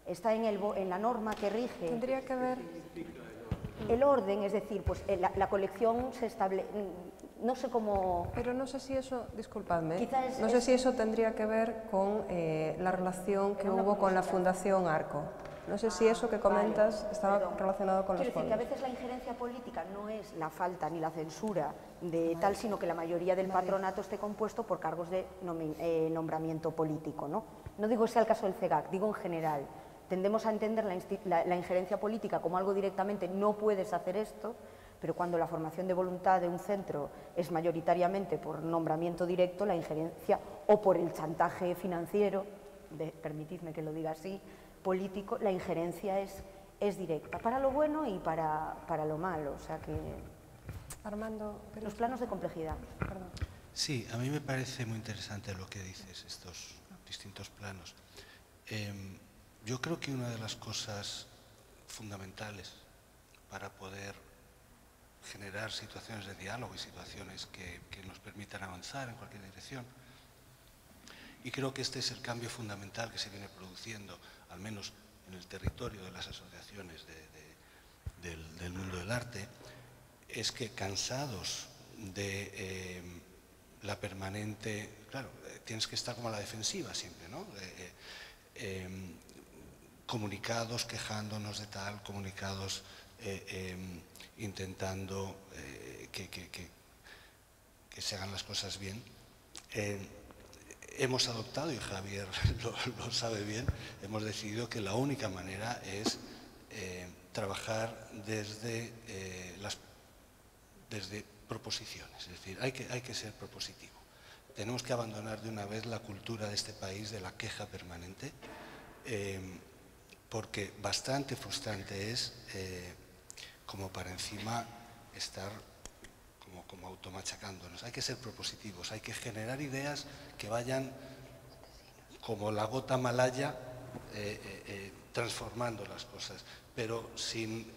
está en la norma que rige. Tendría que ver... El orden, es decir, pues la colección se establece, no sé cómo... Pero no sé si eso, disculpadme, Quizás no sé si eso tendría que ver con la relación que hubo con la Fundación Arco. No sé si eso que comentas estaba relacionado con los fondos. Quiero decir que a fondos. veces la injerencia política no es la falta ni la censura de tal, sino que la mayoría del patronato esté compuesto por cargos de nombramiento político, ¿no? No digo que sea el caso del CEGAC, digo en general. Tendemos a entender la injerencia política como algo directamente, no puedes hacer esto, pero cuando la formación de voluntad de un centro es mayoritariamente por nombramiento directo, la injerencia, o por el chantaje financiero, permitidme que lo diga así, político, la injerencia es directa, para lo bueno y para lo malo. O sea que... Armando... Los planos de complejidad. Perdón. Sí, a mí me parece muy interesante lo que dices, estos distintos planos. Yo creo que una de las cosas fundamentales para poder generar situaciones de diálogo y situaciones que nos permitan avanzar en cualquier dirección, y creo que este es el cambio fundamental que se viene produciendo, al menos en el territorio de las asociaciones del mundo del arte, es que cansados de la permanente... Claro, tienes que estar como a la defensiva siempre, ¿no? Comunicados quejándonos de tal, comunicados intentando que se hagan las cosas bien. Hemos adoptado, y Javier lo sabe bien, hemos decidido que la única manera es trabajar desde proposiciones, es decir, hay que ser propositivo. Tenemos que abandonar de una vez la cultura de este país de la queja permanente, porque bastante frustrante es como para encima estar como automachacándonos. Hay que ser propositivos, hay que generar ideas que vayan como la gota malaya transformando las cosas, pero sin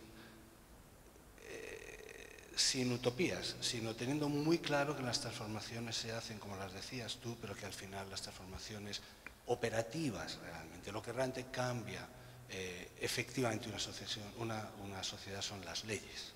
utopías, sino teniendo muy claro que las transformaciones se hacen, como las decías tú, pero que al final las transformaciones operativas realmente, lo que realmente cambia efectivamente una sociedad son las leyes.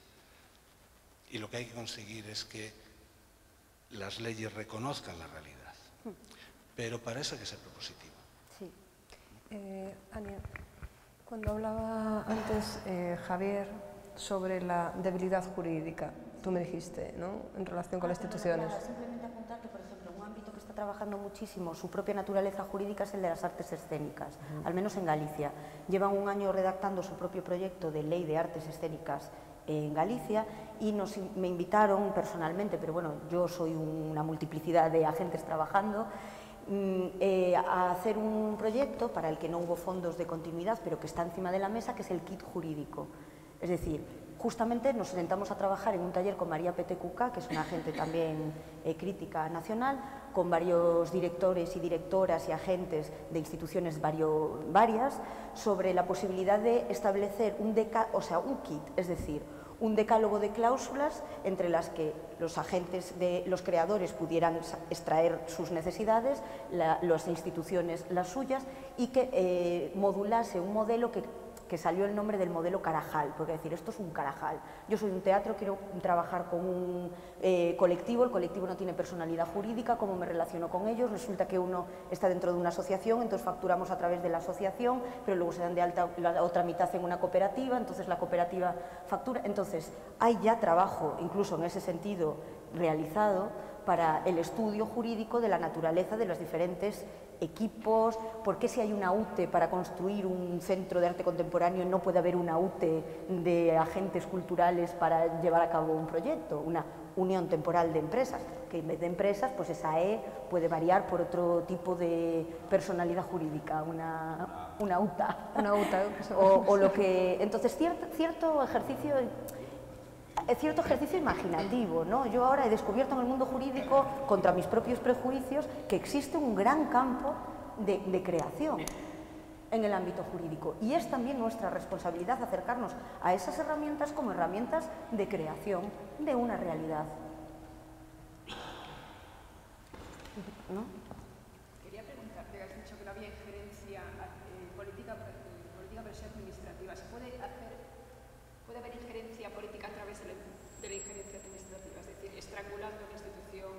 Y lo que hay que conseguir es que las leyes reconozcan la realidad. Pero para eso hay que ser propositivo. Sí. Ania, cuando hablaba antes Javier sobre la debilidad jurídica, tú me dijiste, ¿no?, en relación con las instituciones. Simplemente apuntar que, por ejemplo, un ámbito que está trabajando muchísimo su propia naturaleza jurídica es el de las artes escénicas, al menos en Galicia. Llevan un año redactando su propio proyecto de ley de artes escénicas en Galicia y me invitaron personalmente, pero bueno, yo soy una multiplicidad de agentes trabajando, a hacer un proyecto para el que no hubo fondos de continuidad, pero que está encima de la mesa, que es el kit jurídico. Es decir, justamente nos sentamos a trabajar en un taller con María Petecuca, que es una agente también crítica nacional, con varios directores y directoras y agentes de instituciones varias, sobre la posibilidad de establecer un kit, es decir, un decálogo de cláusulas entre las que los agentes, los creadores pudieran extraer sus necesidades, las instituciones las suyas, y que modulase un modelo que salió el nombre del modelo Carajal, porque decir, esto es un Carajal. Yo soy un teatro, quiero trabajar con un colectivo, el colectivo no tiene personalidad jurídica, ¿cómo me relaciono con ellos? Resulta que uno está dentro de una asociación, entonces facturamos a través de la asociación, pero luego se dan de alta la otra mitad en una cooperativa, entonces la cooperativa factura. Entonces, hay ya trabajo, incluso en ese sentido, realizado para el estudio jurídico de la naturaleza de los diferentes equipos. ¿Por qué si hay una UTE para construir un centro de arte contemporáneo no puede haber una UTE de agentes culturales para llevar a cabo un proyecto? Una unión temporal de empresas, que en vez de empresas, pues esa E puede variar por otro tipo de personalidad jurídica, una UTA. Una UTA. o lo que... Entonces, cierto ejercicio imaginativo, ¿no? Yo ahora he descubierto en el mundo jurídico, contra mis propios prejuicios, que existe un gran campo de creación en el ámbito jurídico. Y es también nuestra responsabilidad acercarnos a esas herramientas como herramientas de creación de una realidad. ¿No? Quería preguntarte, has dicho que no había injerencia política una presión administrativa. ¿Se puede haber injerencia política a través de la injerencia administrativa? Es decir, estrangulando una institución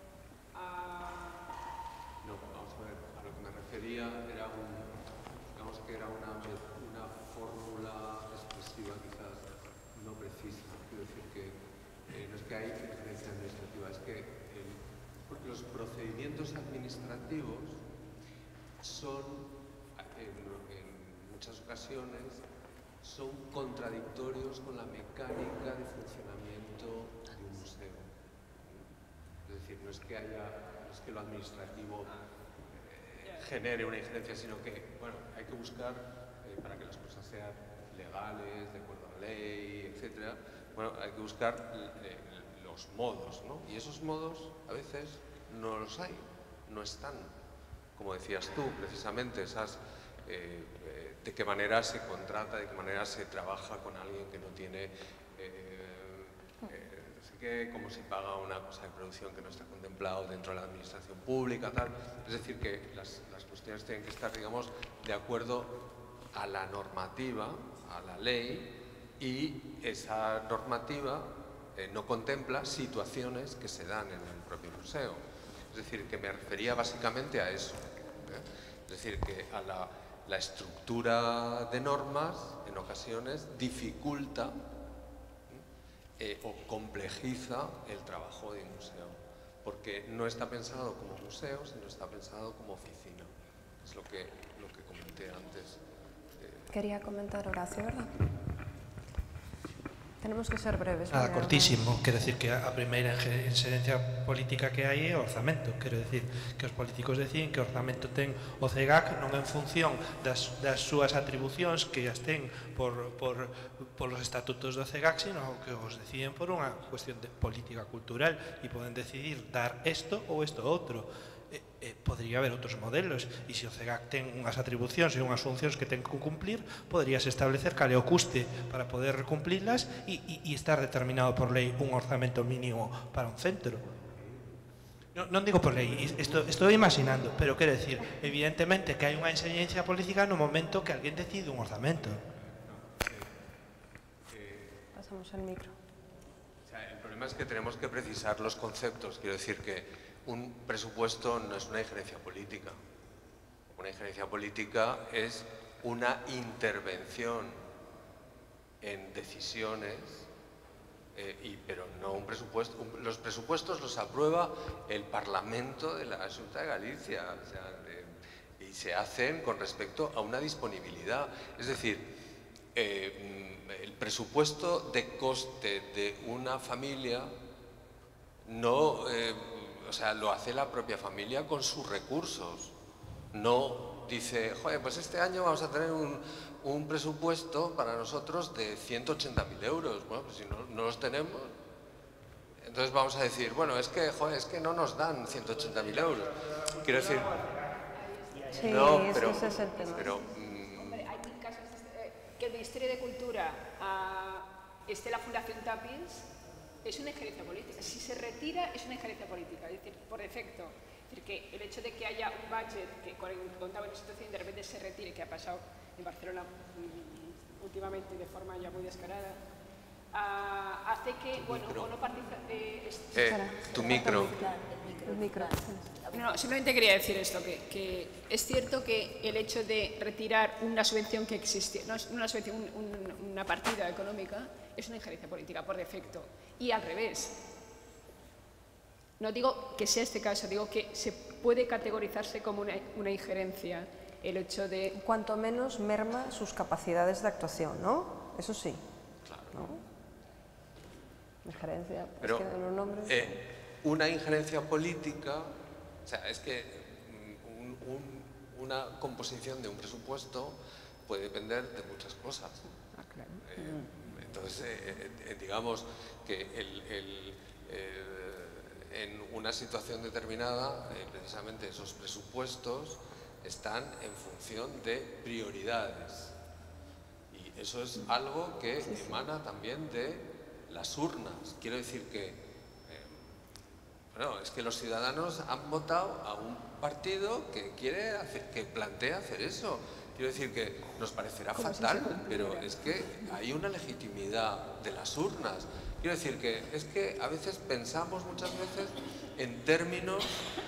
a... No, vamos a ver, a lo que me refería era digamos que era una fórmula expresiva quizás no precisa. Quiero decir que no es que hay injerencia administrativa, es que los procedimientos administrativos son, en muchas ocasiones, son contradictorios con la mecánica de funcionamiento de un museo. Es decir, no es que lo administrativo genere una injerencia, sino que, bueno, hay que buscar, para que las cosas sean legales, de acuerdo a la ley, etcétera, bueno, hay que buscar los modos, ¿no? Y esos modos, a veces, no los hay, no están. Como decías tú, precisamente, de qué manera se contrata, de qué manera se trabaja con alguien que no tiene, no sé qué, cómo se paga una cosa de producción que no está contemplado dentro de la administración pública, tal. Es decir, que las cuestiones tienen que estar, digamos, de acuerdo a la normativa, a la ley, y esa normativa no contempla situaciones que se dan en el propio museo. Es decir, que me refería básicamente a eso. Es decir, que a la estructura de normas, en ocasiones, dificulta o complejiza el trabajo de un museo. Porque no está pensado como museo, sino está pensado como oficina. Es lo que comenté antes. Quería comentar Horacio, ¿verdad? Tenemos que ser breves. Nada, cortísimo. Quero decir que a primeira injerencia política que hai é o orzamento. Quero decir que os políticos deciden que o orzamento ten o CEGAC non en función das súas atribucións que as ten polos estatutos do CEGAC, sino que os deciden por unha cuestión de política cultural e poden decidir dar isto ou isto outro. Podría haber outros modelos e se o CEGAC ten unhas atribucións e unhas funcións que ten que cumplir, poderíase establecer cal é o custe para poder cumplirlas e estar determinado por lei un orzamento mínimo para un centro. Non digo por lei, estou imaginando, pero quero decir, evidentemente que hai unha inxerencia política no momento que alguén decide un orzamento. Pasamos el micro. El problema es que tenemos que precisar los conceptos. Quiero decir que un presupuesto no es una injerencia política. Una injerencia política es una intervención en decisiones, pero no un presupuesto. Los presupuestos los aprueba el Parlamento de la Xunta de Galicia, o sea, y se hacen con respecto a una disponibilidad. Es decir, el presupuesto de coste de una familia no... o sea, lo hace la propia familia con sus recursos. No dice, joder, pues este año vamos a tener un presupuesto para nosotros de 180.000 euros. Bueno, pues si no los tenemos, entonces vamos a decir, bueno, es que, joder, es que no nos dan 180.000 euros. Quiero decir... Sí, no, pero, ese es el tema. Hombre, hay casos que el Ministerio de Cultura esté la Fundación Tapiens, es una injerencia política. Si se retira, es una injerencia política, es decir, por defecto. Es decir, que el hecho de que haya un budget que contaba en una situación de repente se retire, que ha pasado en Barcelona últimamente de forma ya muy descarada, hace que, bueno, o no participe... tu micro. El micro. No, simplemente quería decir esto, que es cierto que el hecho de retirar una subvención que existe, no es una subvención, una partida económica, es una injerencia política por defecto. Y al revés. No digo que sea este caso, digo que se puede categorizarse como una injerencia el hecho de... Cuanto menos merma sus capacidades de actuación, ¿no? Eso sí. Claro. ¿No? Injerencia. Pero es que los nombres... una injerencia política, o sea, es que una composición de un presupuesto puede depender de muchas cosas. Claro. Entonces, digamos que en una situación determinada, precisamente esos presupuestos están en función de prioridades. Y eso es algo que emana también de las urnas. Quiero decir que, bueno, es que los ciudadanos han votado a un partido que plantea hacer eso. Quiero decir que nos parecerá fatal, pero es que hay una legitimidad de las urnas. Quiero decir que es que a veces pensamos muchas veces en términos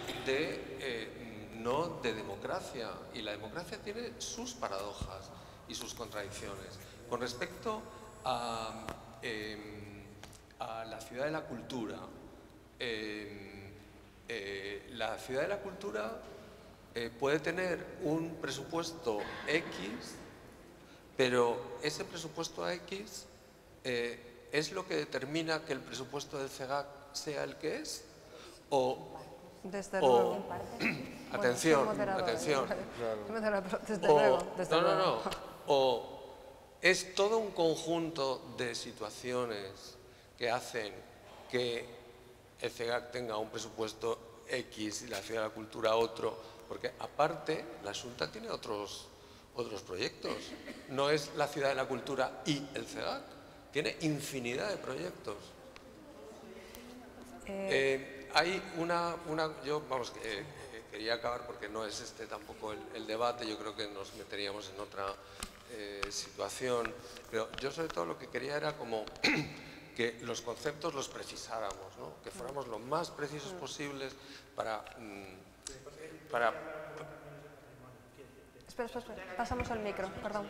de no de democracia, y la democracia tiene sus paradojas y sus contradicciones. Con respecto a la ciudad de la cultura, la ciudad de la cultura puede tener un presupuesto X, pero ese presupuesto X ¿es lo que determina que el presupuesto del CEGAC sea el que es? Desde luego. Atención, atención. O es todo un conjunto de situaciones que hacen que el CEGAC tenga un presupuesto X y la Ciudad de la Cultura otro, porque aparte la Xunta tiene otros proyectos. No es la Ciudad de la Cultura y el CEGAC, tiene infinidad de proyectos. Hay yo quería acabar porque no es este tampoco el debate, yo creo que nos meteríamos en otra situación, pero yo sobre todo lo que quería era como que los conceptos los precisáramos, ¿no? Que fuéramos lo más precisos posibles para... Espera, pasamos el micro, perdón.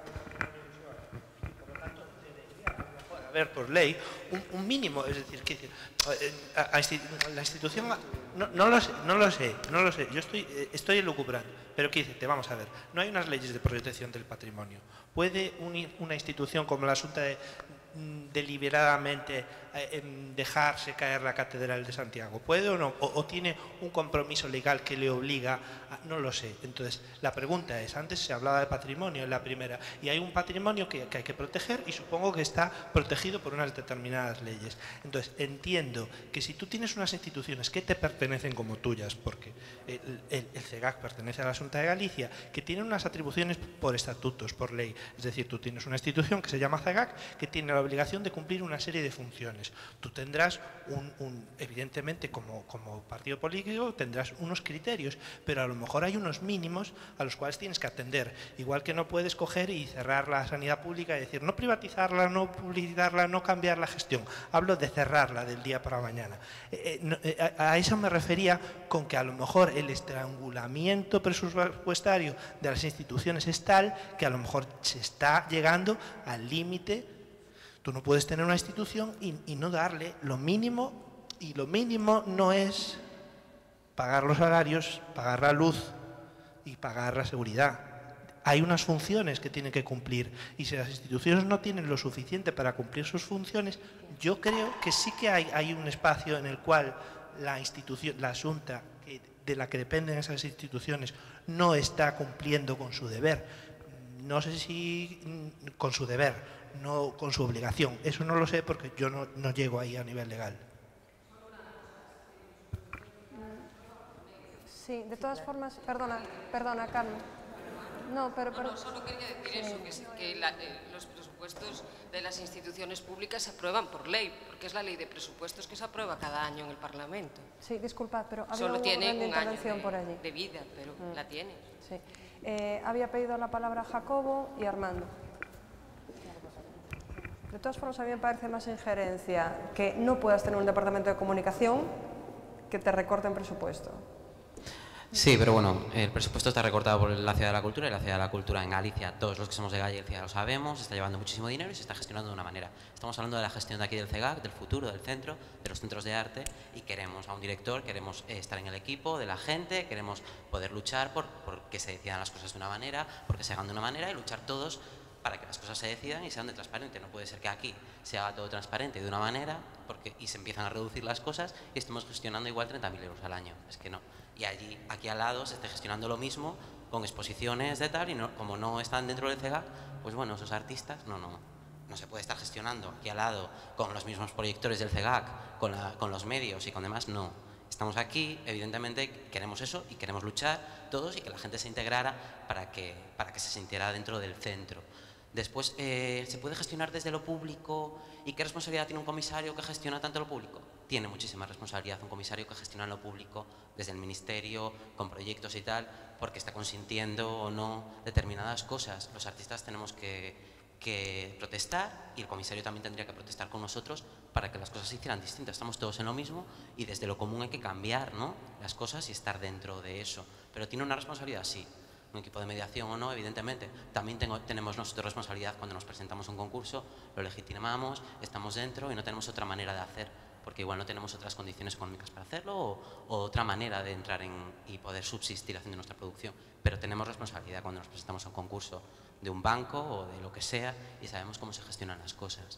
Haber por ley un mínimo, es decir, que la institución, no lo sé, yo estoy elucubrando, pero ¿qué dice? Vamos a ver, no hay unas leyes de protección del patrimonio. ¿Puede una institución como la Xunta deliberadamente dejarse caer la Catedral de Santiago? ¿Puede o no? ¿O tiene un compromiso legal que le obliga a...? No lo sé. Entonces, la pregunta es, antes se hablaba de patrimonio en la primera, y hay un patrimonio que hay que proteger y supongo que está protegido por unas determinadas leyes. Entonces, entiendo que si tú tienes unas instituciones que te pertenecen como tuyas, porque el CEGAC pertenece a la Xunta de Galicia, que tienen unas atribuciones por estatutos, por ley. Es decir, tú tienes una institución que se llama CEGAC, que tiene la obligación de cumplir una serie de funciones. Tú tendrás, evidentemente, como partido político, tendrás unos criterios, pero a lo mejor hay unos mínimos a los cuales tienes que atender. Igual que no puedes coger y cerrar la sanidad pública y decir, no privatizarla, no publicitarla, no cambiar la gestión. Hablo de cerrarla del día para mañana. A eso me refería con que a lo mejor el estrangulamiento presupuestario de las instituciones es tal que a lo mejor se está llegando al límite. Tú no puedes tener una institución y no darle lo mínimo, y lo mínimo no es pagar los salarios, pagar la luz y pagar la seguridad. Hay unas funciones que tienen que cumplir, y si las instituciones no tienen lo suficiente para cumplir sus funciones, yo creo que sí que hay un espacio en el cual la institución, la Xunta, de la que dependen esas instituciones, no está cumpliendo con su deber. No sé si con su deber, no con su obligación. Eso no lo sé porque yo no llego ahí a nivel legal. Sí, de todas formas, perdona, Carmen. No, solo quería decir eso, que los presupuestos de las instituciones públicas se aprueban por ley, porque es la ley de presupuestos que se aprueba cada año en el Parlamento. Sí, disculpad, pero había solo tiene un intervención año por allí. de vida, pero la tiene. Sí. Había pedido la palabra Jacobo y Armando. De todas formas, a mí me parece más injerencia que no puedas tener un departamento de comunicación que te recorten presupuesto. Sí, pero bueno, el presupuesto está recortado por la Ciudad de la Cultura, y la Ciudad de la Cultura en Galicia, todos los que somos de Galicia lo sabemos, está llevando muchísimo dinero y se está gestionando de una manera. Estamos hablando de la gestión de aquí del CEGAC, del futuro, del centro, de los centros de arte, y queremos a un director, queremos estar en el equipo de la gente, queremos poder luchar por que se decidan las cosas de una manera, porque se hagan de una manera, y luchar todos para que las cosas se decidan y sean de transparente. No puede ser que aquí se haga todo transparente de una manera y se empiezan a reducir las cosas y estemos gestionando igual 30.000 euros al año. Es que no. Y aquí al lado se esté gestionando lo mismo con exposiciones de tal, y como no están dentro del CEGAC, pues bueno, esos artistas no se puede estar gestionando aquí al lado con los mismos proyectores del CEGAC, con los medios y con demás, no. Estamos aquí, evidentemente queremos eso y queremos luchar todos y que la gente se integrara para que se sintiera dentro del centro. Después, ¿se puede gestionar desde lo público? ¿Y qué responsabilidad tiene un comisario que gestiona tanto lo público? tiene muchísima responsabilidad un comisario que gestiona lo público desde el ministerio, con proyectos y tal, porque está consintiendo o no determinadas cosas. Los artistas tenemos que protestar y el comisario también tendría que protestar con nosotros para que las cosas se hicieran distintas. Estamos todos en lo mismo y desde lo común hay que cambiar, ¿no?, las cosas y estar dentro de eso. Pero tiene una responsabilidad, sí. Un equipo de mediación o no, evidentemente. También tenemos nosotros responsabilidad cuando nos presentamos a un concurso, lo legitimamos, estamos dentro y no tenemos otra manera de hacer, porque igual no tenemos otras condiciones económicas para hacerlo o otra manera de entrar y poder subsistir haciendo nuestra producción. Pero tenemos responsabilidad cuando nos presentamos a un concurso de un banco o de lo que sea y sabemos cómo se gestionan las cosas.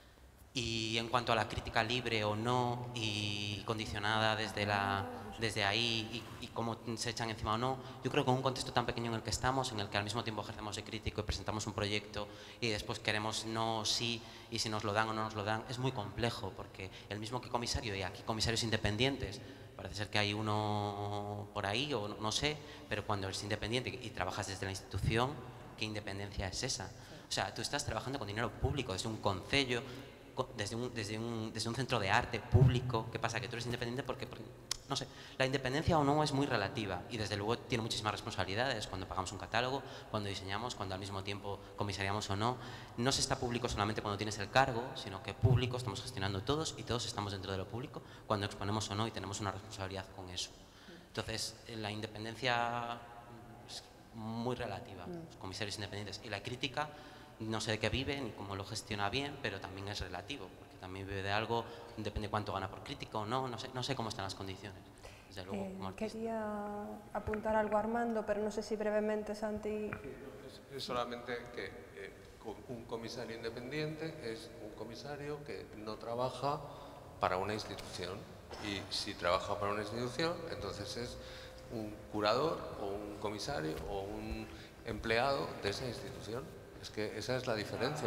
Y en cuanto a la crítica libre o no y condicionada desde ahí y cómo se echan encima o no, yo creo que en un contexto tan pequeño en el que estamos, en el que al mismo tiempo ejercemos de crítico y presentamos un proyecto y después queremos no, sí, y si nos lo dan o no nos lo dan, es muy complejo, porque el mismo que comisario, y aquí comisarios independientes, parece ser que hay uno por ahí o no sé, pero cuando eres independiente y trabajas desde la institución, ¿qué independencia es esa? O sea, tú estás trabajando con dinero público, desde un concello, desde un centro de arte público. ¿Qué pasa? Que tú eres independiente porque, no sé, la independencia o no es muy relativa y desde luego tiene muchísimas responsabilidades cuando pagamos un catálogo, cuando diseñamos, cuando al mismo tiempo comisariamos o no. No se está público solamente cuando tienes el cargo, sino que público estamos gestionando todos y todos estamos dentro de lo público cuando exponemos o no y tenemos una responsabilidad con eso. Entonces, la independencia es muy relativa, los comisarios independientes, y la crítica no sé de qué vive ni cómo lo gestiona bien, pero también es relativo, porque también vive de algo, depende cuánto gana por crítico o no, no sé cómo están las condiciones. Desde luego, como artista. Quería apuntar algo Armando, pero no sé si brevemente, Santi. Es solamente que un comisario independiente es un comisario que no trabaja para una institución, y si trabaja para una institución, entonces es un curador o un comisario o un empleado de esa institución. Es que esa es la diferencia.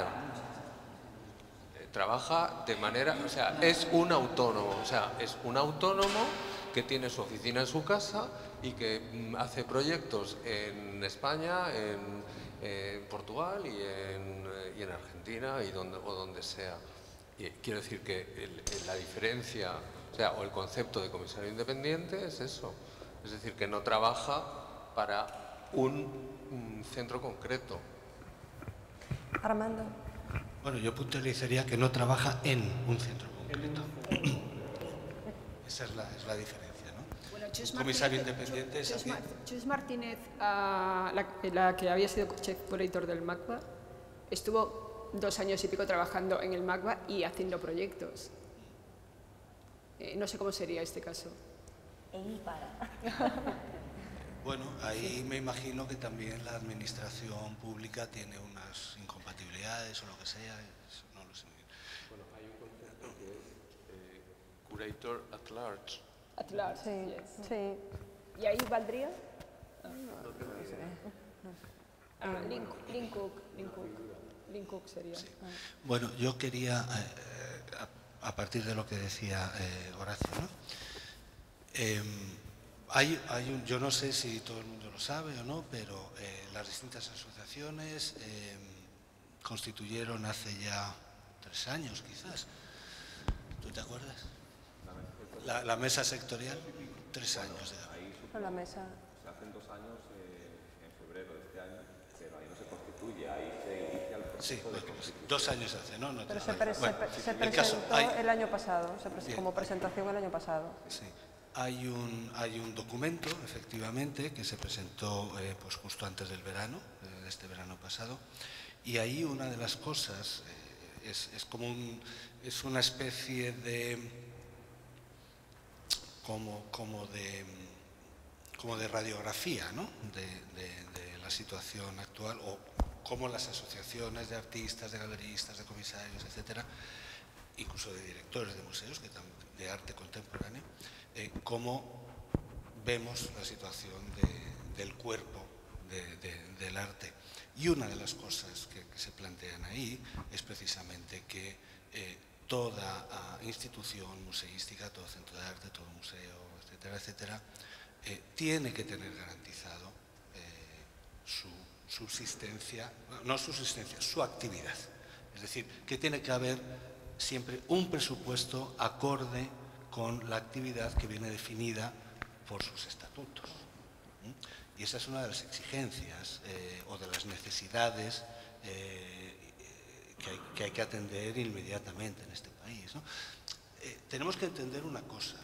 Trabaja de manera, o sea, es un autónomo, que tiene su oficina en su casa y que hace proyectos en España, en Portugal y en Argentina y donde sea. Y quiero decir que la diferencia, o el concepto de comisario independiente es eso. Es decir, que no trabaja para un centro concreto. Armando. Bueno, yo puntualizaría que no trabaja en un centro concreto. Esa es la diferencia, ¿no? Bueno, Un comisario independiente es así. Chus Martínez, la que había sido chef curator del MACBA, estuvo 2 años y pico trabajando en el MACBA y haciendo proyectos. No sé cómo sería este caso. Bueno, ahí me imagino que también la administración pública tiene unas incompatibilidades o lo que sea, eso no lo sé. Bueno, hay un concepto que es curator at large. At large, sí, yes. Sí. ¿Y ahí valdría? Lynn Cook sería. Sí. Bueno, yo quería, a partir de lo que decía Horacio, ¿no? Yo no sé si todo el mundo lo sabe o no, pero las distintas asociaciones constituyeron hace ya 3 años, quizás. ¿Tú te acuerdas? La mesa sectorial, 3 años de edad. La mesa. Se hacen 2 años en febrero de este año, pero ahí no se constituye, ahí se inicia el proceso. Sí, 2 años hace, ¿no? Pero se presentó el año pasado, como presentación el año pasado. Sí. Hay un documento, efectivamente, que se presentó pues justo antes del verano, de este verano pasado, y ahí una de las cosas es una especie de como de radiografía, ¿no? de la situación actual, o cómo las asociaciones de artistas, de galeristas, de comisarios, etcétera, incluso de directores de museos de arte contemporáneo, cómo vemos la situación del cuerpo del arte. Y una de las cosas que se plantean ahí es precisamente que toda institución museística, todo centro de arte, todo museo, etcétera, etcétera, tiene que tener garantizado su subsistencia, no subsistencia, su actividad. Es decir, que tiene que haber siempre un presupuesto acorde con la actividad que viene definida por sus estatutos. Y esa es una de las exigencias o de las necesidades que hay que atender inmediatamente en este país, ¿no? Tenemos que entender una cosa,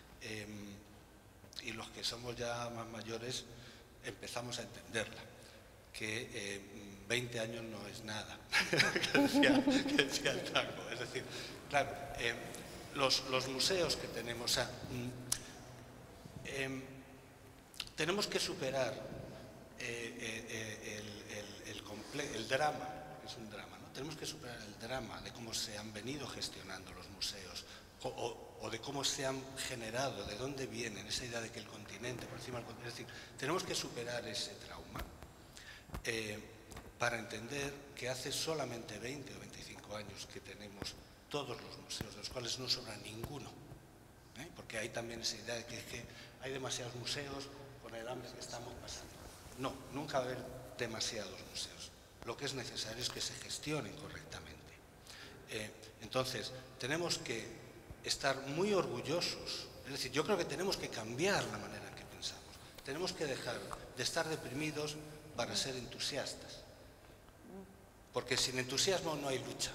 y los que somos ya más mayores empezamos a entenderla, que 20 años no es nada, que decía el tango. Es decir, claro, los museos que tenemos, tenemos que superar el drama, que es un drama, ¿no? Tenemos que superar el drama de cómo se han venido gestionando los museos o de cómo se han generado, de dónde vienen, esa idea de que el continente, por encima del continente. Es decir, tenemos que superar ese trauma para entender que hace solamente 20 o 25 años que tenemos todos los museos, de los cuales no sobra ninguno, porque hay también esa idea de que hay demasiados museos con el hambre que estamos pasando. No, nunca va a haber demasiados museos. Lo que es necesario es que se gestionen correctamente. Entonces, tenemos que estar muy orgullosos. Es decir, yo creo que tenemos que cambiar la manera en que pensamos. Tenemos que dejar de estar deprimidos para ser entusiastas. Porque sin entusiasmo no hay lucha.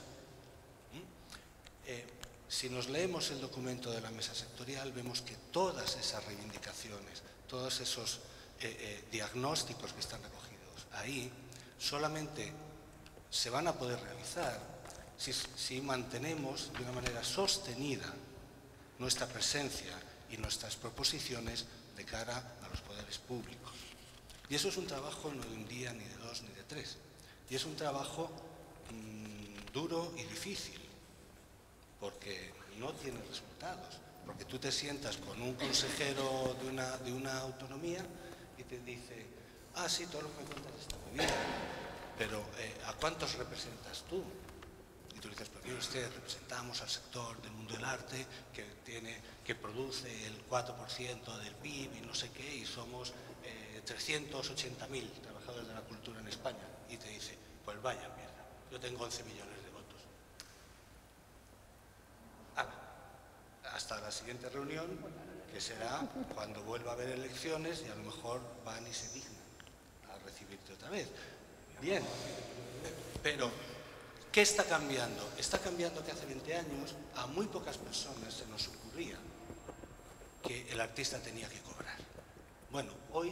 Si nos leemos el documento de la mesa sectorial, vemos que todas esas reivindicaciones, todos esos diagnósticos que están recogidos ahí, solamente se van a poder realizar si mantenemos de una manera sostenida nuestra presencia y nuestras proposiciones de cara a los poderes públicos. Y eso es un trabajo no de un día, ni de dos, ni de tres. Y es un trabajo duro y difícil, porque no tiene resultados. Porque tú te sientas con un consejero de una autonomía y te dice, ah, sí, todo lo que me cuentas está muy bien, pero ¿a cuántos representas tú? Y tú dices, pues mire usted, representamos al sector del mundo del arte que produce el 4% del PIB y no sé qué, y somos 380.000 trabajadores de la cultura en España. Y te dice, pues vaya mierda, yo tengo 11 millones de votos. Hasta la siguiente reunión, que será cuando vuelva a haber elecciones y a lo mejor van y se dignan a recibirte otra vez. Bien, pero ¿qué está cambiando? Está cambiando que hace 20 años a muy pocas personas se nos ocurría que el artista tenía que cobrar. Bueno, hoy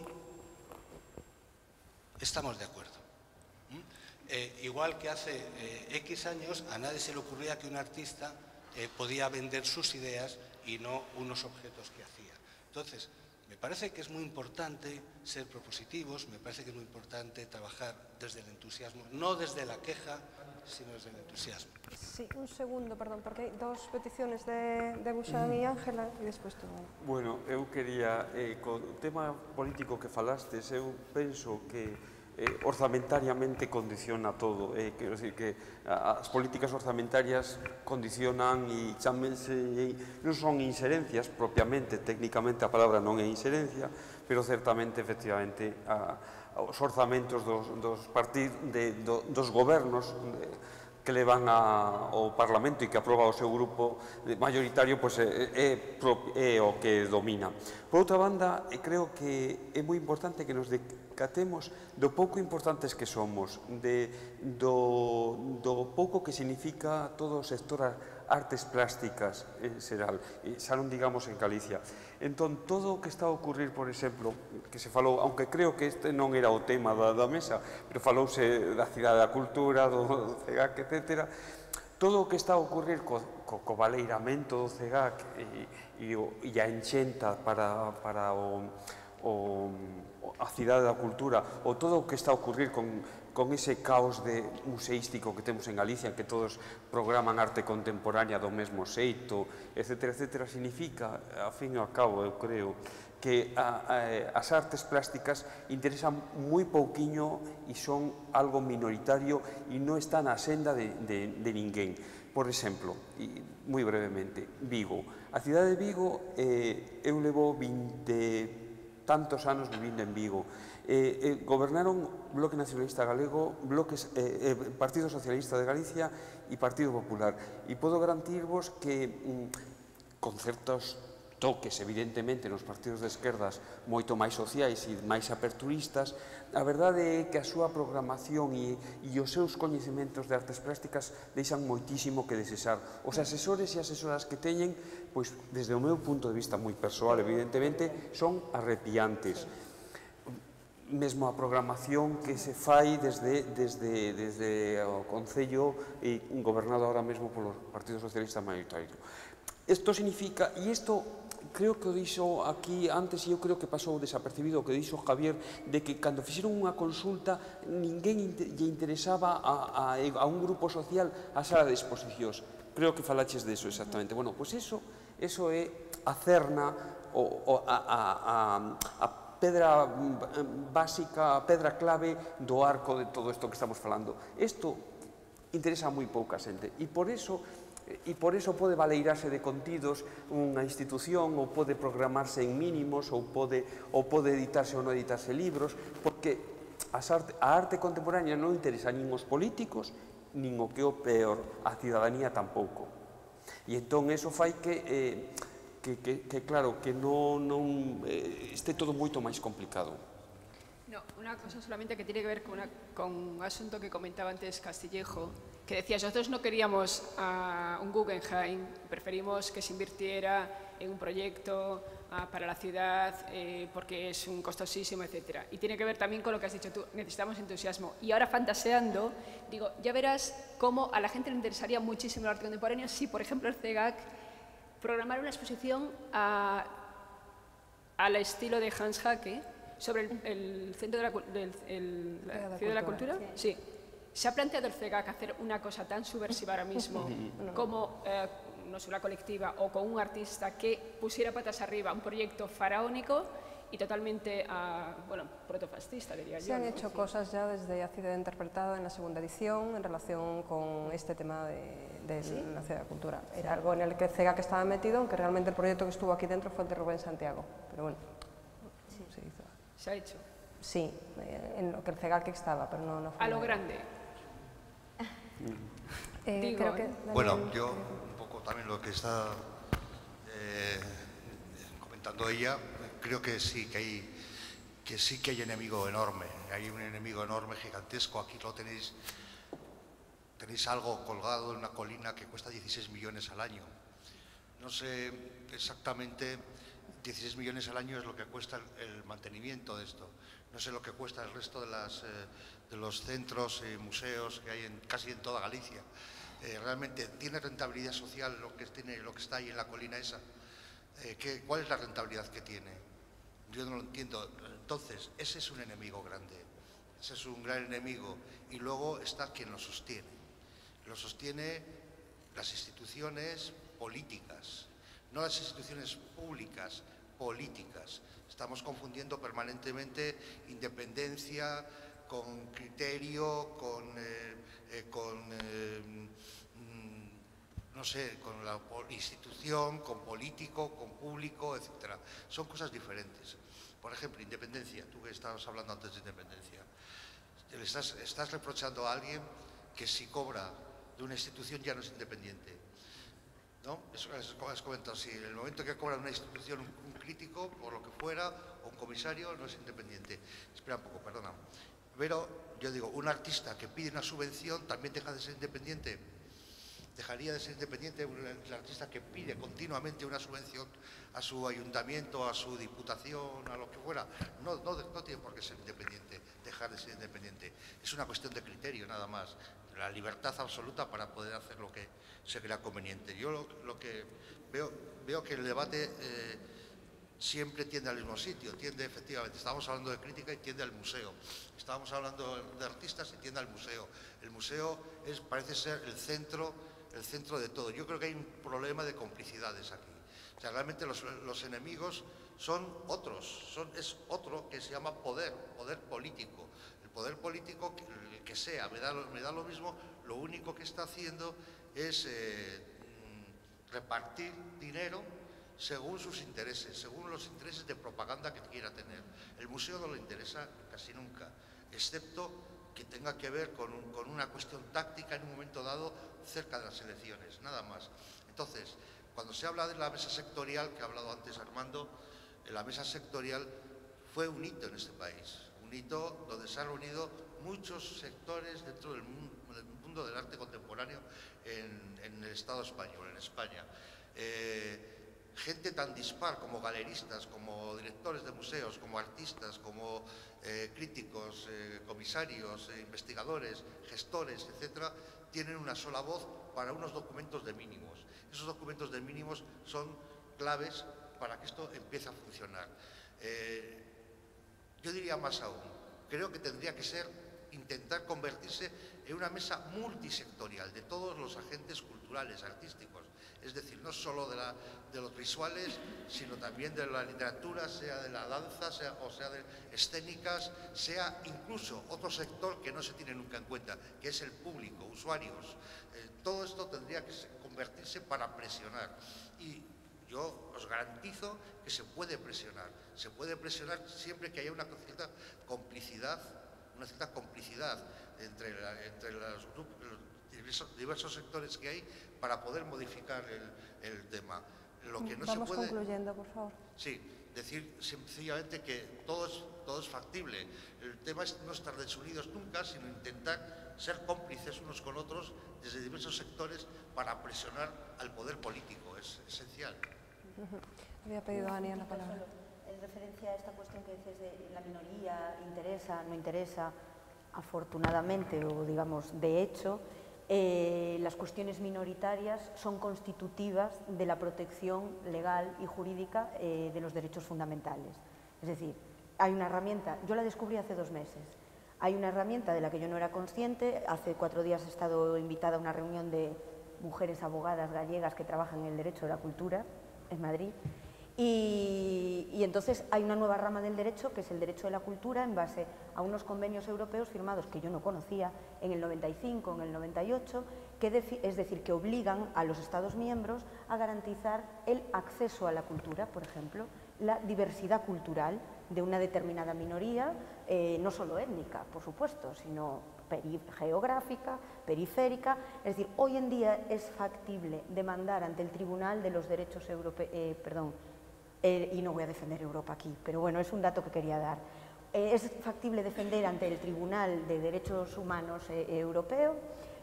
estamos de acuerdo. Igual que hace X años a nadie se le ocurría que un artista podía vender sus ideas y no unos objetos que hacía. Entonces, me parece que es muy importante ser propositivos, me parece que es muy importante trabajar desde el entusiasmo, no desde la queja, sino desde el entusiasmo. Sí, un segundo, perdón, porque hai dos peticiones de Buxami e Ángela e despois tú. Bueno, eu quería, co tema político que falastes, eu penso que orzamentariamente condiciona todo. Quero dicir que as políticas orzamentarias condicionan e chámense, non son inserencias propiamente, técnicamente a palabra non é inserencia, pero certamente, efectivamente, os orzamentos dos partidos, dos gobernos que levan ao Parlamento e que aproba o seu grupo mayoritario, pois é o que domina. Por outra banda, creo que é moi importante que nos decatemos do pouco importantes que somos, do pouco que significa todo o sector artes plásticas en xeral, xa non digamos en Galicia. Entón, todo o que está a ocurrir, por exemplo, que se falou, aunque creo que este non era o tema da mesa, pero falouse da Cidade da Cultura, do CEGAC, etc. Todo o que está a ocurrir co baleiramento do CEGAC e a enchenta para a Cidade da Cultura, ou todo o que está a ocurrir con ese caos museístico que temos en Galicia, que todos programan arte contemporánea do mesmo xeito, etc., significa, a fin e ao cabo, eu creo, que as artes plásticas interesan moi pouquiño e son algo minoritario e non están na senda de ninguén. Por exemplo, moi brevemente, Vigo. A cidade de Vigo, eu levo 20 tantos anos vivindo en Vigo. Gobernaron Bloque Nacionalista Galego, Partido Socialista de Galicia e Partido Popular. E podo garantirvos que con certos toques, evidentemente, nos partidos de esquerdas moito máis sociais e máis aperturistas, a verdade é que a súa programación e os seus coñecementos de artes plásticas deixan moitísimo que desexar. Os asesores e asesoras que teñen, pois, desde o meu punto de vista moi persoal, evidentemente, son arrepiantes. Mesmo a programación que se fai desde o Concello e gobernado ahora mesmo polo Partido Socialista mayoritario. Isto significa, e isto creo que o dixo aquí antes, e eu creo que pasou desapercibido o que dixo Javier, de que cando fixeron unha consulta ninguén lle interesaba a un grupo social a sala de exposicións. Creo que falaches de eso exactamente. Bueno, pois eso é a cerna, a pedra básica, a pedra clave do arco de todo isto que estamos falando. Isto interesa a moi pouca xente e por eso pode valeirarse de contidos unha institución ou pode programarse en mínimos ou pode editarse ou non editarse libros, porque a arte contemporánea non interesa nin os políticos nin o que é o peor, a cidadanía tampouco. E entón eso fai que claro, que non este todo moito máis complicado. No, una cosa solamente que tiene que ver con un asunto que comentaba antes Castillejo, que decía, nosotros no queríamos a un Guggenheim, preferimos que se invirtiera en un proyecto para la ciudad porque es un costosísimo, etc. Y tiene que ver también con lo que has dicho tú, necesitamos entusiasmo. Y ahora fantaseando, digo, ya verás cómo a la gente le interesaría muchísimo el arte contemporáneo si, por ejemplo, el CEGAC programara una exposición al estilo de Hans Hacke sobre el Centro de la Ciudad de la Cultura. Sí. ¿Se ha planteado el CEGAC hacer una cosa tan subversiva ahora mismo como no sé, una colectiva o con un artista que pusiera patas arriba un proyecto faraónico y totalmente, bueno, protofascista, diría yo? Se han hecho cosas ya desde Ácido Interpretado en la segunda edición en relación con este tema de la Ciudad de la Cultura. Era algo en el que el CEGAC estaba metido, aunque realmente el proyecto que estuvo aquí dentro fue el de Rubén Santiago. Pero bueno, se hizo. ¿Se ha hecho? Sí, en lo que el CEGAC estaba, pero no fue. A lo grande. Creo que bueno, yo un poco también lo que está comentando ella, creo que sí que hay enemigo enorme, hay un enemigo enorme, gigantesco. Aquí lo tenéis algo colgado en una colina que cuesta 16 millones al año. No sé exactamente, 16 millones al año es lo que cuesta el mantenimiento de esto. No sé lo que cuesta el resto de los centros y museos que hay casi en toda Galicia. ¿Realmente tiene rentabilidad social lo que está ahí en la colina esa? ¿Cuál es la rentabilidad que tiene? Yo no lo entiendo. Entonces, ese es un enemigo grande. Ese es un gran enemigo. Y luego está quien lo sostiene. Lo sostiene las instituciones políticas, no las instituciones públicas, políticas. Estamos confundiendo permanentemente independencia con criterio, no sé, con la institución, con político, con público, etc. Son cosas diferentes. Por ejemplo, independencia. Tú que estabas hablando antes de independencia. Estás reprochando a alguien que si cobra de una institución ya no es independiente. ¿No? Eso has comentado. Si en el momento que cobra una institución un crítico, por lo que fuera, o un comisario, no es independiente. Espera un poco, perdona. Pero yo digo, un artista que pide una subvención también deja de ser independiente. Dejaría de ser independiente el artista que pide continuamente una subvención a su ayuntamiento, a su diputación, a lo que fuera. No tiene por qué ser independiente, dejar de ser independiente. Es una cuestión de criterio nada más. La libertad absoluta para poder hacer lo que se crea conveniente. Yo lo que veo que el debate siempre tiende al mismo sitio, tiende efectivamente, estábamos hablando de crítica y tiende al museo, estábamos hablando de artistas y tiende al museo. El museo parece ser el centro de todo. Yo creo que hay un problema de complicidades aquí. O sea, realmente los enemigos son otros, es otro que se llama poder político. El poder político, que sea, me da lo mismo, lo único que está haciendo es repartir dinero según sus intereses, según los intereses de propaganda que quiera tener. El museo no le interesa casi nunca, excepto que tenga que ver con una cuestión táctica en un momento dado cerca de las elecciones, nada más. Entonces, Cuando se habla de la mesa sectorial, que ha hablado antes Armando, la mesa sectorial fue un hito en este país, un hito donde se han reunido muchos sectores dentro del mundo del arte contemporáneo en el Estado español, en España. Gente tan dispar como galeristas, como directores de museos, como artistas, como críticos, comisarios, investigadores, gestores, etcétera, tienen una sola voz para unos documentos de mínimos. Esos documentos de mínimos son claves para que esto empiece a funcionar. Yo diría más aún, creo que tendría que ser intentar convertirse en una mesa multisectorial de todos los agentes culturales, artísticos, es decir, no solo de los visuales, sino también de la literatura, sea de la danza, sea de escénicas, sea incluso otro sector que no se tiene nunca en cuenta, que es el público, usuarios. Todo esto tendría que convertirse para presionar. Y yo os garantizo que se puede presionar siempre que haya una cierta complicidad entre los diversos sectores que hay para poder modificar el tema. Lo que no Vamos se puede, concluyendo, por favor. Sí, decir sencillamente que todo es factible. El tema es no estar desunidos nunca, sino intentar ser cómplices unos con otros desde diversos sectores para presionar al poder político. Es esencial. Había pedido a Ania la palabra. En referencia a esta cuestión que dices de la minoría, interesa, no interesa, afortunadamente o digamos de hecho, las cuestiones minoritarias son constitutivas de la protección legal y jurídica de los derechos fundamentales. Es decir, hay una herramienta, yo la descubrí hace 2 meses, hay una herramienta de la que yo no era consciente. Hace 4 días he estado invitada a una reunión de mujeres abogadas gallegas que trabajan en el derecho de la cultura en Madrid. Y entonces hay una nueva rama del derecho, que es el derecho de la cultura, en base a unos convenios europeos firmados que yo no conocía en el 95, en el 98, es decir, que obligan a los Estados miembros a garantizar el acceso a la cultura, por ejemplo, la diversidad cultural de una determinada minoría, no solo étnica, por supuesto, sino geográfica, periférica. Es decir, hoy en día es factible demandar ante el Tribunal de los Derechos Europeos, y no voy a defender Europa aquí, pero bueno, es un dato que quería dar. Es factible defender ante el Tribunal de Derechos Humanos Europeo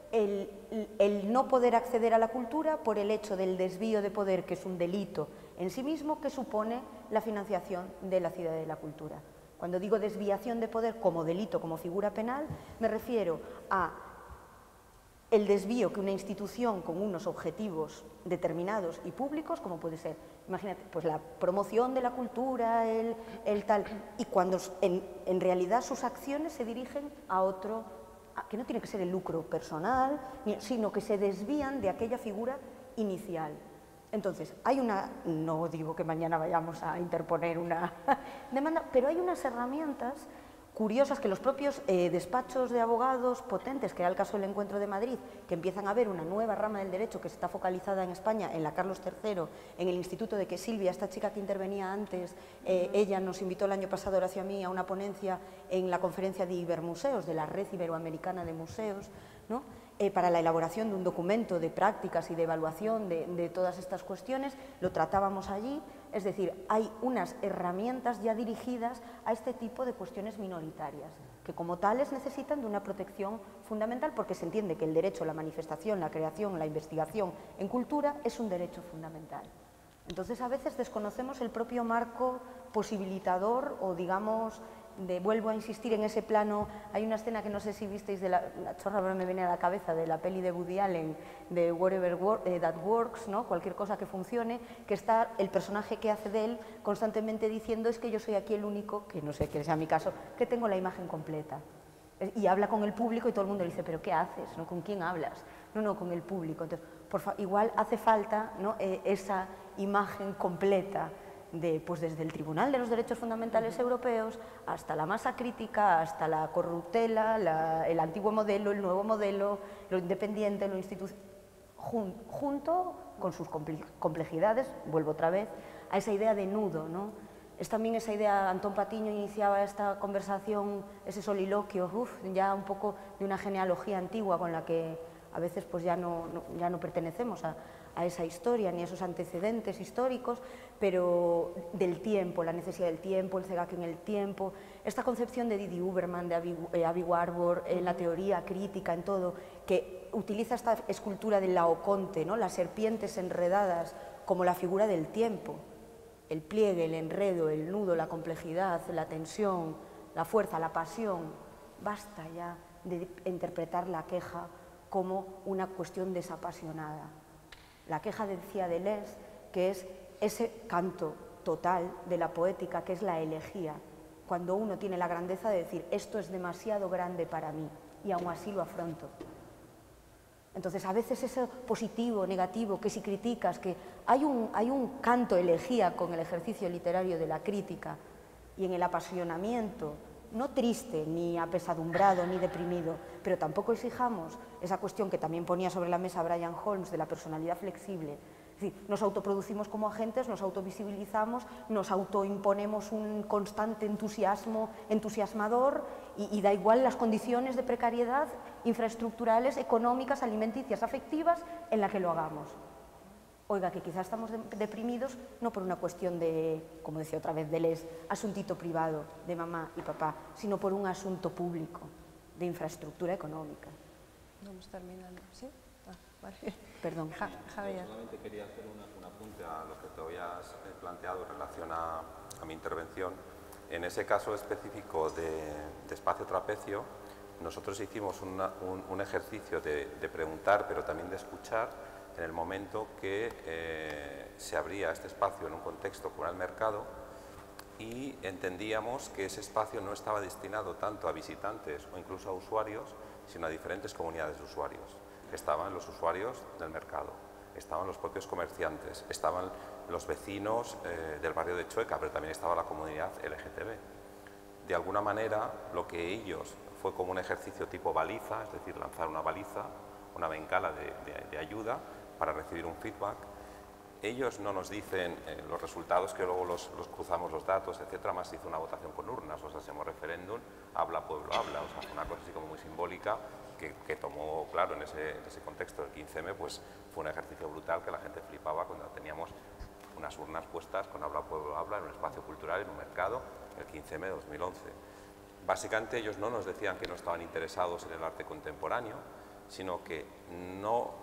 el no poder acceder a la cultura por el hecho del desvío de poder, que es un delito en sí mismo, que supone la financiación de la Ciudad de la Cultura. Cuando digo desviación de poder como delito, como figura penal, me refiero a el desvío que una institución con unos objetivos determinados y públicos, como puede ser, imagínate, pues la promoción de la cultura, el tal, y cuando en realidad sus acciones se dirigen a otro, que no tiene que ser el lucro personal, sino que se desvían de aquella figura inicial. Entonces, hay una, no digo que mañana vayamos a interponer una demanda, pero hay unas herramientas curiosas que los propios despachos de abogados potentes, que era el caso del Encuentro de Madrid, que empiezan a ver una nueva rama del derecho que está focalizada en España, en la Carlos III, en el instituto de que Silvia, esta chica que intervenía antes, ella nos invitó el año pasado, Horacio, a mí, a una ponencia en la conferencia de Ibermuseos, de la Red Iberoamericana de Museos, ¿no? Para la elaboración de un documento de prácticas y de evaluación de todas estas cuestiones. Lo tratábamos allí. Es decir, hay unas herramientas ya dirigidas a este tipo de cuestiones minoritarias, que como tales necesitan de una protección fundamental, porque se entiende que el derecho a la manifestación, la creación, la investigación en cultura es un derecho fundamental. Entonces, a veces desconocemos el propio marco posibilitador o, digamos, vuelvo a insistir en ese plano. Hay una escena que no sé si visteis, de la chorra me viene a la cabeza, de la peli de Woody Allen, de Whatever That Works, ¿no? Cualquier cosa que funcione, que está el personaje que hace de él constantemente diciendo: es que yo soy aquí el único, que no sé que sea mi caso, que tengo la imagen completa. Y habla con el público y todo el mundo le dice: ¿pero qué haces? ¿No? ¿Con quién hablas? No, con el público. Entonces, igual hace falta, ¿no? Esa imagen completa pues desde el Tribunal de los Derechos Fundamentales Europeos hasta la masa crítica, hasta la corruptela, el antiguo modelo, el nuevo modelo, lo independiente, lo institucional, junto con sus complejidades, vuelvo otra vez, a esa idea de nudo, ¿no? Es también esa idea, Antón Patiño iniciaba esta conversación, ese soliloquio, ya un poco de una genealogía antigua con la que a veces pues ya no pertenecemos a esa historia ni a esos antecedentes históricos, pero del tiempo, la necesidad del tiempo, el CEGAC en el tiempo, esta concepción de Didi Huberman, de Abby Warburg, en la teoría crítica, en todo, que utiliza esta escultura del Laoconte, ¿no? Las serpientes enredadas como la figura del tiempo, el pliegue, el enredo, el nudo, la complejidad, la tensión, la fuerza, la pasión. Basta ya de interpretar la queja como una cuestión desapasionada. La queja, decía Deleuze, que es ese canto total de la poética, que es la elegía, cuando uno tiene la grandeza de decir esto es demasiado grande para mí y aún así lo afronto. Entonces, a veces eso positivo, negativo, que si criticas, que hay un canto elegía con el ejercicio literario de la crítica y en el apasionamiento, no triste, ni apesadumbrado, ni deprimido, pero tampoco exijamos esa cuestión que también ponía sobre la mesa Brian Holmes de la personalidad flexible. Es decir, nos autoproducimos como agentes, nos autovisibilizamos, nos autoimponemos un constante entusiasmo entusiasmador y da igual las condiciones de precariedad infraestructurales, económicas, alimenticias, afectivas en la que lo hagamos. Oiga, que quizás estamos deprimidos no por una cuestión de, como decía otra vez Deleuze, asuntito privado de mamá y papá, sino por un asunto público de infraestructura económica. Vamos terminando, ¿sí? Vale. Perdón. Javier. Solamente quería hacer un apunte a lo que te habías planteado en relación a mi intervención. En ese caso específico de Espacio Trapecio, nosotros hicimos un ejercicio de preguntar, pero también de escuchar, en el momento que se abría este espacio en un contexto como el mercado, y entendíamos que ese espacio no estaba destinado tanto a visitantes o incluso a usuarios, sino a diferentes comunidades de usuarios. Estaban los usuarios del mercado, estaban los propios comerciantes, estaban los vecinos del barrio de Chueca, pero también estaba la comunidad LGTB. De alguna manera, lo que ellos fue como un ejercicio tipo baliza, es decir, lanzar una baliza, una bengala de ayuda para recibir un feedback. Ellos no nos dicen los resultados, que luego los cruzamos los datos, etcétera, más hizo una votación con urnas, o sea, hacemos referéndum, habla pueblo, habla, o sea, una cosa así como muy simbólica, que tomó, claro, en ese contexto del 15M, pues fue un ejercicio brutal que la gente flipaba cuando teníamos unas urnas puestas con Habla Pueblo Habla en un espacio cultural, en un mercado, el 15M de 2011. Básicamente ellos no nos decían que no estaban interesados en el arte contemporáneo, sino que no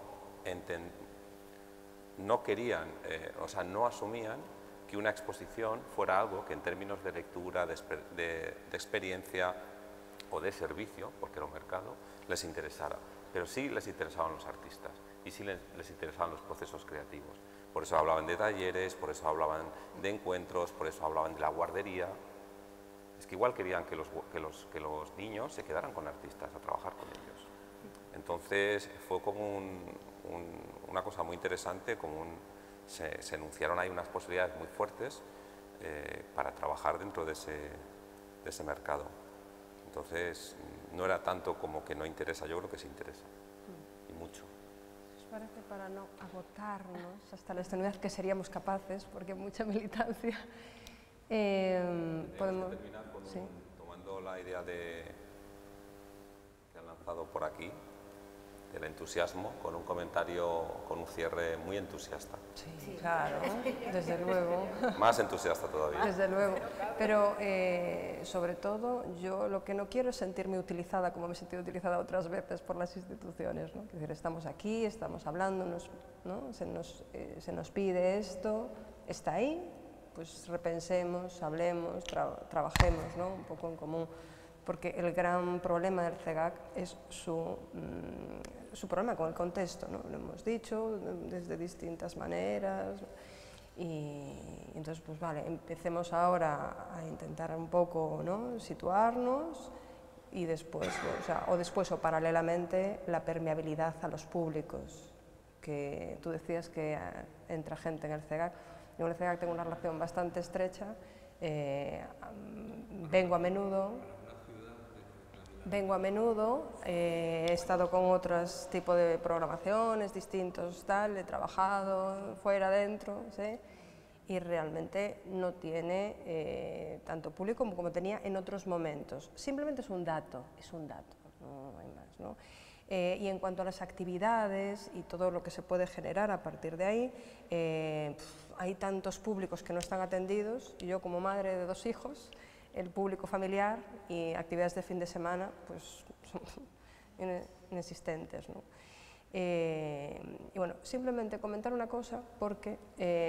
querían, o sea, no asumían que una exposición fuera algo que en términos de lectura, de experiencia o de servicio, porque era un mercado, les interesara. Pero sí les interesaban los artistas y sí les interesaban los procesos creativos. Por eso hablaban de talleres, por eso hablaban de encuentros, por eso hablaban de la guardería. Es que igual querían que los niños se quedaran con artistas a trabajar con ellos. Entonces fue como una cosa muy interesante, se enunciaron ahí unas posibilidades muy fuertes para trabajar dentro de ese mercado. Entonces no era tanto como que no interesa, yo creo que sí interesa, y mucho. ¿Os parece, para no agotarnos hasta la extenuidad que seríamos capaces, porque mucha militancia, podemos terminar con tomando la idea que han lanzado por aquí, del entusiasmo, con un comentario, con un cierre muy entusiasta. Sí, claro, desde luego. Más entusiasta todavía. Desde luego, pero sobre todo yo lo que no quiero es sentirme utilizada como me he sentido utilizada otras veces por las instituciones, ¿no? Es decir, estamos aquí, estamos hablando, ¿no? se nos pide esto, está ahí, pues repensemos, hablemos, trabajemos, ¿no? Un poco en común. Porque el gran problema del CEGAC es su problema con el contexto, ¿no? Lo hemos dicho desde distintas maneras y entonces, pues vale, empecemos ahora a intentar un poco, ¿no? Situarnos y después, o después o paralelamente la permeabilidad a los públicos, que tú decías que entra gente en el CEGAC. Yo en el CEGAC tengo una relación bastante estrecha, vengo a menudo, he estado con otros tipos de programaciones distintos, he trabajado fuera, dentro, ¿sí? Y realmente no tiene tanto público como tenía en otros momentos. Simplemente es un dato, no hay más, ¿no? Y en cuanto a las actividades y todo lo que se puede generar a partir de ahí, hay tantos públicos que no están atendidos, y yo como madre de 2 hijos, el público familiar y actividades de fin de semana pues son inexistentes, ¿no? Y bueno, simplemente comentar una cosa, porque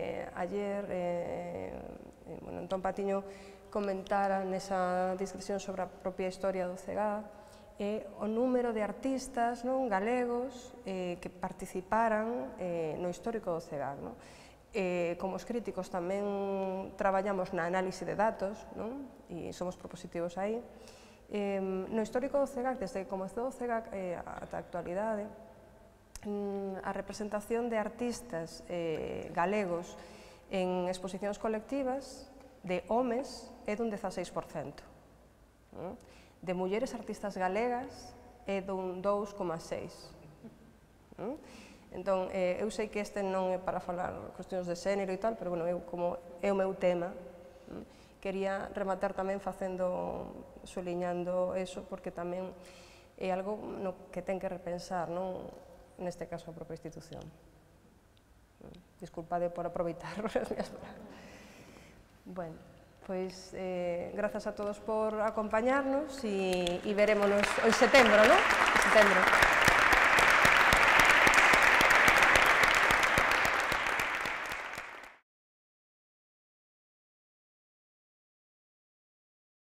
ayer Antón Patiño comentara nesa descripción sobre a propia historia do CEGAC o número de artistas galegos que participaran no histórico do CEGAC. Como os críticos tamén traballamos na análise de datos e somos propositivos aí. No histórico do CEGAC, desde que comezou o CEGAC ata a actualidade, a representación de artistas galegos en exposicións colectivas de homes é dun 16%. De mulleres artistas galegas é dun 2,6%. Entón, eu sei que este non é para falar cuestións de xénero e tal, pero bueno, como é o meu tema, quería rematar tamén suliñando eso, porque tamén é algo no que ten que repensar, neste caso a propia institución. Disculpade por aproveitar as miñas palabras. Bueno, pois grazas a todos por acompañarnos e verémonos en setembro, ¿no? En setembro.